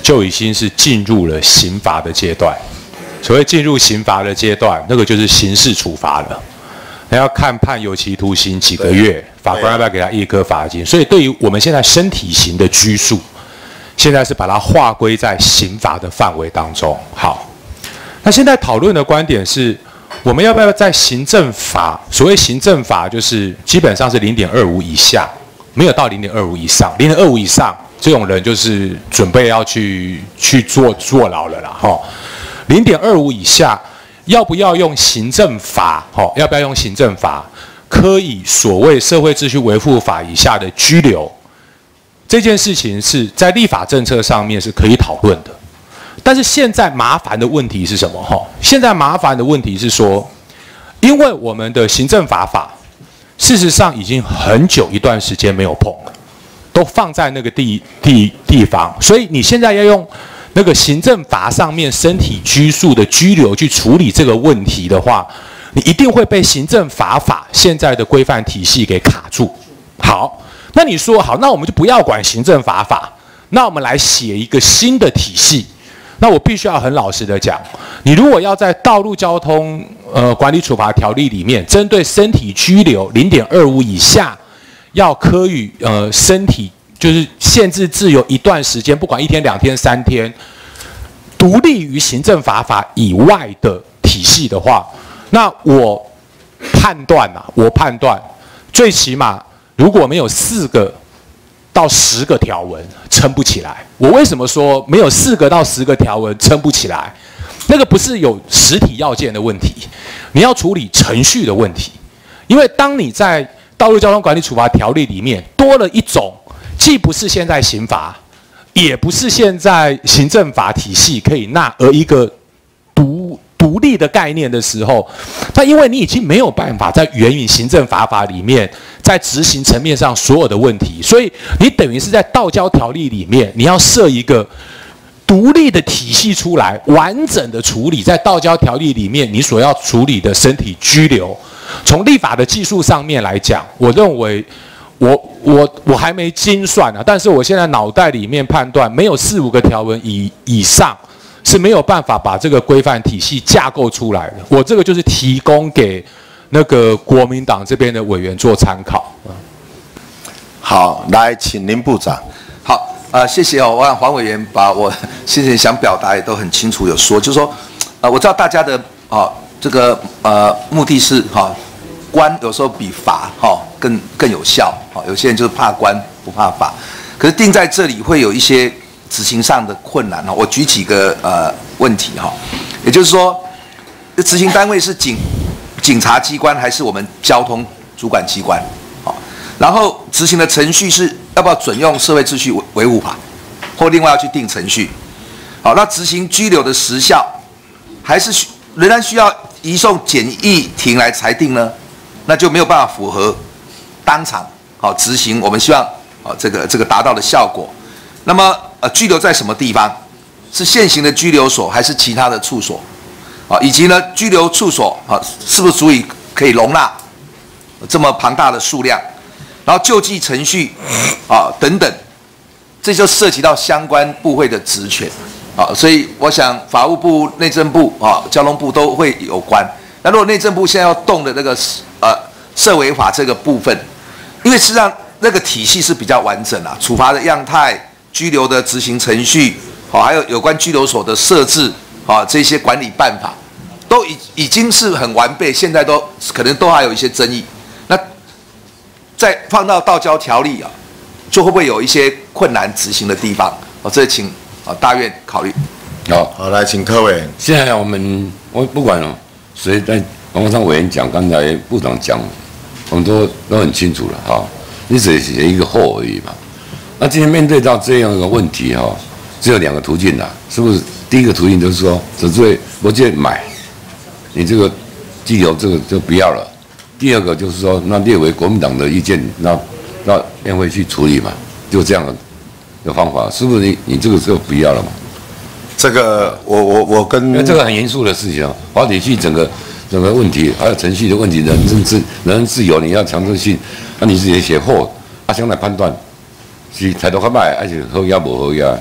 S2: 就已经是进入了刑罚的阶段。所谓进入刑罚的阶段，那个就是刑事处罚了。还要看判有期徒刑几个月，法官要不要给他一颗罚金？所以对于我们现在身体刑的拘束，现在是把它划归在刑罚的范围当中。好，那现在讨论的观点是，我们要不要在行政法？所谓行政法就是基本上是0.25以下，没有到0.25以上。0.25以上，这种人就是准备要去坐牢了啦。0.25以下。要不要用行政法？要不要用行政法科以所谓社会秩序维护法以下的拘留？这件事情是在立法政策上面是可以讨论的。但是现在麻烦的问题是什么？现在麻烦的问题是说，因为我们的行政法事实上已经很久一段时间没有碰了，都放在那个地方，所以你现在要用那个行政法上面身体拘束的拘留去处理这个问题的话，你一定会被行政法现在的规范体系给卡住。好，那你说好，那我们就不要管行政法，那我们来写一个新的体系。那我必须要很老实的讲，你如果要在道路交通管理处罚条例里面，针对身体拘留0.25以下，要科予身体。就是限制自由一段时间，不管1天、2天、3天，独立于行政法以外的体系的话，那我判断最起码如果没有4个到10个条文撑不起来。我为什么说没有4个到10个条文撑不起来？那个不是有实体要件的问题，你要处理程序的问题。因为当你在道路交通管理处罚条例里面多了一种。既不是现在刑法，也不是现在行政法体系可以纳而一个独立的概念的时候，那因为你已经没有办法在援引行政法里面，在执行层面上所有的问题，所以你等于是在道交条例里面，你要设一个独立的体系出来，完整的处理在道交条例里面你所要处理的身体拘留。从立法的技术上面来讲，我认为。我还没精算啊，但是我现在脑袋里面判断，没有4、5个条文以上是没有办法把这个规范体系架构出来的。我这个就是提供给那个国民党这边的委员做参考。
S1: 好，来，请林部长。
S3: 好，谢谢哦。我想黄委员把我先前想表达也都很清楚有说，就是说，我知道大家的这个目的是官有时候比法更有效，有些人就是怕官不怕法，可是定在这里会有一些执行上的困难。我举几个问题，也就是说，执行单位是警察机关还是我们交通主管机关？然后执行的程序是要不要准用社会秩序维护法，或另外要去定程序？好，那执行拘留的时效还是仍然需要移送检疫庭来裁定呢？那就没有办法符合当场执行我们希望这个达到的效果。那么拘留在什么地方？是现行的拘留所还是其他的处所？以及呢拘留处所是不是足以可以容纳这么庞大的数量？然后救济程序等等，这就涉及到相关部会的职权所以我想法务部、内政部交通部都会有关。那如果内政部现在要动的那个社维法这个部分，因为实际上那个体系是比较完整啊，处罚的样态、拘留的执行程序，还有关拘留所的设置这些管理办法，都已经是很完备，现在都可能都还有一些争议。那再放到道交条例就会不会有一些困难执行的地方？这请大院考虑。
S1: 好，来请柯委员。
S5: 现在我不管谁在王国昌委员讲，刚才部长讲，我们都很清楚了你只写一个后而已嘛。那今天面对到这样一个问题只有2个途径啦，是不是？第一个途径就是说，只会我就买，你这个拘留这个就不要了。第二个就是说，那列为国民党的意见，那院会去处理嘛，就这样的方法，是不是？你这个就不要了嘛？
S1: 这个我跟
S5: 因为这个很严肃的事情法体系整个问题，还有程序的问题，人身自由你要强制性，那你自己写后相来判断是态度较歹，还是好押无好押，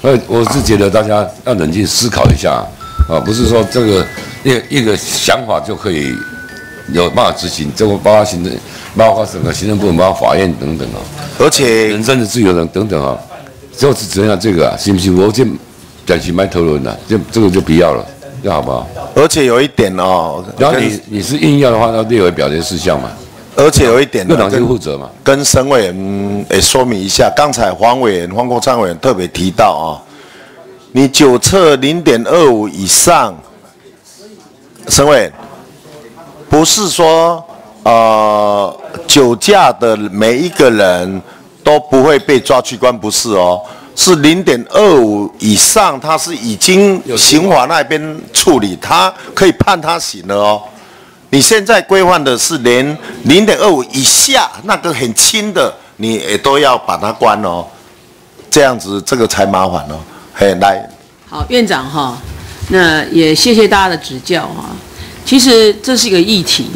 S5: 我是觉得大家要冷静思考一下啊，不是说这个一个想法就可以有办法执行，这个包括行政，包括整个行政部门，包括法院等等啊，
S1: 而且
S5: 人身的自由等等啊，就是只能这个啊，是不是？我这暂时卖讨论了，这个就不要了，这样好不好？
S1: 而且有一点哦，
S5: 然后你是硬要的话，要列为表决事项嘛。
S1: 而且有一点，
S5: 各党就负责嘛。
S1: 跟沈委员也说明一下，刚才黄国昌委员特别提到啊，你酒测 0.25 以上，沈委员不是说酒驾的每一个人都不会被抓去关，不是哦，是 0.25 以上，他是已经刑法那边处理，他可以判他刑了哦。你现在规范的是连 0.25 以下那个很轻的，你也都要把它关哦，这样子这个才麻烦哦。嘿，来，
S11: 好，院长哈，那也谢谢大家的指教哈。其实这是一个议题，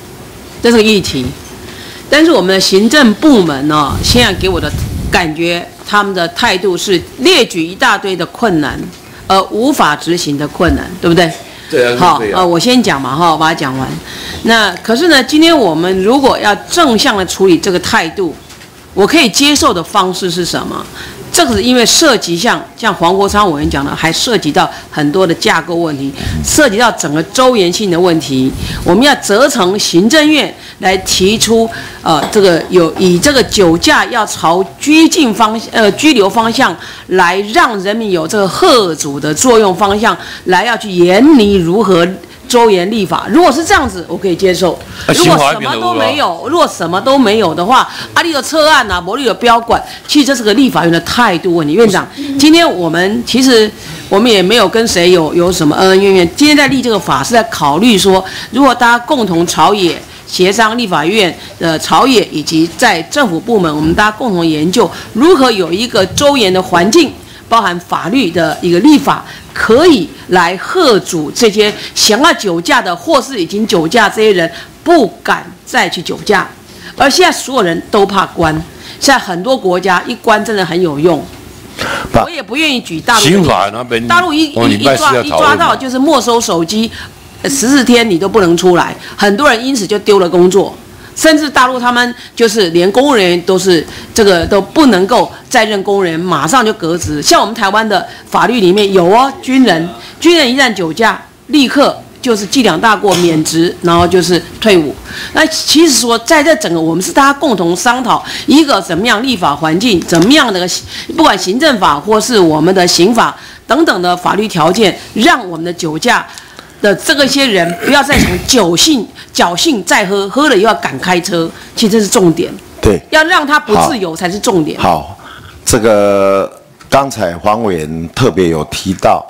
S11: 但是我们的行政部门呢，现在给我的感觉，他们的态度是列举一大堆的困难，而无法执行的困难，对不对？
S5: 对啊，
S11: 好，我先讲嘛，哈，把它讲完。那可是呢，今天我们如果要正向的处理这个态度，我可以接受的方式是什么？这个是因为涉及像黄国昌委员讲的，还涉及到很多的架构问题，涉及到整个周延性的问题。我们要责成行政院来提出，这个以这个酒驾要朝拘留方向来让人民有这个吓阻的作用方向，来要去研拟如何周延立法。如果是这样子，我可以接受。如果什么都没有的话，你有策案啊，没有标管，其实这是个立法院的态度问题。院长，今天我们其实我们也没有跟谁有什么恩恩怨怨。今天在立这个法是在考虑说，如果大家共同朝野协商立法院的朝野以及在政府部门，我们大家共同研究如何有一个周延的环境，包含法律的一个立法，可以来吓阻这些想要酒驾的或是已经酒驾这些人不敢再去酒驾。而现在所有人都怕关，现在很多国家一关真的很有用。我也不愿意举大陆
S5: 刑法那边，
S11: 大陆一抓到就是没收手机，14天你都不能出来，很多人因此就丢了工作。甚至大陆他们就是连公务人员都是这个都不能够再任公务人员，马上就革职。像我们台湾的法律里面有哦，军人一旦酒驾，立刻就是伎俩大过免职，然后就是退伍。那其实说在这整个我们是大家共同商讨一个怎么样立法环境，怎么样的不管行政法或是我们的刑法等等的法律条件，让我们的酒驾的这个些人不要再从侥幸再喝了又要敢开车，其实这是重点。
S1: 对，
S11: 要让他不自由才是重点。
S1: 好，这个刚才黄委员特别有提到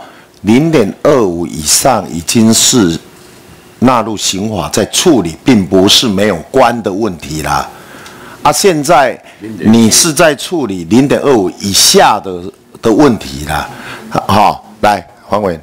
S1: ，0.25以上已经是纳入刑法在处理，并不是没有关的问题啦。现在你是在处理0.25以下的问题啦。好，来黄委员。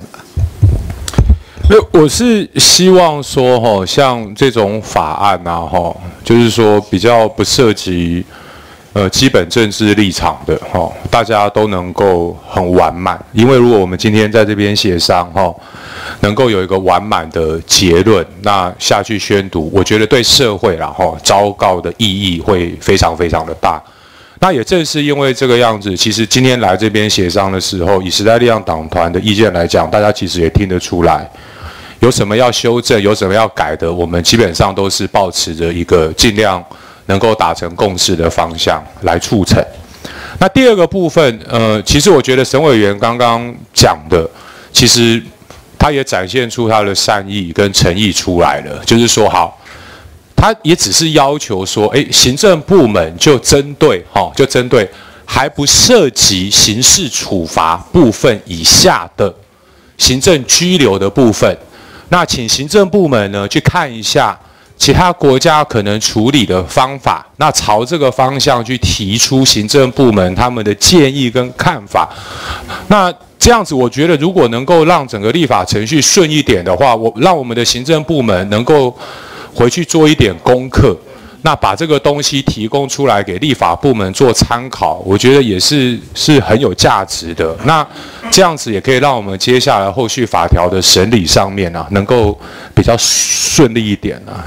S2: 我是希望说，像这种法案啊，就是说比较不涉及基本政治立场的，大家都能够很完满。因为如果我们今天在这边协商，能够有一个完满的结论，那下去宣读，我觉得对社会啦，昭告的意义会非常非常的大。那也正是因为这个样子，其实今天来这边协商的时候，以时代力量党团的意见来讲，大家其实也听得出来。有什么要修正，有什么要改的，我们基本上都是抱持着一个尽量能够达成共识的方向来促成。那第二个部分，其实我觉得沈委员刚刚讲的，其实他也展现出他的善意跟诚意出来了，就是说好，他也只是要求说，行政部门就针对还不涉及刑事处罚部分以下的行政拘留的部分。那请行政部门呢去看一下其他国家可能处理的方法，那朝这个方向去提出行政部门他们的建议跟看法。那这样子，我觉得如果能够让整个立法程序顺一点的话，让我们的行政部门能够回去做一点功课， 那把这个东西提供出来给立法部门做参考，我觉得也是很有价值的。那这样子也可以让我们接下来后续法条的审理上面啊，能够比较顺利一点啊。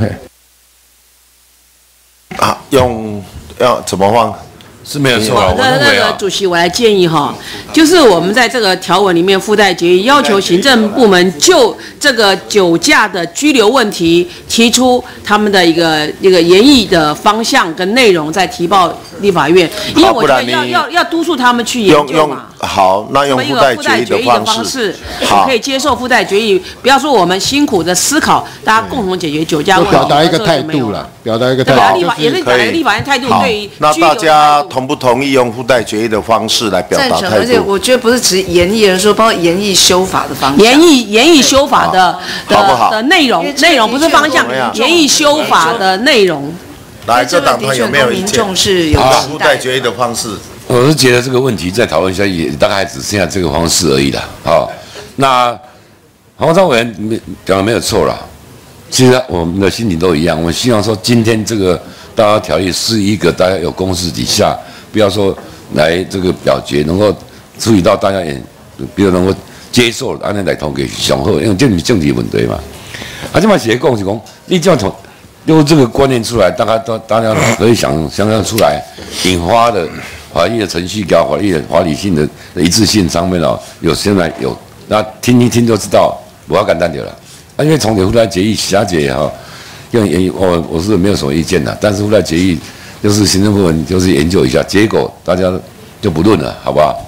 S1: 啊，要怎么放？
S5: 是没有错啊。
S11: 那个主席，我来建议哈，就是我们在这个条文里面附带决议，要求行政部门就这个酒驾的拘留问题提出他们的一个研议的方向跟内容，再提报立法院。因为我觉得要督促他们去研究嘛。
S1: 好，那用附带决议的方式，
S11: 我可以接受附带决议。不要说我们辛苦的思考，大家共同解决酒驾问题。
S14: 表达一个态度了，表达一个态度，
S11: 也是表达立法院态度对于
S1: 那大家同不同意用附带决议的方式来表达态度？
S16: 而且我觉得不是只研议而说，包括研议修法的方向。
S11: 研议修法的内容不是方向，研议修法的内容。
S1: 来，各党团有没有意见？附带决议的方式。
S5: 我是觉得这个问题再讨论一下，也大概只剩下这个方式而已啦。好，那黄章委员讲的没有错啦。其实我们的心情都一样，我们希望说今天这个大家条例是一个大家有共识底下，不要说来这个表决，能够处理到大家也比较能够接受，安尼来通给上好，因为这是政治问题嘛。啊，这嘛是讲是讲，你这样从用这个观念出来，大家可以想象出来，引发的法律的程序跟法律的法理性的一致性上面哦，现在有，那听一听就知道，不要简单点了。啊，因为从附带决议辖解哈，用研议我是没有什么意见的，但是附带决议就是行政部门就是研究一下，结果大家就不论了，好不好？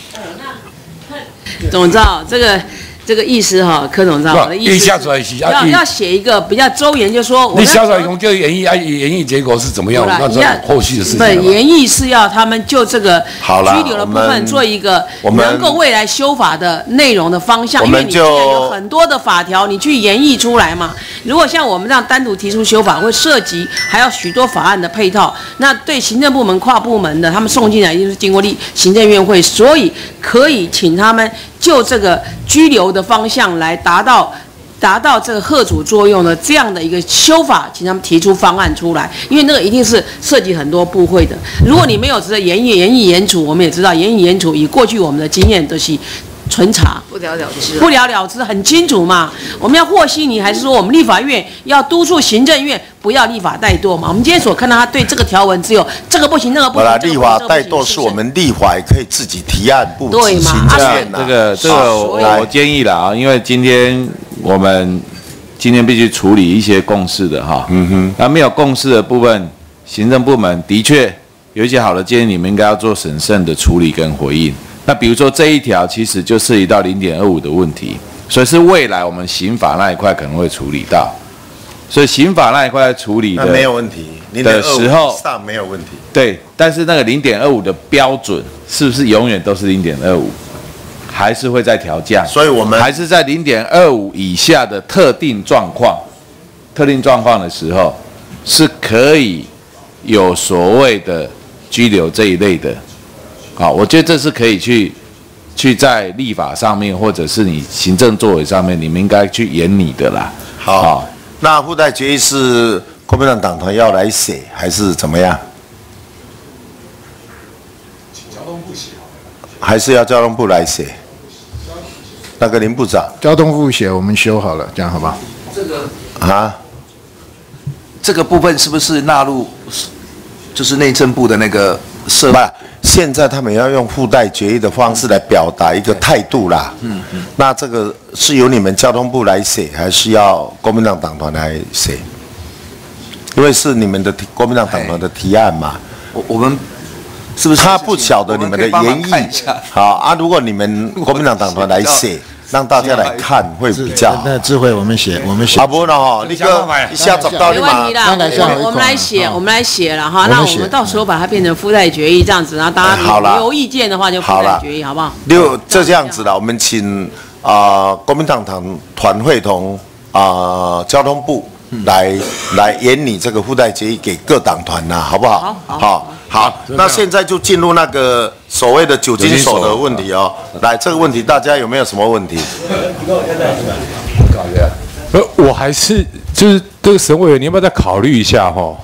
S11: 总召这个意思哈，柯总召我的意思要写一个比较周延，就说
S5: 你写出来讲叫研议，研议结果是怎么样？那是后续的事情。
S11: 对，研议是要他们就这个拘留的部分做一个能够未来修法的内容的方向，因为你现在有很多的法条，你去研议出来嘛。如果像我们这样单独提出修法，会涉及还要许多法案的配套，那对行政部门跨部门的他们送进来，一定是经过行政院会，所以可以请他们就这个拘留的方向来达到这个吓阻作用的这样的一个修法，请他们提出方案出来，因为那个一定是涉及很多部会的。如果你没有直接研议研处，我们也知道研议研处以过去我们的经验都是纯查
S16: 不了了之，
S11: 很清楚嘛。我们要和稀泥，还是说我们立法院要督促行政院不要立法怠惰嘛？我们今天所看到他对这个条文只有这个不行，那个不行。
S1: 立法怠惰是我们立法也可以自己提案布置行政院呐。
S7: 这个我建议了啊，因为今天我们必须处理一些共识的哈。那没有共识的部分，行政部门的确有一些好的建议，你们应该要做审慎的处理跟回应。那比如说这一条其实就涉及到0.25的问题，所以是未来我们刑法那一块可能会处理到，所以刑法那一块处理的
S1: 没有问题
S7: 的时候
S1: 上没有问题。
S7: 对，但是那个0.25的标准是不是永远都是0.25，还是会再调降？
S1: 所以我们
S7: 还是在0.25以下的特定状况的时候，是可以有所谓的拘留这一类的。好，我觉得这是可以去在立法上面，或者是你行政作为上面，你们应该去研拟的啦。
S1: 好，那附带决议是国民党党团要来写，还是怎么样？请交通部写，还是要交通部来写？那个林部长，
S14: 交通部写，我们修好了，这样好不好？
S3: 这个部分是不是纳入就是内政部的那个设？
S1: 现在他们要用附带决议的方式来表达一个态度啦。那这个是由你们交通部来写，还是要国民党党团来写？因为是你们的国民党党团的提案嘛。
S3: 我们是不是？
S1: 他不晓得你们的研议。好啊，如果你们国民党党团来写。让大家来看会比较好。
S14: 那智慧我们写。
S1: 啊不了哈，那个一下找到你嘛。
S11: 没问题啦，我们来写了哈。那我们到时候把它变成附带决议这样子，然后大家有意见的话就附带决议，好不好？
S1: 就这样子了，我们请国民党团会同交通部来研拟这个附带决议给各党团呐，好不好？好，那现在就进入那个所谓的酒精手的问题哦。来，这个问题大家有没有什么问题？
S2: 我还是就是这个沈委员，你要不要再考虑一下哈？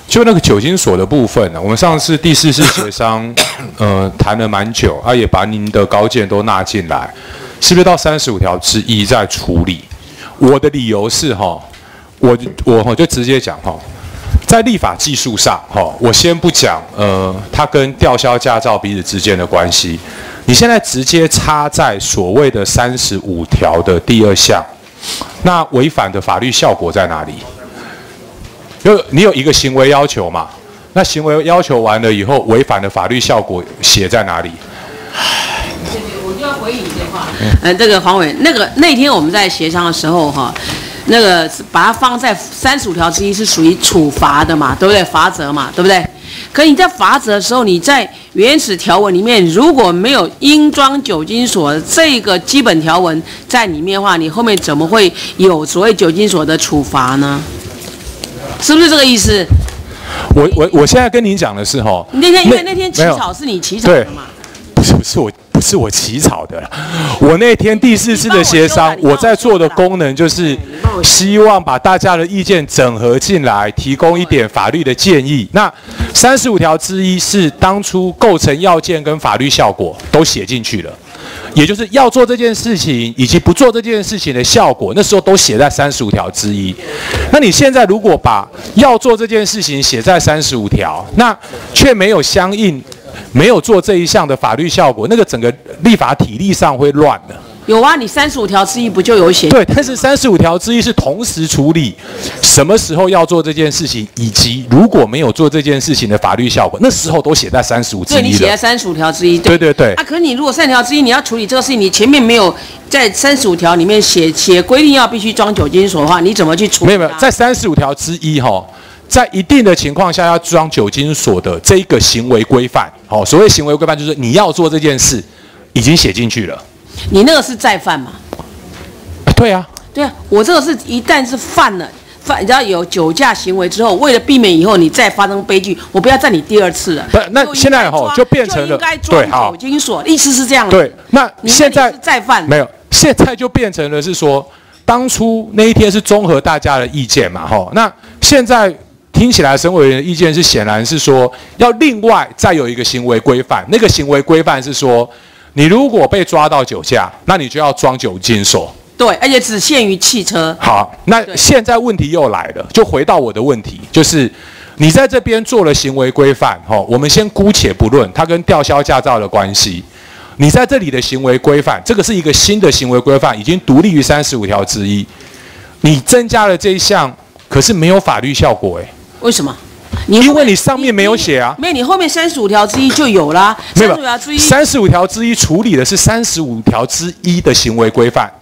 S2: 就那个酒精锁的部分呢，我们上次第4次协商，谈了蛮久，也把您的高见都纳进来，是不是到35条之一在处理？我的理由是我就直接讲在立法技术上我先不讲它跟吊销驾照彼此之间的关系，你现在直接插在所谓的35条的第2项，那违反的法律效果在哪里？你有一个行为要求嘛？那行为要求完了以后，违反的法律效果写在哪里？
S11: 我就要回应这话。这个黄委，那天我们在协商的时候那个把它放在35条之一是属于处罚的嘛，对不对？罚则嘛，对不对？可你在罚则的时候，你在原始条文里面如果没有应装酒精锁这个基本条文在里面的话，你后面怎么会有所谓酒精锁的处罚呢？是不是这个意思？
S2: 我现在跟你讲的是
S11: 那天因为那天起草是你起草的嘛？不是我起草的，我那天第4次的协商，我在做的功能就是希望把大家的意见整合进来，提供一点法律的建议。那35条之一是当初构成要件跟法律效果都写进去了。也就是要做这件事情以及不做这件事情的效果，那时候都写在35条之一。那你现在如果把要做这件事情写在35条，那却没有相应没有做这一项的法律效果，那个整个立法体力上会乱的。有啊，你35条之一不就有写？
S2: 对，但是35条之一是同时处理什么时候要做这件事情，以及如果没有做这件事情的法律效果，那时候都写在35之一了。
S11: 对，你写在35条之一。
S2: 对对对。
S11: 可是你如果30条之一你要处理这个事情，你前面没有在35条里面写规定要必须装酒精锁的话，你怎么去处理？
S2: 没有，在35条之一在一定的情况下要装酒精锁的这个行为规范，所谓行为规范就是你要做这件事，已经写进去了。
S11: 你那个是再犯嘛？
S2: 对啊，
S11: 对啊，我这个是一旦是犯了，你知道有酒驾行为之后，为了避免以后你再发生悲剧，我不要在你第2次了。
S2: 不，那现在就变成了
S11: 就应该装酒精锁，意思是这样。
S2: 对，那现在
S11: 是再犯
S2: 没有，现在就变成了是说，当初那一天是综合大家的意见嘛，那现在听起来审委员的意见是显然是说要另外再有一个行为规范，那个行为规范是说，你如果被抓到酒驾，那你就要装酒精锁。
S11: 对，而且只限于汽车。
S2: 好，那现在问题又来了，就回到我的问题，就是你在这边做了行为规范，我们先姑且不论它跟吊销驾照的关系。你在这里的行为规范，这个是一个新的行为规范，已经独立于35条之一。你增加了这一项，可是没有法律效果，
S11: 为什么？
S2: 因为你上面没有写啊，
S11: 没有，你后面35条之一就有啦。
S2: 35条之一处理的是35条之一的行为规范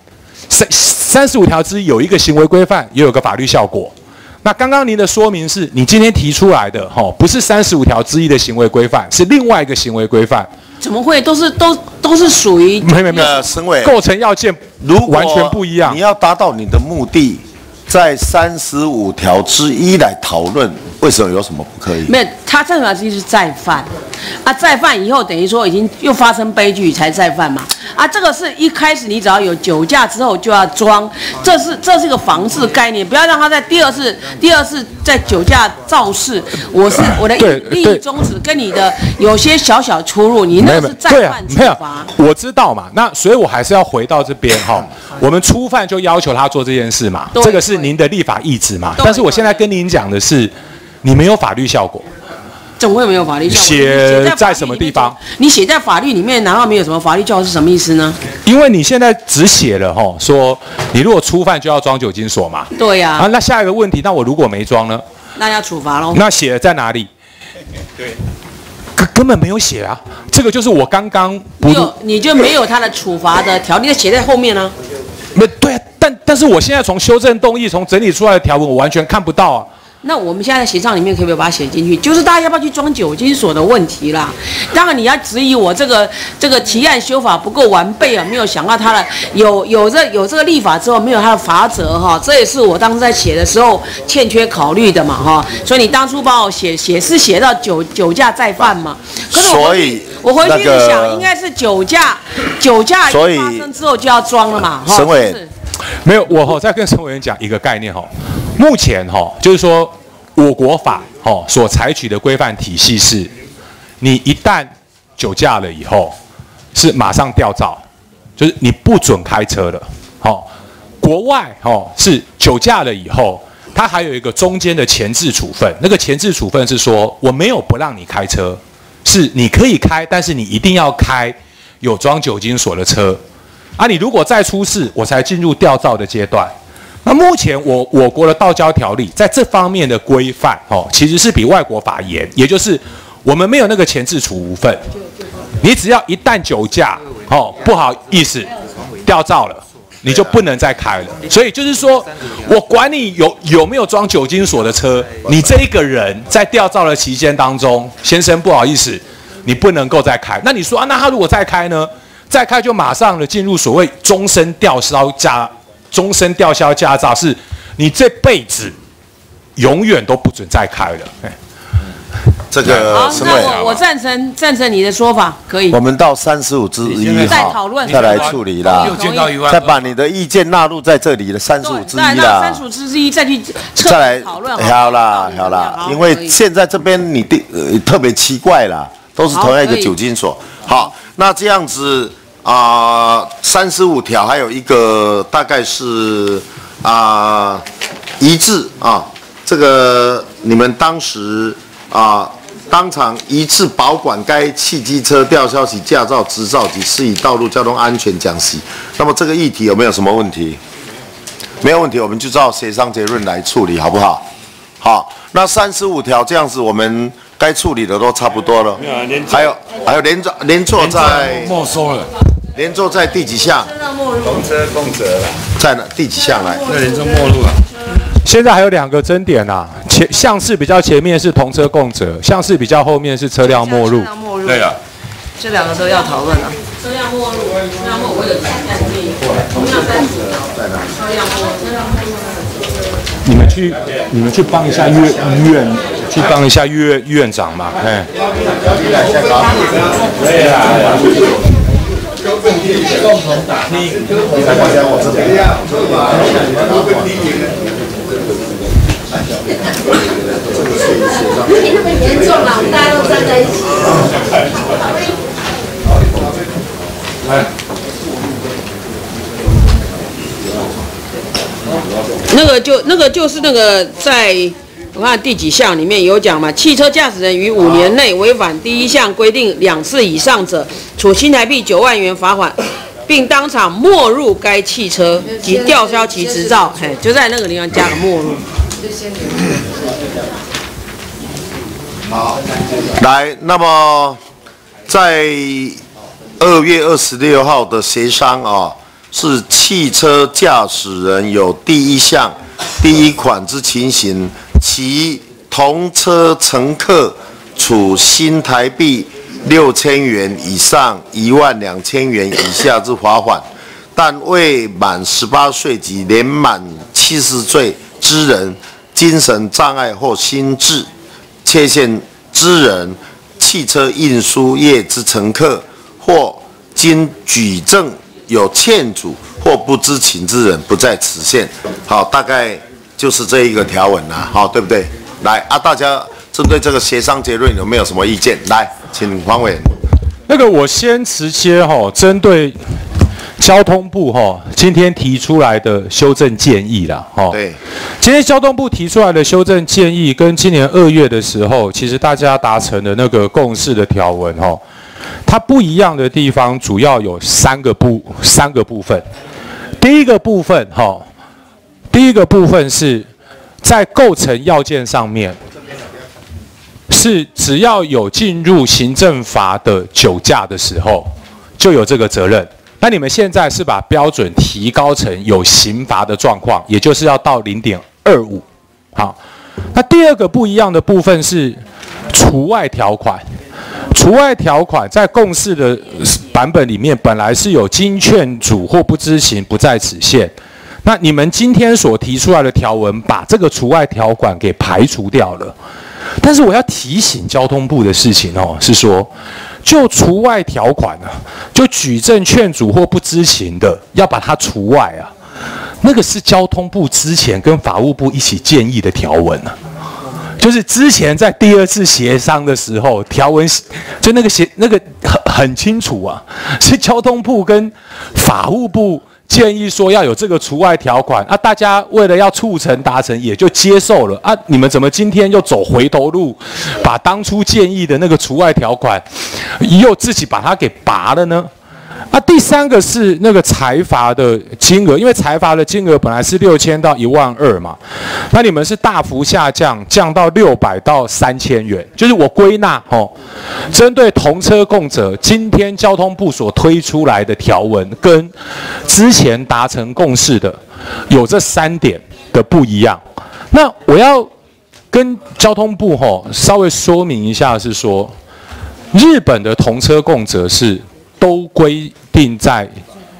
S2: ，35条之一有一个行为规范，也有个法律效果。那刚刚您的说明是你今天提出来的，不是35条之一的行为规范，是另外一个行为规范。
S11: 怎么会都是属于？
S2: 没有，
S1: 审委
S2: 构成要件完全不一样。
S1: 你要达到你的目的，在35条之一来讨论，为什么有什么不可以？
S11: 没有，他35条之一是再犯，再犯以后等于说已经又发生悲剧才再犯嘛。这个是一开始你只要有酒驾之后就要装，这是一个防治概念，不要让他在第二次在酒驾肇事。我的利益宗旨跟你的有些小小出入，你那是再犯处罚。
S2: 我知道嘛，那所以我还是要回到这边我们初犯就要求他做这件事嘛，这个是您的立法意志嘛。但是我现在跟您讲的是，你没有法律效果。
S11: 怎么会没有法律效果？
S2: 写在什么地方？
S11: 你写在法律里面，难道没有什么法律效果是什么意思呢？
S2: 因为你现在只写了说你如果初犯就要装酒精锁嘛。
S11: 对呀。
S2: 那下一个问题，那我如果没装呢？
S11: 那要处罚喽。
S2: 那写的在哪里？
S4: 对。
S2: 根本没有写啊！这个就是我刚刚
S11: 你就没有他的处罚的条例写在后面呢？
S2: 对啊，但是我现在从修正动议从整理出来的条文，我完全看不到啊。
S11: 那我们现在协商里面可不可以把它写进去？就是大家要不要去装酒精锁的问题啦。当然你要质疑我这个提案修法不够完备啊，没有想到它的有这个立法之后没有它的法则这也是我当时在写的时候欠缺考虑的嘛所以你当初帮我写到酒驾再犯嘛。可是我回去想，应该是酒驾一发生之后就要装了嘛
S1: 审委
S2: 没有，我再跟审委员讲一个概念目前就是说我国法所采取的规范体系是，你一旦酒驾了以后，是马上吊照，就是你不准开车了。国外是酒驾了以后，它还有一个中间的前置处分，那个前置处分是说我没有不让你开车，是你可以开，但是你一定要开有装酒精锁的车。你如果再出事，我才进入吊照的阶段。那目前我国的道交条例在这方面的规范，其实是比外国法严，也就是我们没有那个前置处分，你只要一旦酒驾，不好意思，吊照了。你就不能再开了，所以就是说，我管你有没有装酒精锁的车，你这一个人在吊照的期间当中，先生不好意思，你不能够再开。那你说那他如果再开呢？再开就马上的进入所谓终身吊销驾照，是你这辈子永远都不准再开了。
S1: 这个
S11: 好，那我赞成你的说法，可以。
S1: 我们到35之1
S11: 再讨论，
S1: 再来处理啦。再把你的意见纳入在这里的35之1啦。
S11: 35之1再去讨论。
S1: 好啦，因为现在这边你特别奇怪啦，都是同样一个酒精锁。好，那这样子35条还有一个大概是一致这个你们当时当场一次保管该汽机车吊销其驾照、执照及施以道路交通安全奖励。那么这个议题有没有什么问题？没有问题，我们就照协商结论来处理，好不好？好，那35条这样子，我们该处理的都差不多了。还有连坐在
S5: 没收了，
S1: 连坐在第几项？
S8: 同车共责了，
S1: 在第几项来？
S5: 那连坐没入了。
S2: 现在还有2个争点项次比较前面是同车共责，项次比较后面是车辆没入。
S5: 对啊，
S16: 这2个都要讨论啊。
S11: 车辆没入，我有案例，同样30条，车辆没入。
S2: 你们去帮一下院长嘛，
S14: 共同打拼。
S18: 那么严重了，我们大家都站在一起。
S11: 那个就是在我看第几项里面有讲嘛，汽车驾驶人于5年内违反第1项规定2次以上者，处新台币9万元罚款，并当场没入该汽车及吊销其执照。就在那个地方加个没入。
S1: 好，来，那么在2月26号的协商是汽车驾驶人有第1项第1款之情形，其同车乘客处新台币6000元以上12000元以下之罚款，但未满18岁及年满70岁之人、精神障碍或心智缺陷之人、汽车运输业之乘客或经举证有欠阻或不知情之人不在此限。好，大概就是这一个条文啦，好，对不对？来大家针对这个协商结论有没有什么意见？来，请黄委员。
S2: 那个我先直接针对交通部今天提出来的修正建议啦，
S1: 对，
S2: 今天交通部提出来的修正建议跟今年2月的时候，其实大家达成的那个共识的条文它不一样的地方主要有3个部分。第一个部分是在构成要件上面，是只要有进入行政罚的酒驾的时候，就有这个责任。那你们现在是把标准提高成有刑罚的状况，也就是要到0.25。好，那第2个不一样的部分是除外条款。除外条款在共识的版本里面本来是有经劝阻或不知情不在此限，那你们今天所提出来的条文把这个除外条款给排除掉了。但是我要提醒交通部的事情是说，就除外条款就举证劝阻或不知情的要把它除外那个是交通部之前跟法务部一起建议的条文就就是之前在第2次协商的时候，条文就那个很清楚啊，是交通部跟法务部建议说要有这个除外条款啊，大家为了要促成达成，也就接受了啊。你们怎么今天又走回头路，把当初建议的那个除外条款又自己把它给拔了呢？啊，第3个是那个裁罚的金额，因为裁罚的金额本来是6000到12000嘛，那你们是大幅下降，降到600到3000元。就是我归纳针对同车共责，今天交通部所推出来的条文跟之前达成共识的有这3点的不一样。那我要跟交通部稍微说明一下，是说日本的同车共责是都规定在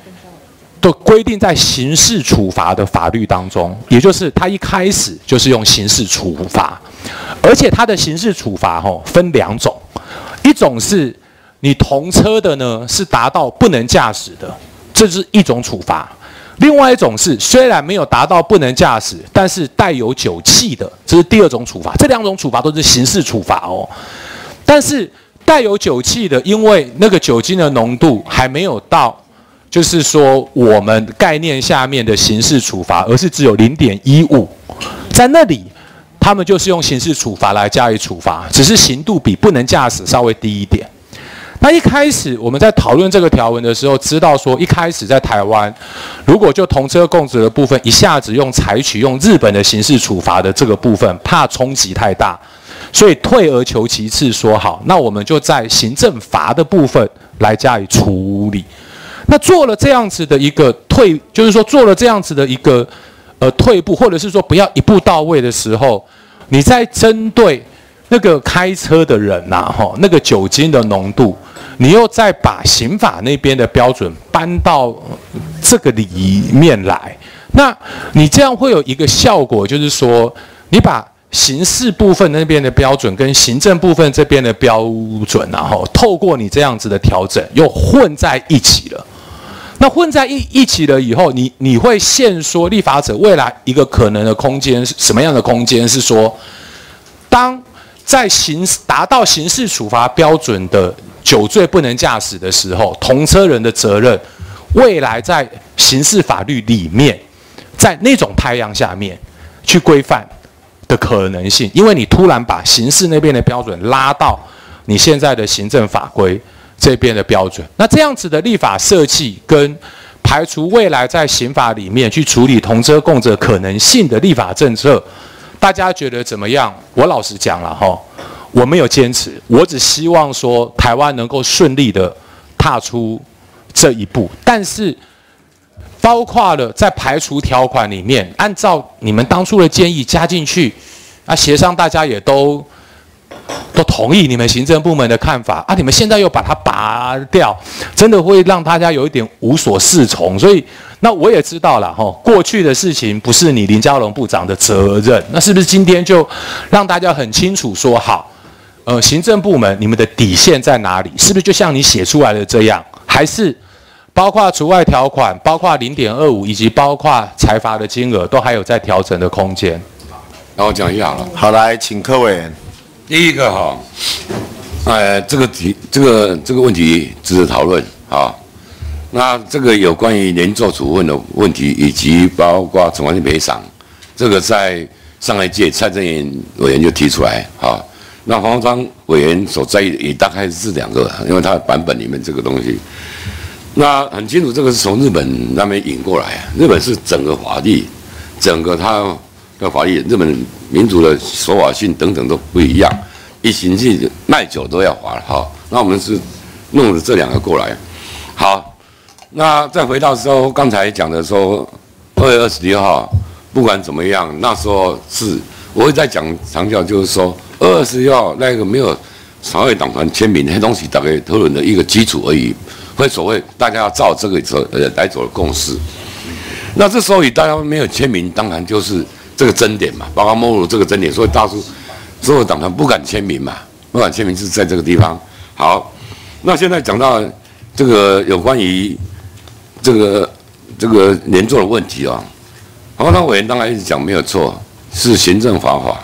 S2: 刑事处罚的法律当中，也就是他一开始就是用刑事处罚，而且他的刑事处罚分2种，一种是你同车的呢是达到不能驾驶的，这是一种处罚；另外一种是虽然没有达到不能驾驶，但是带有酒气的，这是第2种处罚。这2种处罚都是刑事处罚哦，但是带有酒气的，因为那个酒精的浓度还没有到，就是说我们概念下面的刑事处罚，而是只有0.15，在那里他们就是用刑事处罚来加以处罚，只是刑度比不能驾驶稍微低一点。那一开始我们在讨论这个条文的时候，知道说一开始在台湾，如果就同车共责的部分一下子采取用日本的刑事处罚的这个部分，怕冲击太大。所以退而求其次，说好，那我们就在行政罚的部分来加以处理。那做了这样子的一个就是说做了这样子的一个退步，或者是说不要一步到位的时候，你在针对那个开车的人那个酒精的浓度，你又再把刑法那边的标准搬到这个里面来，那你这样会有一个效果，就是说你把刑事部分那边的标准跟行政部分这边的标准透过你这样子的调整又混在一起了。那混在一起了以后，你会限缩立法者未来一个可能的空间，什么样的空间？是说，当在达到刑事处罚标准的酒醉不能驾驶的时候，同车人的责任，未来在刑事法律里面，在那种太阳下面去规范的可能性，因为你突然把刑事那边的标准拉到你现在的行政法规这边的标准，那这样子的立法设计跟排除未来在刑法里面去处理同车共责可能性的立法政策，大家觉得怎么样？我老实讲了我没有坚持，我只希望说台湾能够顺利的踏出这一步，但是包括了在排除条款里面，按照你们当初的建议加进去，协商大家也都同意你们行政部门的看法你们现在又把它拔掉，真的会让大家有一点无所适从。所以那我也知道了过去的事情不是你林佳龙部长的责任，那是不是今天就让大家很清楚说好，行政部门你们的底线在哪里？是不是就像你写出来的这样，还是包括除外条款，包括0.25，以及包括裁罚的金额，都还有在调整的空间？
S5: 那我讲一下了。
S1: 好，来，请柯委员。
S5: 第一个这个问题值得讨论那这个有关于连坐处分的问题，以及包括惩罚性赔偿，这个在上一届蔡正元委员就提出来那黄章委员所在意的也大概是2个，因为他的版本里面这个东西，那很清楚，这个是从日本那边引过来日本是整个法律，整个它的法律，日本民主的守法性等等都不一样，一行去卖酒都要罚那我们是弄了这2个过来。好，那再回到说刚才讲的说2月26号，不管怎么样，那时候是我会在讲强调，就是说2月26号那个没有常会党团签名那东西，大概讨论的一个基础而已，会所谓大家要照这个来走的共识。那这时候以大家没有签名，当然就是这个争点嘛，包括摸入这个争点，所以大数所有党团不敢签名嘛，不敢签名是在这个地方。好，那现在讲到这个有关于这个连坐的问题黄章委员当然一直讲没有错，是行政罚法，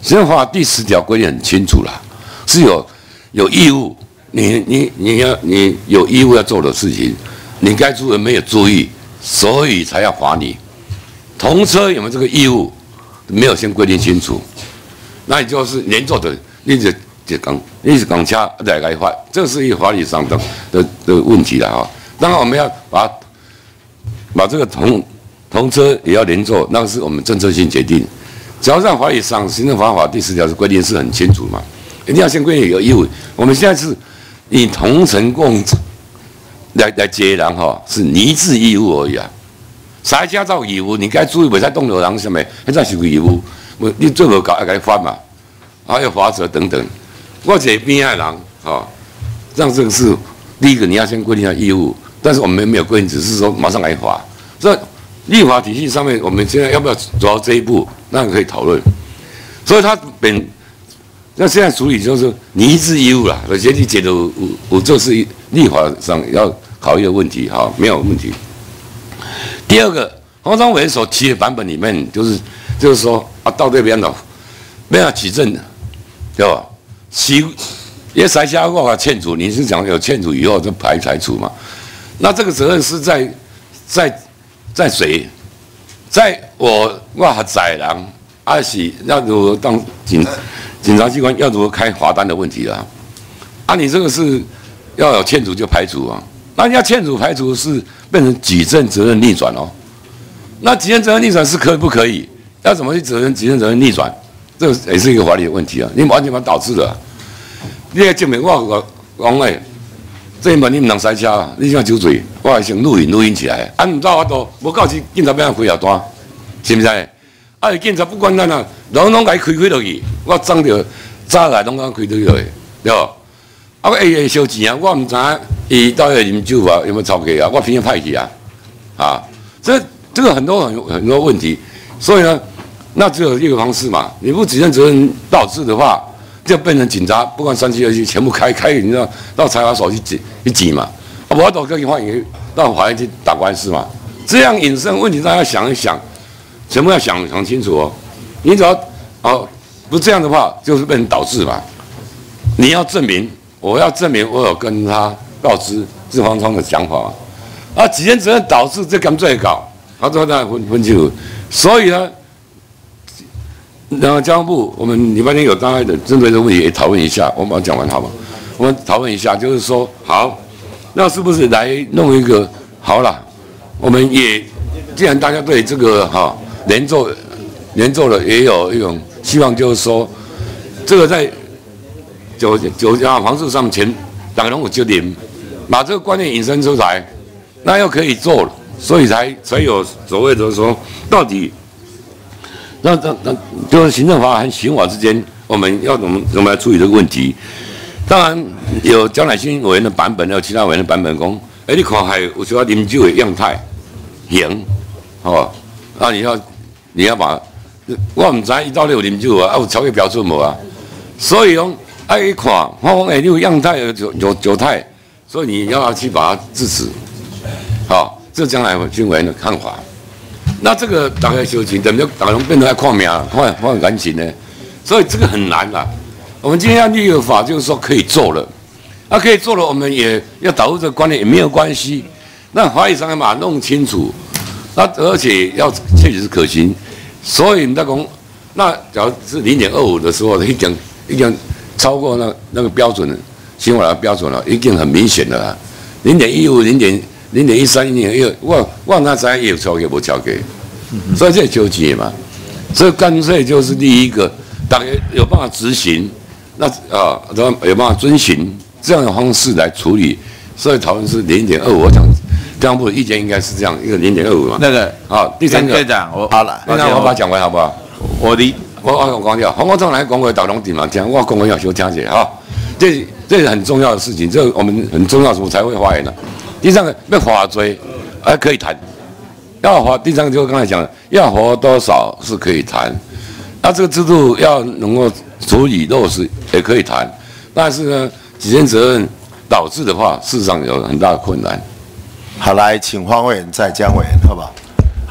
S5: 行政法第10条规定很清楚啦，是有义务，你有义务要做的事情，你该注意没有注意，所以才要罚你。同车有没有这个义务，没有先规定清楚，那你就是连坐的，你是讲车来罚，这是一个法律上的问题了哈。当然我们要把这个同车也要连坐，那是我们政策性决定。只要在法律上，行政法第10条的规定是很清楚嘛，一定要先规定有义务。我们现在是以同乘共来接人哈，是拟制义务而已啊。啥驾照义务，你该注意袂使动到人什么，那才是义务。你做无搞要该罚嘛，还有罚则等等。我这边的人哈，让这个是第一个你要先规定下义务，但是我们没有规定，只是说马上来罚。这立法体系上面，我们现在要不要走到这一步？那可以讨论。所以他那现在处理就是拟制义务啦，而且你觉得我这是立法上要考虑的问题，哈，没有问题。第二个，黄章伟所提的版本里面，就是说啊，到这边了，没有举证的，对吧？也塞下我欠主，你是讲有欠主以后就排除嘛？那这个责任是在谁？在我还在人，还是要如何当警察机关要如何开罚单的问题啦？啊，你这个是要有欠主就排除啊？那要欠主排除是变成举证责任逆转哦。那举证责任逆转是可以不可以？要怎么去举证责任逆转？这个也是一个法律的问题啊！你完全把它导致了。你来证明我讲诶，这一门你唔能塞车，你想酒醉，我还先录音起来。啊，唔知我都无到时警察要开下单，是不是？啊，警察不管咱啊，拢甲伊开落去，我装着早来拢甲开落去，对无？啊，我会收钱啊，我唔知伊到底啉酒啊，有没有抄给啊？我偏派去啊，啊，这个很多问题，所以呢，那只有一个方式嘛，你不举证责任导致的话，就变成警察不管372全部开，你知道到裁判所去挤嘛，啊，我到可以换一到法院去打官司嘛，这样引申问题大家想一想，全部要想清楚哦。你只要不这样的话，就是变成导致嘛，你要证明。我要证明我有跟他告知郑方聪的想法，啊，举证责任导致这干最搞，他说那分清楚，所以呢，然后交通部我们礼拜天有大概的针对这个问题也讨论一下，我们把它讲完好吗？我们讨论一下，就是说好，那是不是来弄一个好了？我们也既然大家对这个连坐的也有一种希望，就是说这个在。酒驾防治上前，大家拢有责任，把这个观念引申出来，那又可以做了，所以才有所谓的说，到底那就是行政法和刑法之间，我们要怎么来处理这个问题？当然有江乃馨委员的版本，有其他委员的版本讲，你看还有需要啉酒的样态，刑，啊你要把，我唔知伊到底有啉酒啊，有超越标准无啊？所以讲。一看，我讲你有样态有酒态，所以你要去把它制止，好，这将来军委员的看法。那这个大概修情，等于大家变成爱看命、看感情呢，所以这个很难啦。我们今天要立个法，就是说可以做了，可以做了，我们也要导入这个观念也没有关系。那法律上要把它弄清楚，那而且要确实是可行。所以你在讲，那假如是0.25的时候，已经。超过那个标准，刑法的标准了，已经很明显的啦。0.15、0.13、0.1，我那知也有超给无超给，所以这纠结嘛。所以干脆就是第一个，大家有办法执行，那有办法遵循这样的方式来处理。所以讨论是0.25，我想交通部的意见应该是这样，一个0.25嘛。那个好，第三个队长，好了，那我把它讲完好不好？我讲掉，黄国昌来讲话，大家拢听嘛听，我讲话要小听者哈。这是很重要的事情，这我们很重要的时候才会发言的。第三个要罚罪，可以谈。要罚，第三个就刚才讲的，要罚多少是可以谈。那这个制度要能够处理落实也可以谈，但是呢，举证责任导致的话，事实上有很大的困难。
S1: 好，来，请黄委员再江委员，好不好？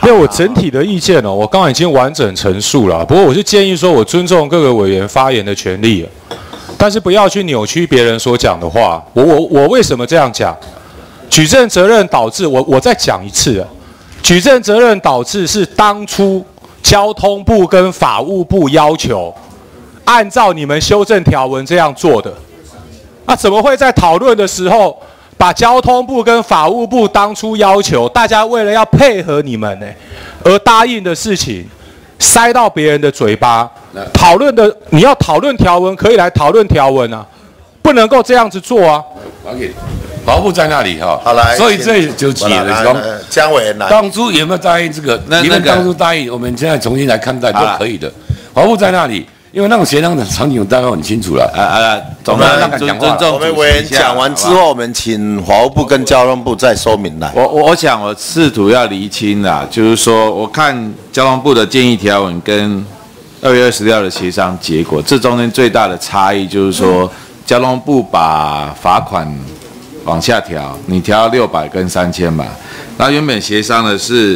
S2: 因为我整体的意见哦，我刚刚已经完整陈述了。不过我是建议说，我尊重各个委员发言的权利，但是不要去扭曲别人所讲的话。我为什么这样讲？举证责任导致我再讲一次啊，举证责任导致是当初交通部跟法务部要求，按照你们修正条文这样做的。那怎么会在讨论的时候？把交通部跟法务部当初要求大家为了要配合你们而答应的事情，塞到别人的嘴巴。讨论的你要讨论条文，可以来讨论条文啊，不能够这样子做啊。
S5: 法务部在那里哈，
S1: 好来，
S5: 所以这就解了说，
S1: 姜委员来，
S5: 当初有没有答应这个？你们当初答应，我们现在重新来看待都可以的。法务部在那里。因为那种协商的场景大家很清楚了，
S1: 我们委员讲完之后，我们请法务部跟交通部再说明来。
S7: 我想我试图要厘清啦，就是说，我看交通部的建议条文跟2月26的协商结果，这中间最大的差异就是说，交通部把罚款往下调，你调600跟3000嘛，然后原本协商的是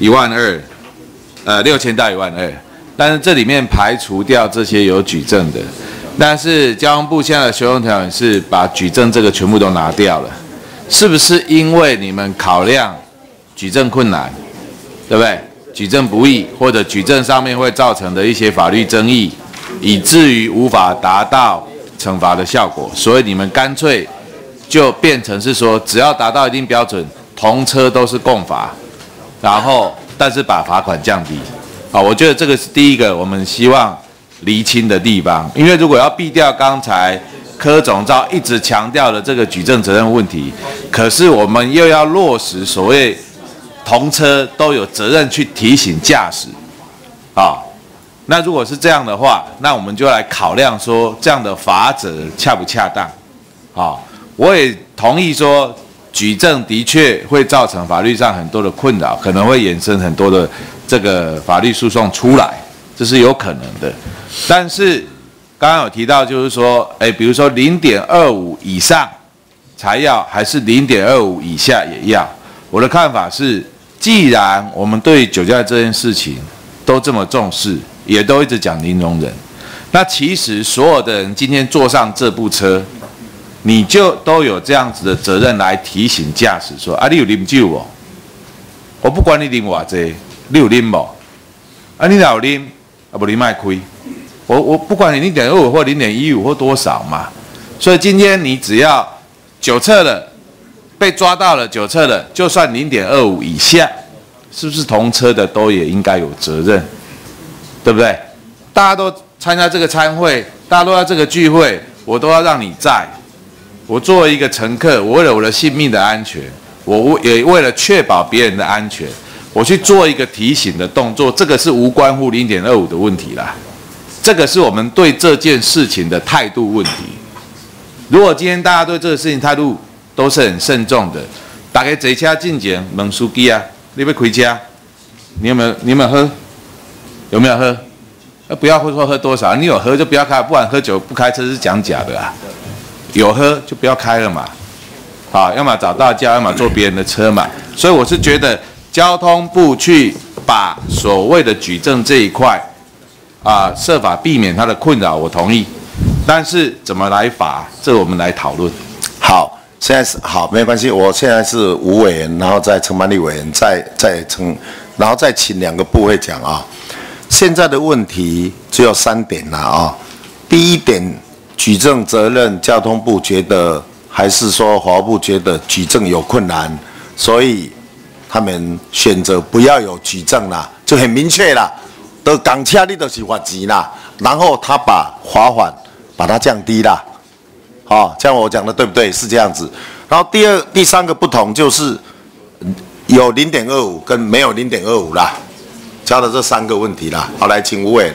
S7: 12000，6000到12000。但是这里面排除掉这些有举证的，但是交通部现在的修正条文是把举证这个全部都拿掉了，是不是因为你们考量举证困难，对不对？举证不易，或者举证上面会造成的一些法律争议，以至于无法达到惩罚的效果，所以你们干脆就变成是说，只要达到一定标准，同车都是共罚，然后但是把罚款降低。我觉得这个是第一个我们希望厘清的地方，因为如果要避掉刚才柯总召一直强调的这个举证责任问题，可是我们又要落实所谓同车都有责任去提醒驾驶，那如果是这样的话，那我们就来考量说这样的罚则恰不恰当，我也同意说举证的确会造成法律上很多的困扰，可能会衍生很多的这个法律诉讼出来，这是有可能的。但是刚刚有提到，就是说，比如说0.25以上才要，还是0.25以下也要？我的看法是，既然我们对酒驾这件事情都这么重视，也都一直讲零容忍，那其实所有的人今天坐上这部车，你就都有这样子的责任来提醒驾驶说，你有啉酒哦？我不管你啉偌济。你有啉无？你若有啉，不你卖亏。我不管你0.25或0.15或多少嘛。所以今天你只要酒测了，被抓到了酒测了，就算0.25以下，是不是同车的都也应该有责任？对不对？大家都参加这个餐会，大家都在这个聚会，我都要让你在。我作为一个乘客，我为了我的性命的安全，我也为了确保别人的安全。我去做一个提醒的动作，这个是无关乎0.25的问题啦，这个是我们对这件事情的态度问题。如果今天大家对这个事情态度都是很慎重的，大家坐车进前问司机啊，你要开车，你有没有喝？有没有喝？不要说喝多少，你有喝就不要开，不然喝酒不开车是讲假的啊。有喝就不要开了嘛，要么找大家，要么坐别人的车嘛。所以我是觉得。交通部去把所谓的举证这一块设法避免它的困扰，我同意。但是怎么来罚，这我们来讨论。
S1: 好，现在是好，没关系。我现在是吴委员，然后再承办力委员，然后再请2个部会讲啊。现在的问题只有3点了啊。第一点，举证责任，交通部觉得还是说法务部觉得举证有困难，所以。他们选择不要有举证啦，就很明确啦。都港车你都是罚钱啦，然后他把罚款把它降低啦，这样我讲的对不对？是这样子。然后第3个不同就是有0.25跟没有0.25啦，交的这3个问题啦。好，来请吴委。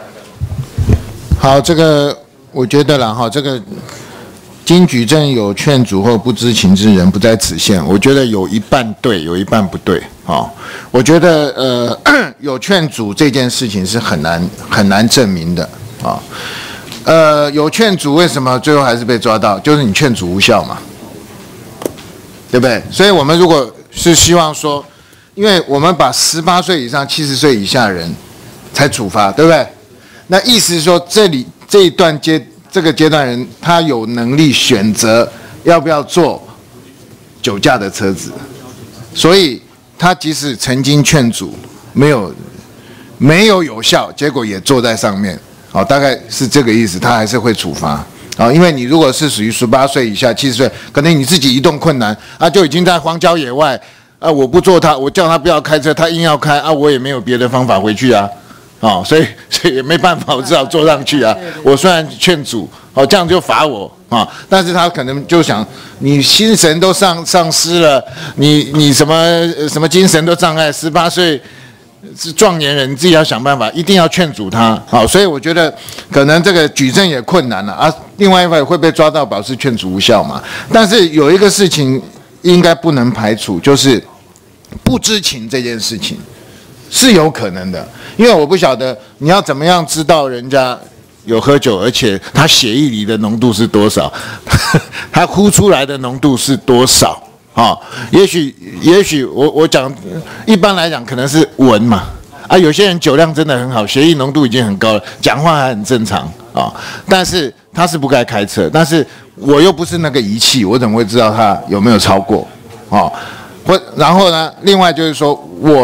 S14: 好，这个我觉得啦这个。经举证有劝阻或不知情之人不在此限，我觉得有一半对，有一半不对。我觉得有劝阻这件事情是很难证明的有劝阻为什么最后还是被抓到？就是你劝阻无效嘛，对不对？所以我们如果是希望说， 因为我们把18岁以上、70岁以下人才处罚，对不对？那意思是说，这个阶段人，他有能力选择要不要坐酒驾的车子，所以他即使曾经劝阻，没有有效，结果也坐在上面，好，大概是这个意思，他还是会处罚。啊，因为你如果是属于18岁以下、70岁，可能你自己移动困难啊，就已经在荒郊野外啊，我不坐他，我叫他不要开车，他硬要开啊，我也没有别的方法回去啊，哦，所以也没办法，我只好坐上去啊。我虽然劝阻，哦，这样就罚我啊，但是他可能就想，你心神都丧失了，你什么精神都障碍，18岁。是壮年人，你自己要想办法，一定要劝阻他。好，所以我觉得可能这个举证也困难了啊。另外一方会被抓到保释劝阻无效嘛？但是有一个事情应该不能排除，就是不知情这件事情是有可能的，因为我不晓得你要怎么样知道人家有喝酒，而且他血液里的浓度是多少，他呼出来的浓度是多少。啊，也许我讲，一般来讲可能是闻嘛，啊，有些人酒量真的很好，血液浓度已经很高了，讲话还很正常啊，但是他是不该开车，但是我又不是那个仪器，我怎么会知道他有没有超过？啊，然后呢，另外就是说，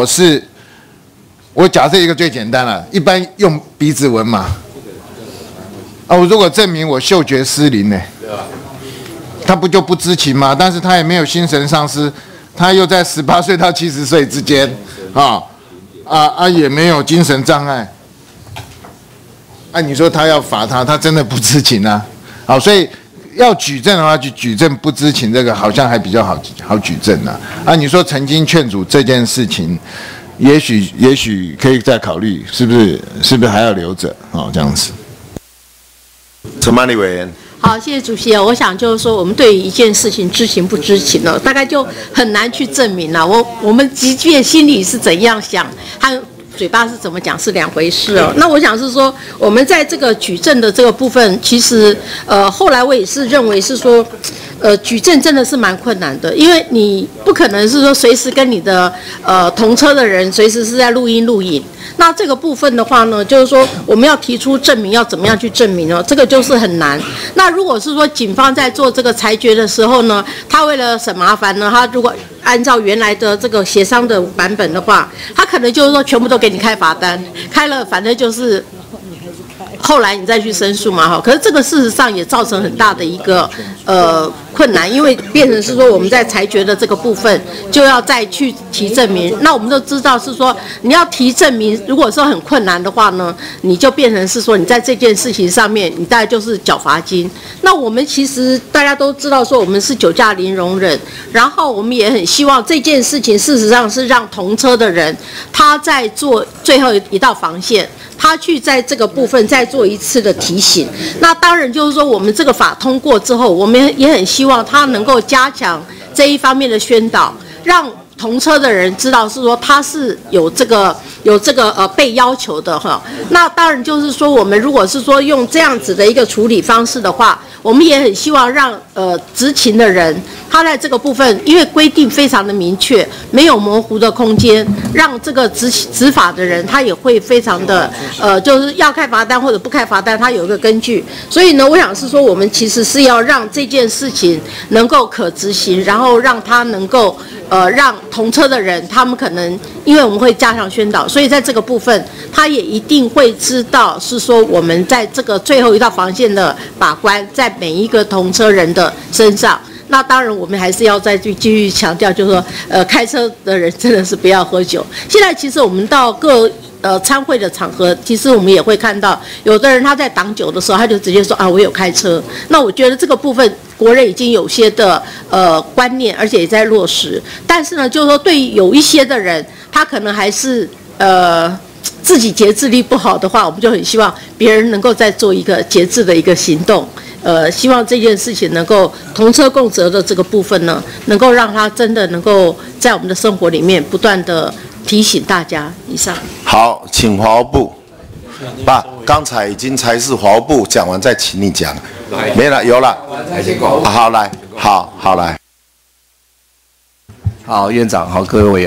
S14: 我假设一个最简单了，一般用鼻子闻嘛，啊，我如果证明我嗅觉失灵呢？他不就不知情吗？但是他也没有精神丧失，他又在18岁到70岁之间，也没有精神障碍，你说他要罚他真的不知情啊？好，所以要举证的话，去举证不知情，这个好像还比较好举证啊。你说曾经劝阻这件事情，也许可以再考虑，是不是还要留着？这样子。
S1: 陈曼丽委员。
S20: 好，谢谢主席。我想就是说，我们对于一件事情知情不知情呢，大概就很难去证明了。我们即便心里是怎样想，和嘴巴是怎么讲是两回事哦。那我想是说，我们在这个举证的这个部分，其实后来我也是认为是说，举证真的是蛮困难的，因为你不可能是说随时跟你的同车的人随时是在录音录影。那这个部分的话呢，就是说我们要提出证明，要怎么样去证明呢？这个就是很难。那如果是说警方在做这个裁决的时候呢，他为了省麻烦呢，他如果按照原来的这个协商的版本的话，他可能就是说全部都给你开罚单，开了反正就是后来你再去申诉嘛，哈。可是这个事实上也造成很大的一个困难，因为变成是说我们在裁决的这个部分就要再去提证明。那我们都知道是说你要提证明，如果说很困难的话呢，你就变成是说你在这件事情上面，你大概就是缴罚金。那我们其实大家都知道说我们是酒驾零容忍，然后我们也很希望这件事情事实上是让同车的人他在做最后一道防线。他去在这个部分再做一次的提醒，那当然就是说我们这个法通过之后，我们也很希望他能够加强这一方面的宣导，让同车的人知道是说他是有这个被要求的哈。那当然就是说我们如果是说用这样子的一个处理方式的话，我们也很希望让执勤的人他在这个部分，因为规定非常的明确，没有模糊的空间，让这个执法的人他也会非常的就是要开罚单或者不开罚单，他有一个根据。所以呢，我想是说我们其实是要让这件事情能够可执行，然后让他能够让同车的人他们可能因为我们会加强宣导，所以在这个部分他也一定会知道是说我们在这个最后一道防线的把关在每一个同车人的身上。那当然我们还是要再去继续强调，就是说开车的人真的是不要喝酒。现在其实我们到各参会的场合，其实我们也会看到有的人他在挡酒的时候他就直接说啊我有开车。那我觉得这个部分国人已经有些的观念，而且也在落实。但是呢，就是说对于有一些的人，他可能还是自己节制力不好的话，我们就很希望别人能够再做一个节制的一个行动。希望这件事情能够同车共责的这个部分呢，能够让他真的能够在我们的生活里面不断的提醒大家。以上。好，请华务部。刚才已经才是华务部讲完，再请你讲。没了，有了。好，来，好来。
S3: 好，院长，好，各位委员。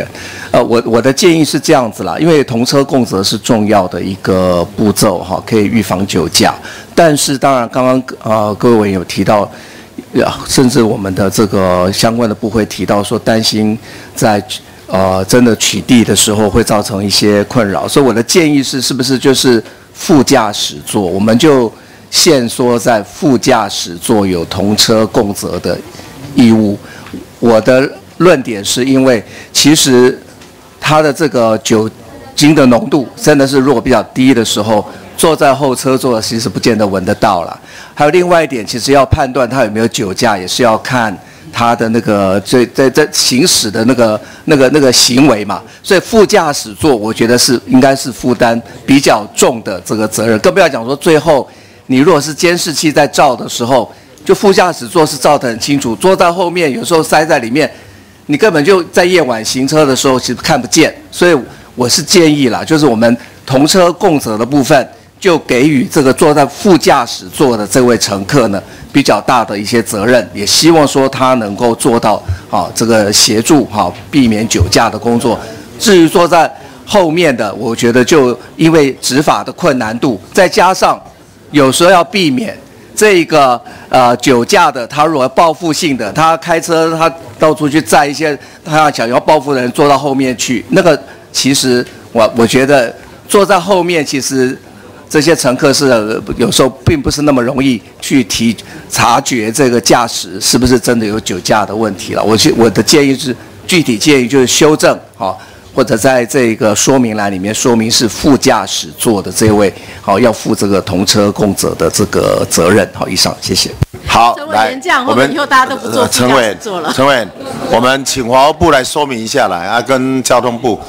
S21: 我的建议是这样子啦，因为同车共责是重要的一个步骤哈，可以预防酒驾。但是当然，刚刚各位委员有提到，甚至我们的这个相关的部会提到说，担心在真的取缔的时候会造成一些困扰，所以我的建议是不是就是副驾驶座，我们就限缩在副驾驶座有同车共责的义务。我的论点是因为其实它的这个酒精的浓度真的是如果比较低的时候，坐在后车座其实不见得闻得到了。还有另外一点，其实要判断他有没有酒驾，也是要看他的那个在行驶的那个行为嘛。所以副驾驶座我觉得应该是负担比较重的这个责任，更不要讲说最后你如果是监视器在照的时候，就副驾驶座是照得很清楚，坐在后面有时候塞在里面，你根本就在夜晚行车的时候其实看不见。所以我是建议啦，就是我们同车共责的部分，就给予这个坐在副驾驶座的这位乘客呢比较大的一些责任，也希望说他能够做到这个协助避免酒驾的工作。至于坐在后面的，我觉得就因为执法的困难度，再加上有时候要避免这个酒驾的，他如果报复性的，他开车他到处去载一些他想要报复的人坐到后面去，那个其实我觉得坐在后面，其实这些乘客是有时候并不是那么容易去察觉这个驾驶是不是真的有酒驾的问题了。我的建议是，具体建议就是修正或者在这个说明栏里面说明是副驾驶座的这位要负这个同车共责的这个责任。以上，谢谢。好，来，
S20: 我们以后大家都不坐副驾驶座了。
S1: 陈委，我们请华务部来说明一下来跟交通部。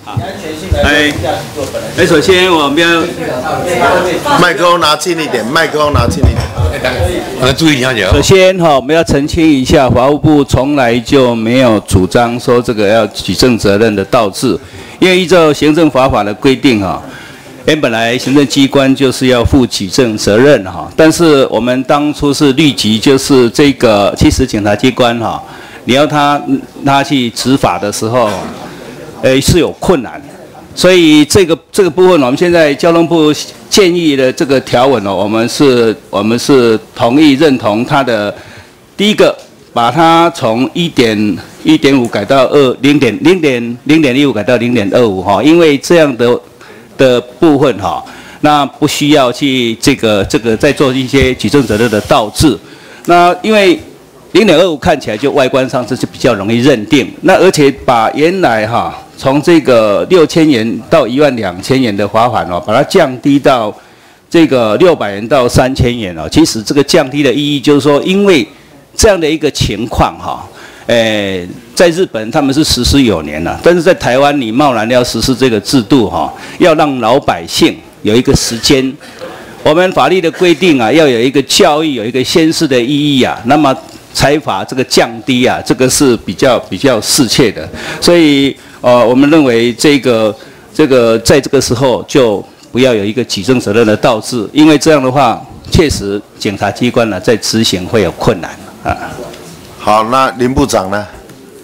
S15: 首先我们要
S1: 麦克风拿近一点，麦克风拿近一点。
S5: 注意一下。
S15: 首先我们要澄清一下，法务部从来就没有主张说这个要举证责任的倒置，因为依照行政法的规定本来行政机关就是要负举证责任但是我们当初是立即就是这个其实检察机关你要他去执法的时候。是有困难，所以这个部分，我们现在交通部建议的这个条文我们是同意认同它的第一个，把它从1.5改到0.15改到0.25因为这样的部分那不需要去这个再做一些举证责任的倒置，那因为。0.25看起来就外观上这是比较容易认定，那而且把原来从这个6000元到12000元的罚款把它降低到这个600元到3000元其实这个降低的意义就是说，因为这样的一个情况在日本他们是实施有年了，但是在台湾你贸然要实施这个制度要让老百姓有一个时间，我们法律的规定要有一个教育，有一个宣示的意义那么。财罚这个降低这个是比较适切的，所以我们认为这个在这个时候就不要有一个举证责任的倒置，因为这样的话确实检察机关在执行会有困难
S1: 好，那林部长呢？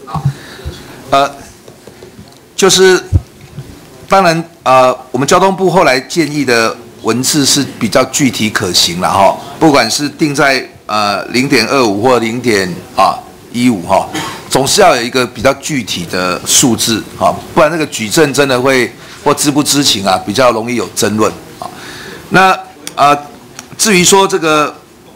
S3: 就是当然我们交通部后来建议的文字是比较具体可行了不管是定在。0.25或0.15总是要有一个比较具体的数字不然那个举证真的会或知不知情比较容易有争论那至于说这个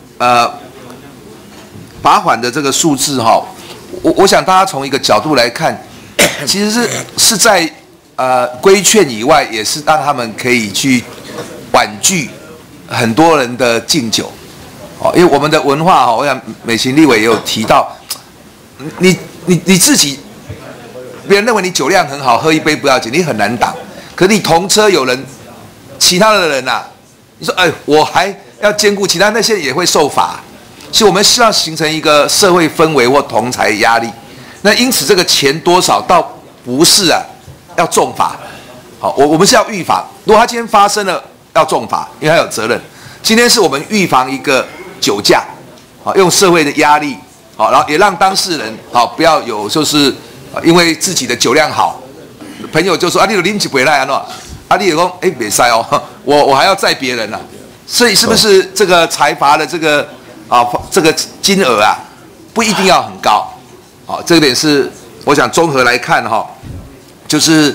S3: 罚款的这个数字我想大家从一个角度来看，其实是在规劝以外，也是让他们可以去婉拒很多人的敬酒。因为我们的文化我想美琴立委也有提到，你自己，别人认为你酒量很好，喝一杯不要紧，你很难挡。可是你同车有人，其他的人你说我还要兼顾其他那些人也会受罚。其实我们希望形成一个社会氛围或同侪压力。那因此这个钱多少倒不是要重罚。我们是要预防，如果他今天发生了要重罚，因为他有责任。今天是我们预防一个。酒驾，用社会的压力，然后也让当事人不要有就是因为自己的酒量好， 朋友就说啊，你有拎起回来啊，啊，你有说哎，别塞哦，我还要载别人啊，所以是不是这个财阀的这个这个金额啊，不一定要很高，这个点是我想综合来看哈，就是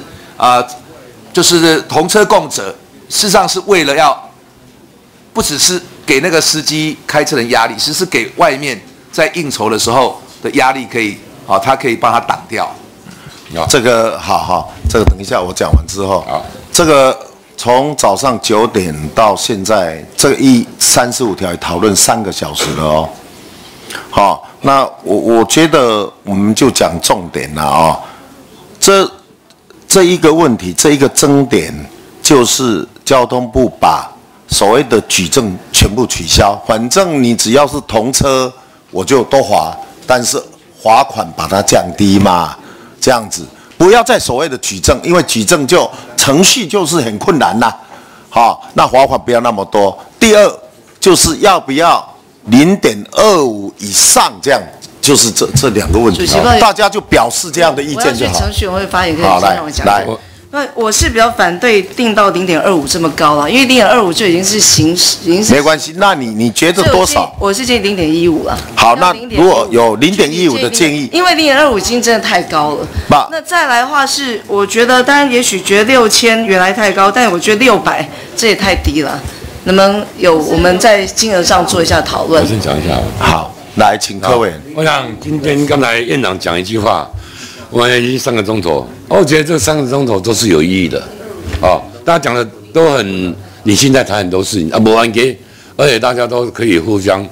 S3: 同车共责，事实上是为了要不只是给那个司机开车人压力，是给外面在应酬的时候的压力可以他可以帮他挡掉。
S1: 这个好，这个等一下我讲完之后，这个从早上9点到现在，这个35条也讨论3个小时了哦。好，那我觉得我们就讲重点了啊。这一个问题，这一个争点就是交通部把所谓的举证全部取消，反正你只要是同车，我就都罚，但是罚款把它降低嘛。这样子，不要再所谓的举证，因为举证就程序就是很困难啦。好，那罚款不要那么多。第二就是要不要0.25以上，这样就是这2个问题。大家就表示这样的意见就好。
S16: 我要去程序委员会发言，可以先让我讲。来，那我是比较反对定到0.25这么高了，因为0.25就已经是刑事。
S1: 没关系，那你觉得多少？
S16: 我是建议0.15了。
S1: 好，那如果有0.15的建议，
S16: 因为0.25已经真的太高了。那再来的话是，我觉得当然也许觉得6000原来太高，但我觉得600这也太低了。能不能我们在金额上做一下讨论？
S5: 我先讲一下。
S1: 好，来，请各位。
S5: 我想今天刚才院长讲一句话，我们已经3个钟头，我觉得这3个钟头都是有意义的。大家讲的都很理性，在谈很多事情没完结，而且大家都可以互相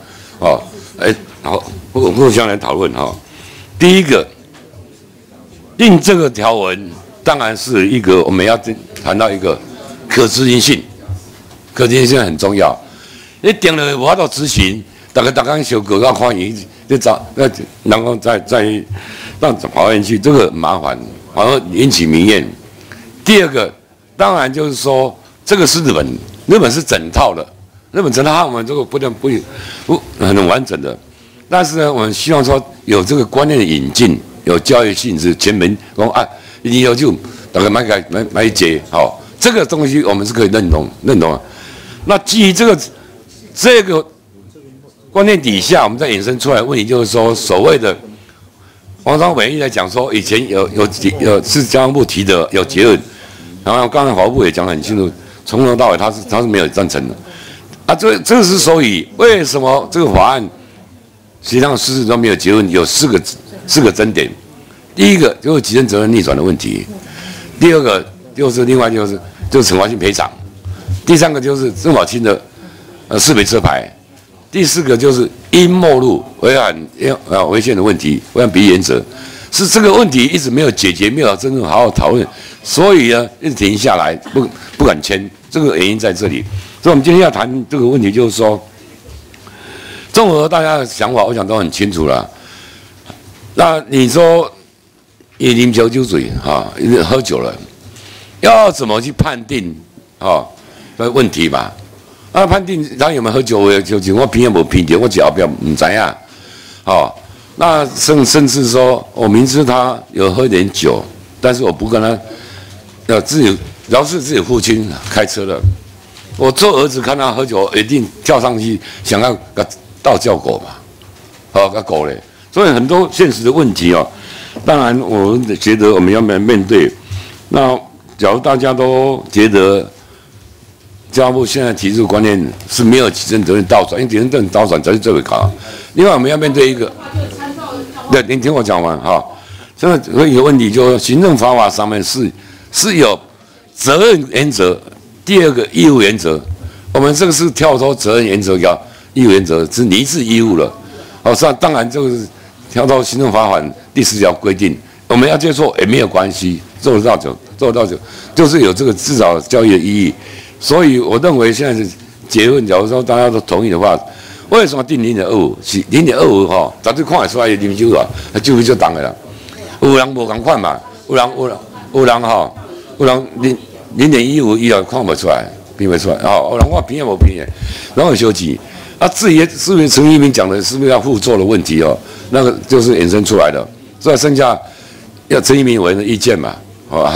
S5: 互相来讨论第一个，定这个条文当然是一个我们要谈到一个可执行性。可执行性很重要，你定了无法度执行，大家小狗要欢迎，然后再让法院去，这个很麻烦，反而引起民怨。第二个，当然就是说，这个是日本是整套的，日本整套我们这个不很完整的，但是呢，我们希望说有这个观念的引进，有教育性质，全民讲以后就大家买解这个东西我们是可以认同的。那基于这个观念底下，我们再衍生出来的问题就是说，所谓的王章委员在讲说，以前有是交通部提的有结论，然后刚才法务部也讲得很清楚，从头到尾他是没有赞成的。这是所以为什么这个法案实际上事实都没有结论，有四个争点。第一个就是举证责任逆转的问题，第二个就是另外就是惩罚性赔偿。第3个就是郑宝清的识别车牌，第4个就是因末路违反违宪的问题，违反比例原则，是这个问题一直没有解决，没有真正好好讨论，所以呢一直停下来，不敢签，这个原因在这里。所以我们今天要谈这个问题，就是说，综合大家的想法，我想都很清楚了。那你说也啉酒醉喝酒了，要怎么去判定的问题嘛？判定他有没有喝酒，我凭也无凭着，我只要不要唔知啊。那甚至说，我明知他有喝点酒，但是我不跟他，饶是自己父亲开车的，我做儿子看他喝酒，一定跳上去想要给倒叫狗嘛，给狗嘞。所以很多现实的问题当然我觉得我们要面对。那假如大家都觉得，交通部现在提出的观念是没有举证责任倒转，因为举证责任倒转才是最为高。另外，我们要面对一个，对，您听我讲完现在有一个问题，就是行政法法上面是有责任原则，第2个义务原则。我们这个是跳脱责任原则，叫义务原则，是你是义务了。当然这个是跳脱行政法法第10条规定，我们要接受也没有关系，做得到就就是有这个至少教育的意义。所以我认为现在是结论，假如说大家都同意的话，为什么定0.25？是0.25早就看得出来啉酒啊，就当的啦。有人无同款嘛，有人0.15以后看不出来，评不出来。有人我评也无评的，然后休息。至于是不是陈一鸣讲的，是不是要互助的问题那个就是衍生出来的。所以剩下要陈一鸣委员的意见嘛，还有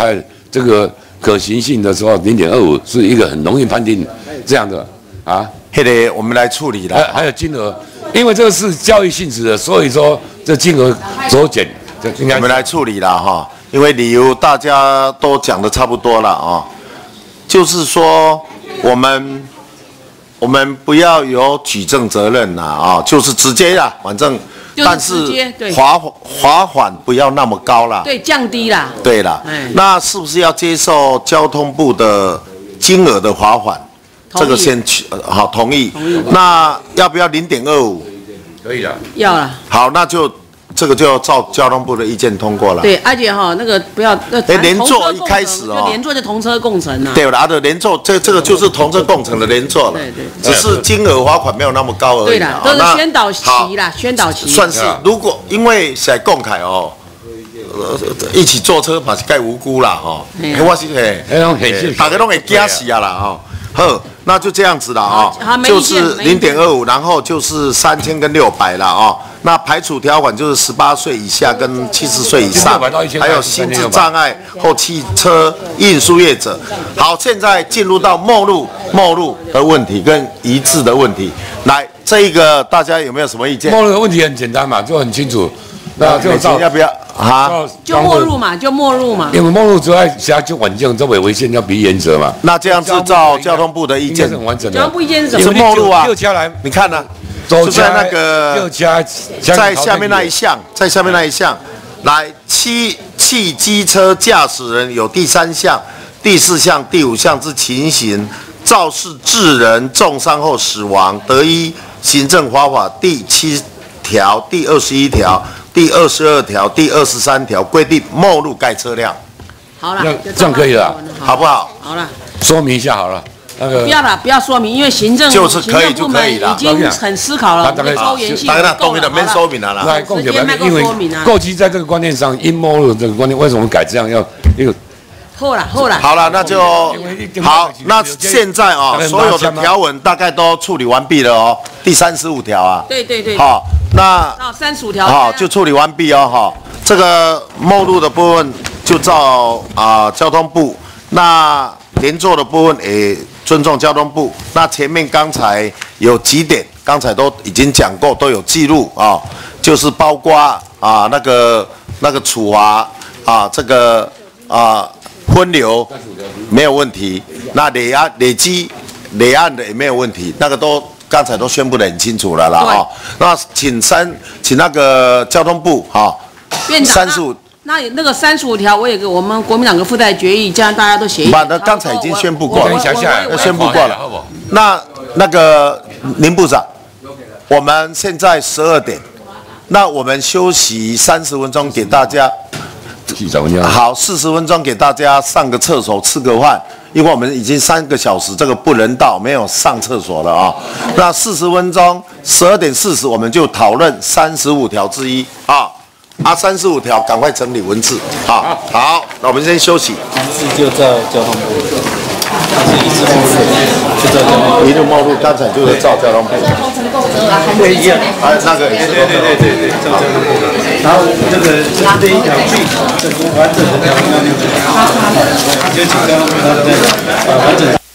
S5: 这个可行性的时候，0.25是一个很容易判定这样的啊。
S1: 迄个我们来处理了。
S5: 还有金额，因为这个是教育性质的，所以说这金额酌减，
S1: 我们来处理了哈。因为理由大家都讲的差不多了啊，就是说我们不要有举证责任啦啊，就是直接啦，反正。但是罚款不要那么高啦，
S11: 对，降低啦。
S1: 对啦，那是不是要接受交通部的金额的罚款？这个先好同意。那要不要0.25？
S5: 可以了。
S11: 要了。
S1: 好，那就这个就照交通部的意见通过了。
S11: 对，而且哈那个不要
S1: 连坐一开始
S11: 就连坐就同车共乘啊。
S1: 对了，的连坐这个就是同车共乘的连坐了。
S11: 对对。
S1: 只是金额罚款没有那么高而已。
S11: 对啦，都是宣导期啦，宣导期。
S1: 算是，如果因为在共凯哦，一起坐车嘛是盖无辜啦哈。我是大家都会惊死啊啦哈。好，那就这样子了啊，就是0.25，然后就是3000跟600了啊。那排除条款就是18岁以下跟70岁以上，还有心智障碍或汽车运输业者。好，现在进入到末路的问题跟一致的问题。来，这一个大家有没有什么意见？
S5: 末路的问题很简单嘛，就很清楚。那就
S1: 要不要啊？
S11: 就没入嘛，就没入嘛。
S5: 因为没入之外，其他就环境这违宪要比原则嘛。
S1: 那这样子照交通部的意见，
S5: 很完整的。
S11: 交通部意见是什么？
S1: 是没入啊。
S5: 六家来，
S1: 你看呢？就在那个在下面那一项，在下面那一项，来汽机车驾驶人有第3项、第4项、第5项之情形，肇事致人重伤或死亡，得依行政罚法第7条、第21条、第22条、第23条规定没入该车辆。
S11: 好了，
S5: 这样可以了，
S1: 好不好？
S11: 好了，
S5: 说明一下好了。那个
S11: 不要了，不要说明，因为行政
S1: 就是可以就可以了，
S11: 已经很思考了，周延性够了。
S1: 没说明了啦。
S5: 来，共解吧，因为购机在这个观念上，阴谋论这个观念，为什么改这样？要一个。
S11: 好
S1: 了，那就好。那现在啊，所有的条文大概都处理完毕了哦。第35条啊。
S11: 对。
S1: 好，那
S11: 35条。
S1: 好，就处理完毕哦。哈，这个末路的部分就照交通部，那连坐的部分也尊重交通部。那前面刚才有几点，刚才都已经讲过，都有记录啊，就是包括那个处罚这个分流没有问题，那累积累案的也没有问题，那个都刚才都宣布得很清楚了啦啊。那请那个交通部
S11: 院长35。那个35条，我们国民党的附带决议，这样大家都写一。
S1: 那刚才已经宣布过了，宣布过了。那个林部长，我们现在12点，那我们休息30分钟给大家。好，40分钟给大家上个厕所、吃个饭，因为我们已经3个小时，这个不人道，没有上厕所了啊。那40分钟，12点40我们就讨论35条之一啊。35条赶快整理文字啊！好，那我们先休息。
S6: 就照交通部，是一致目录，就照交通部。
S1: 一致目录刚才就是照交通部。
S6: 对，一样。
S1: 那个也是。
S6: 对，照交通部。然后这一条具体完整的条文就请交通部他再完整。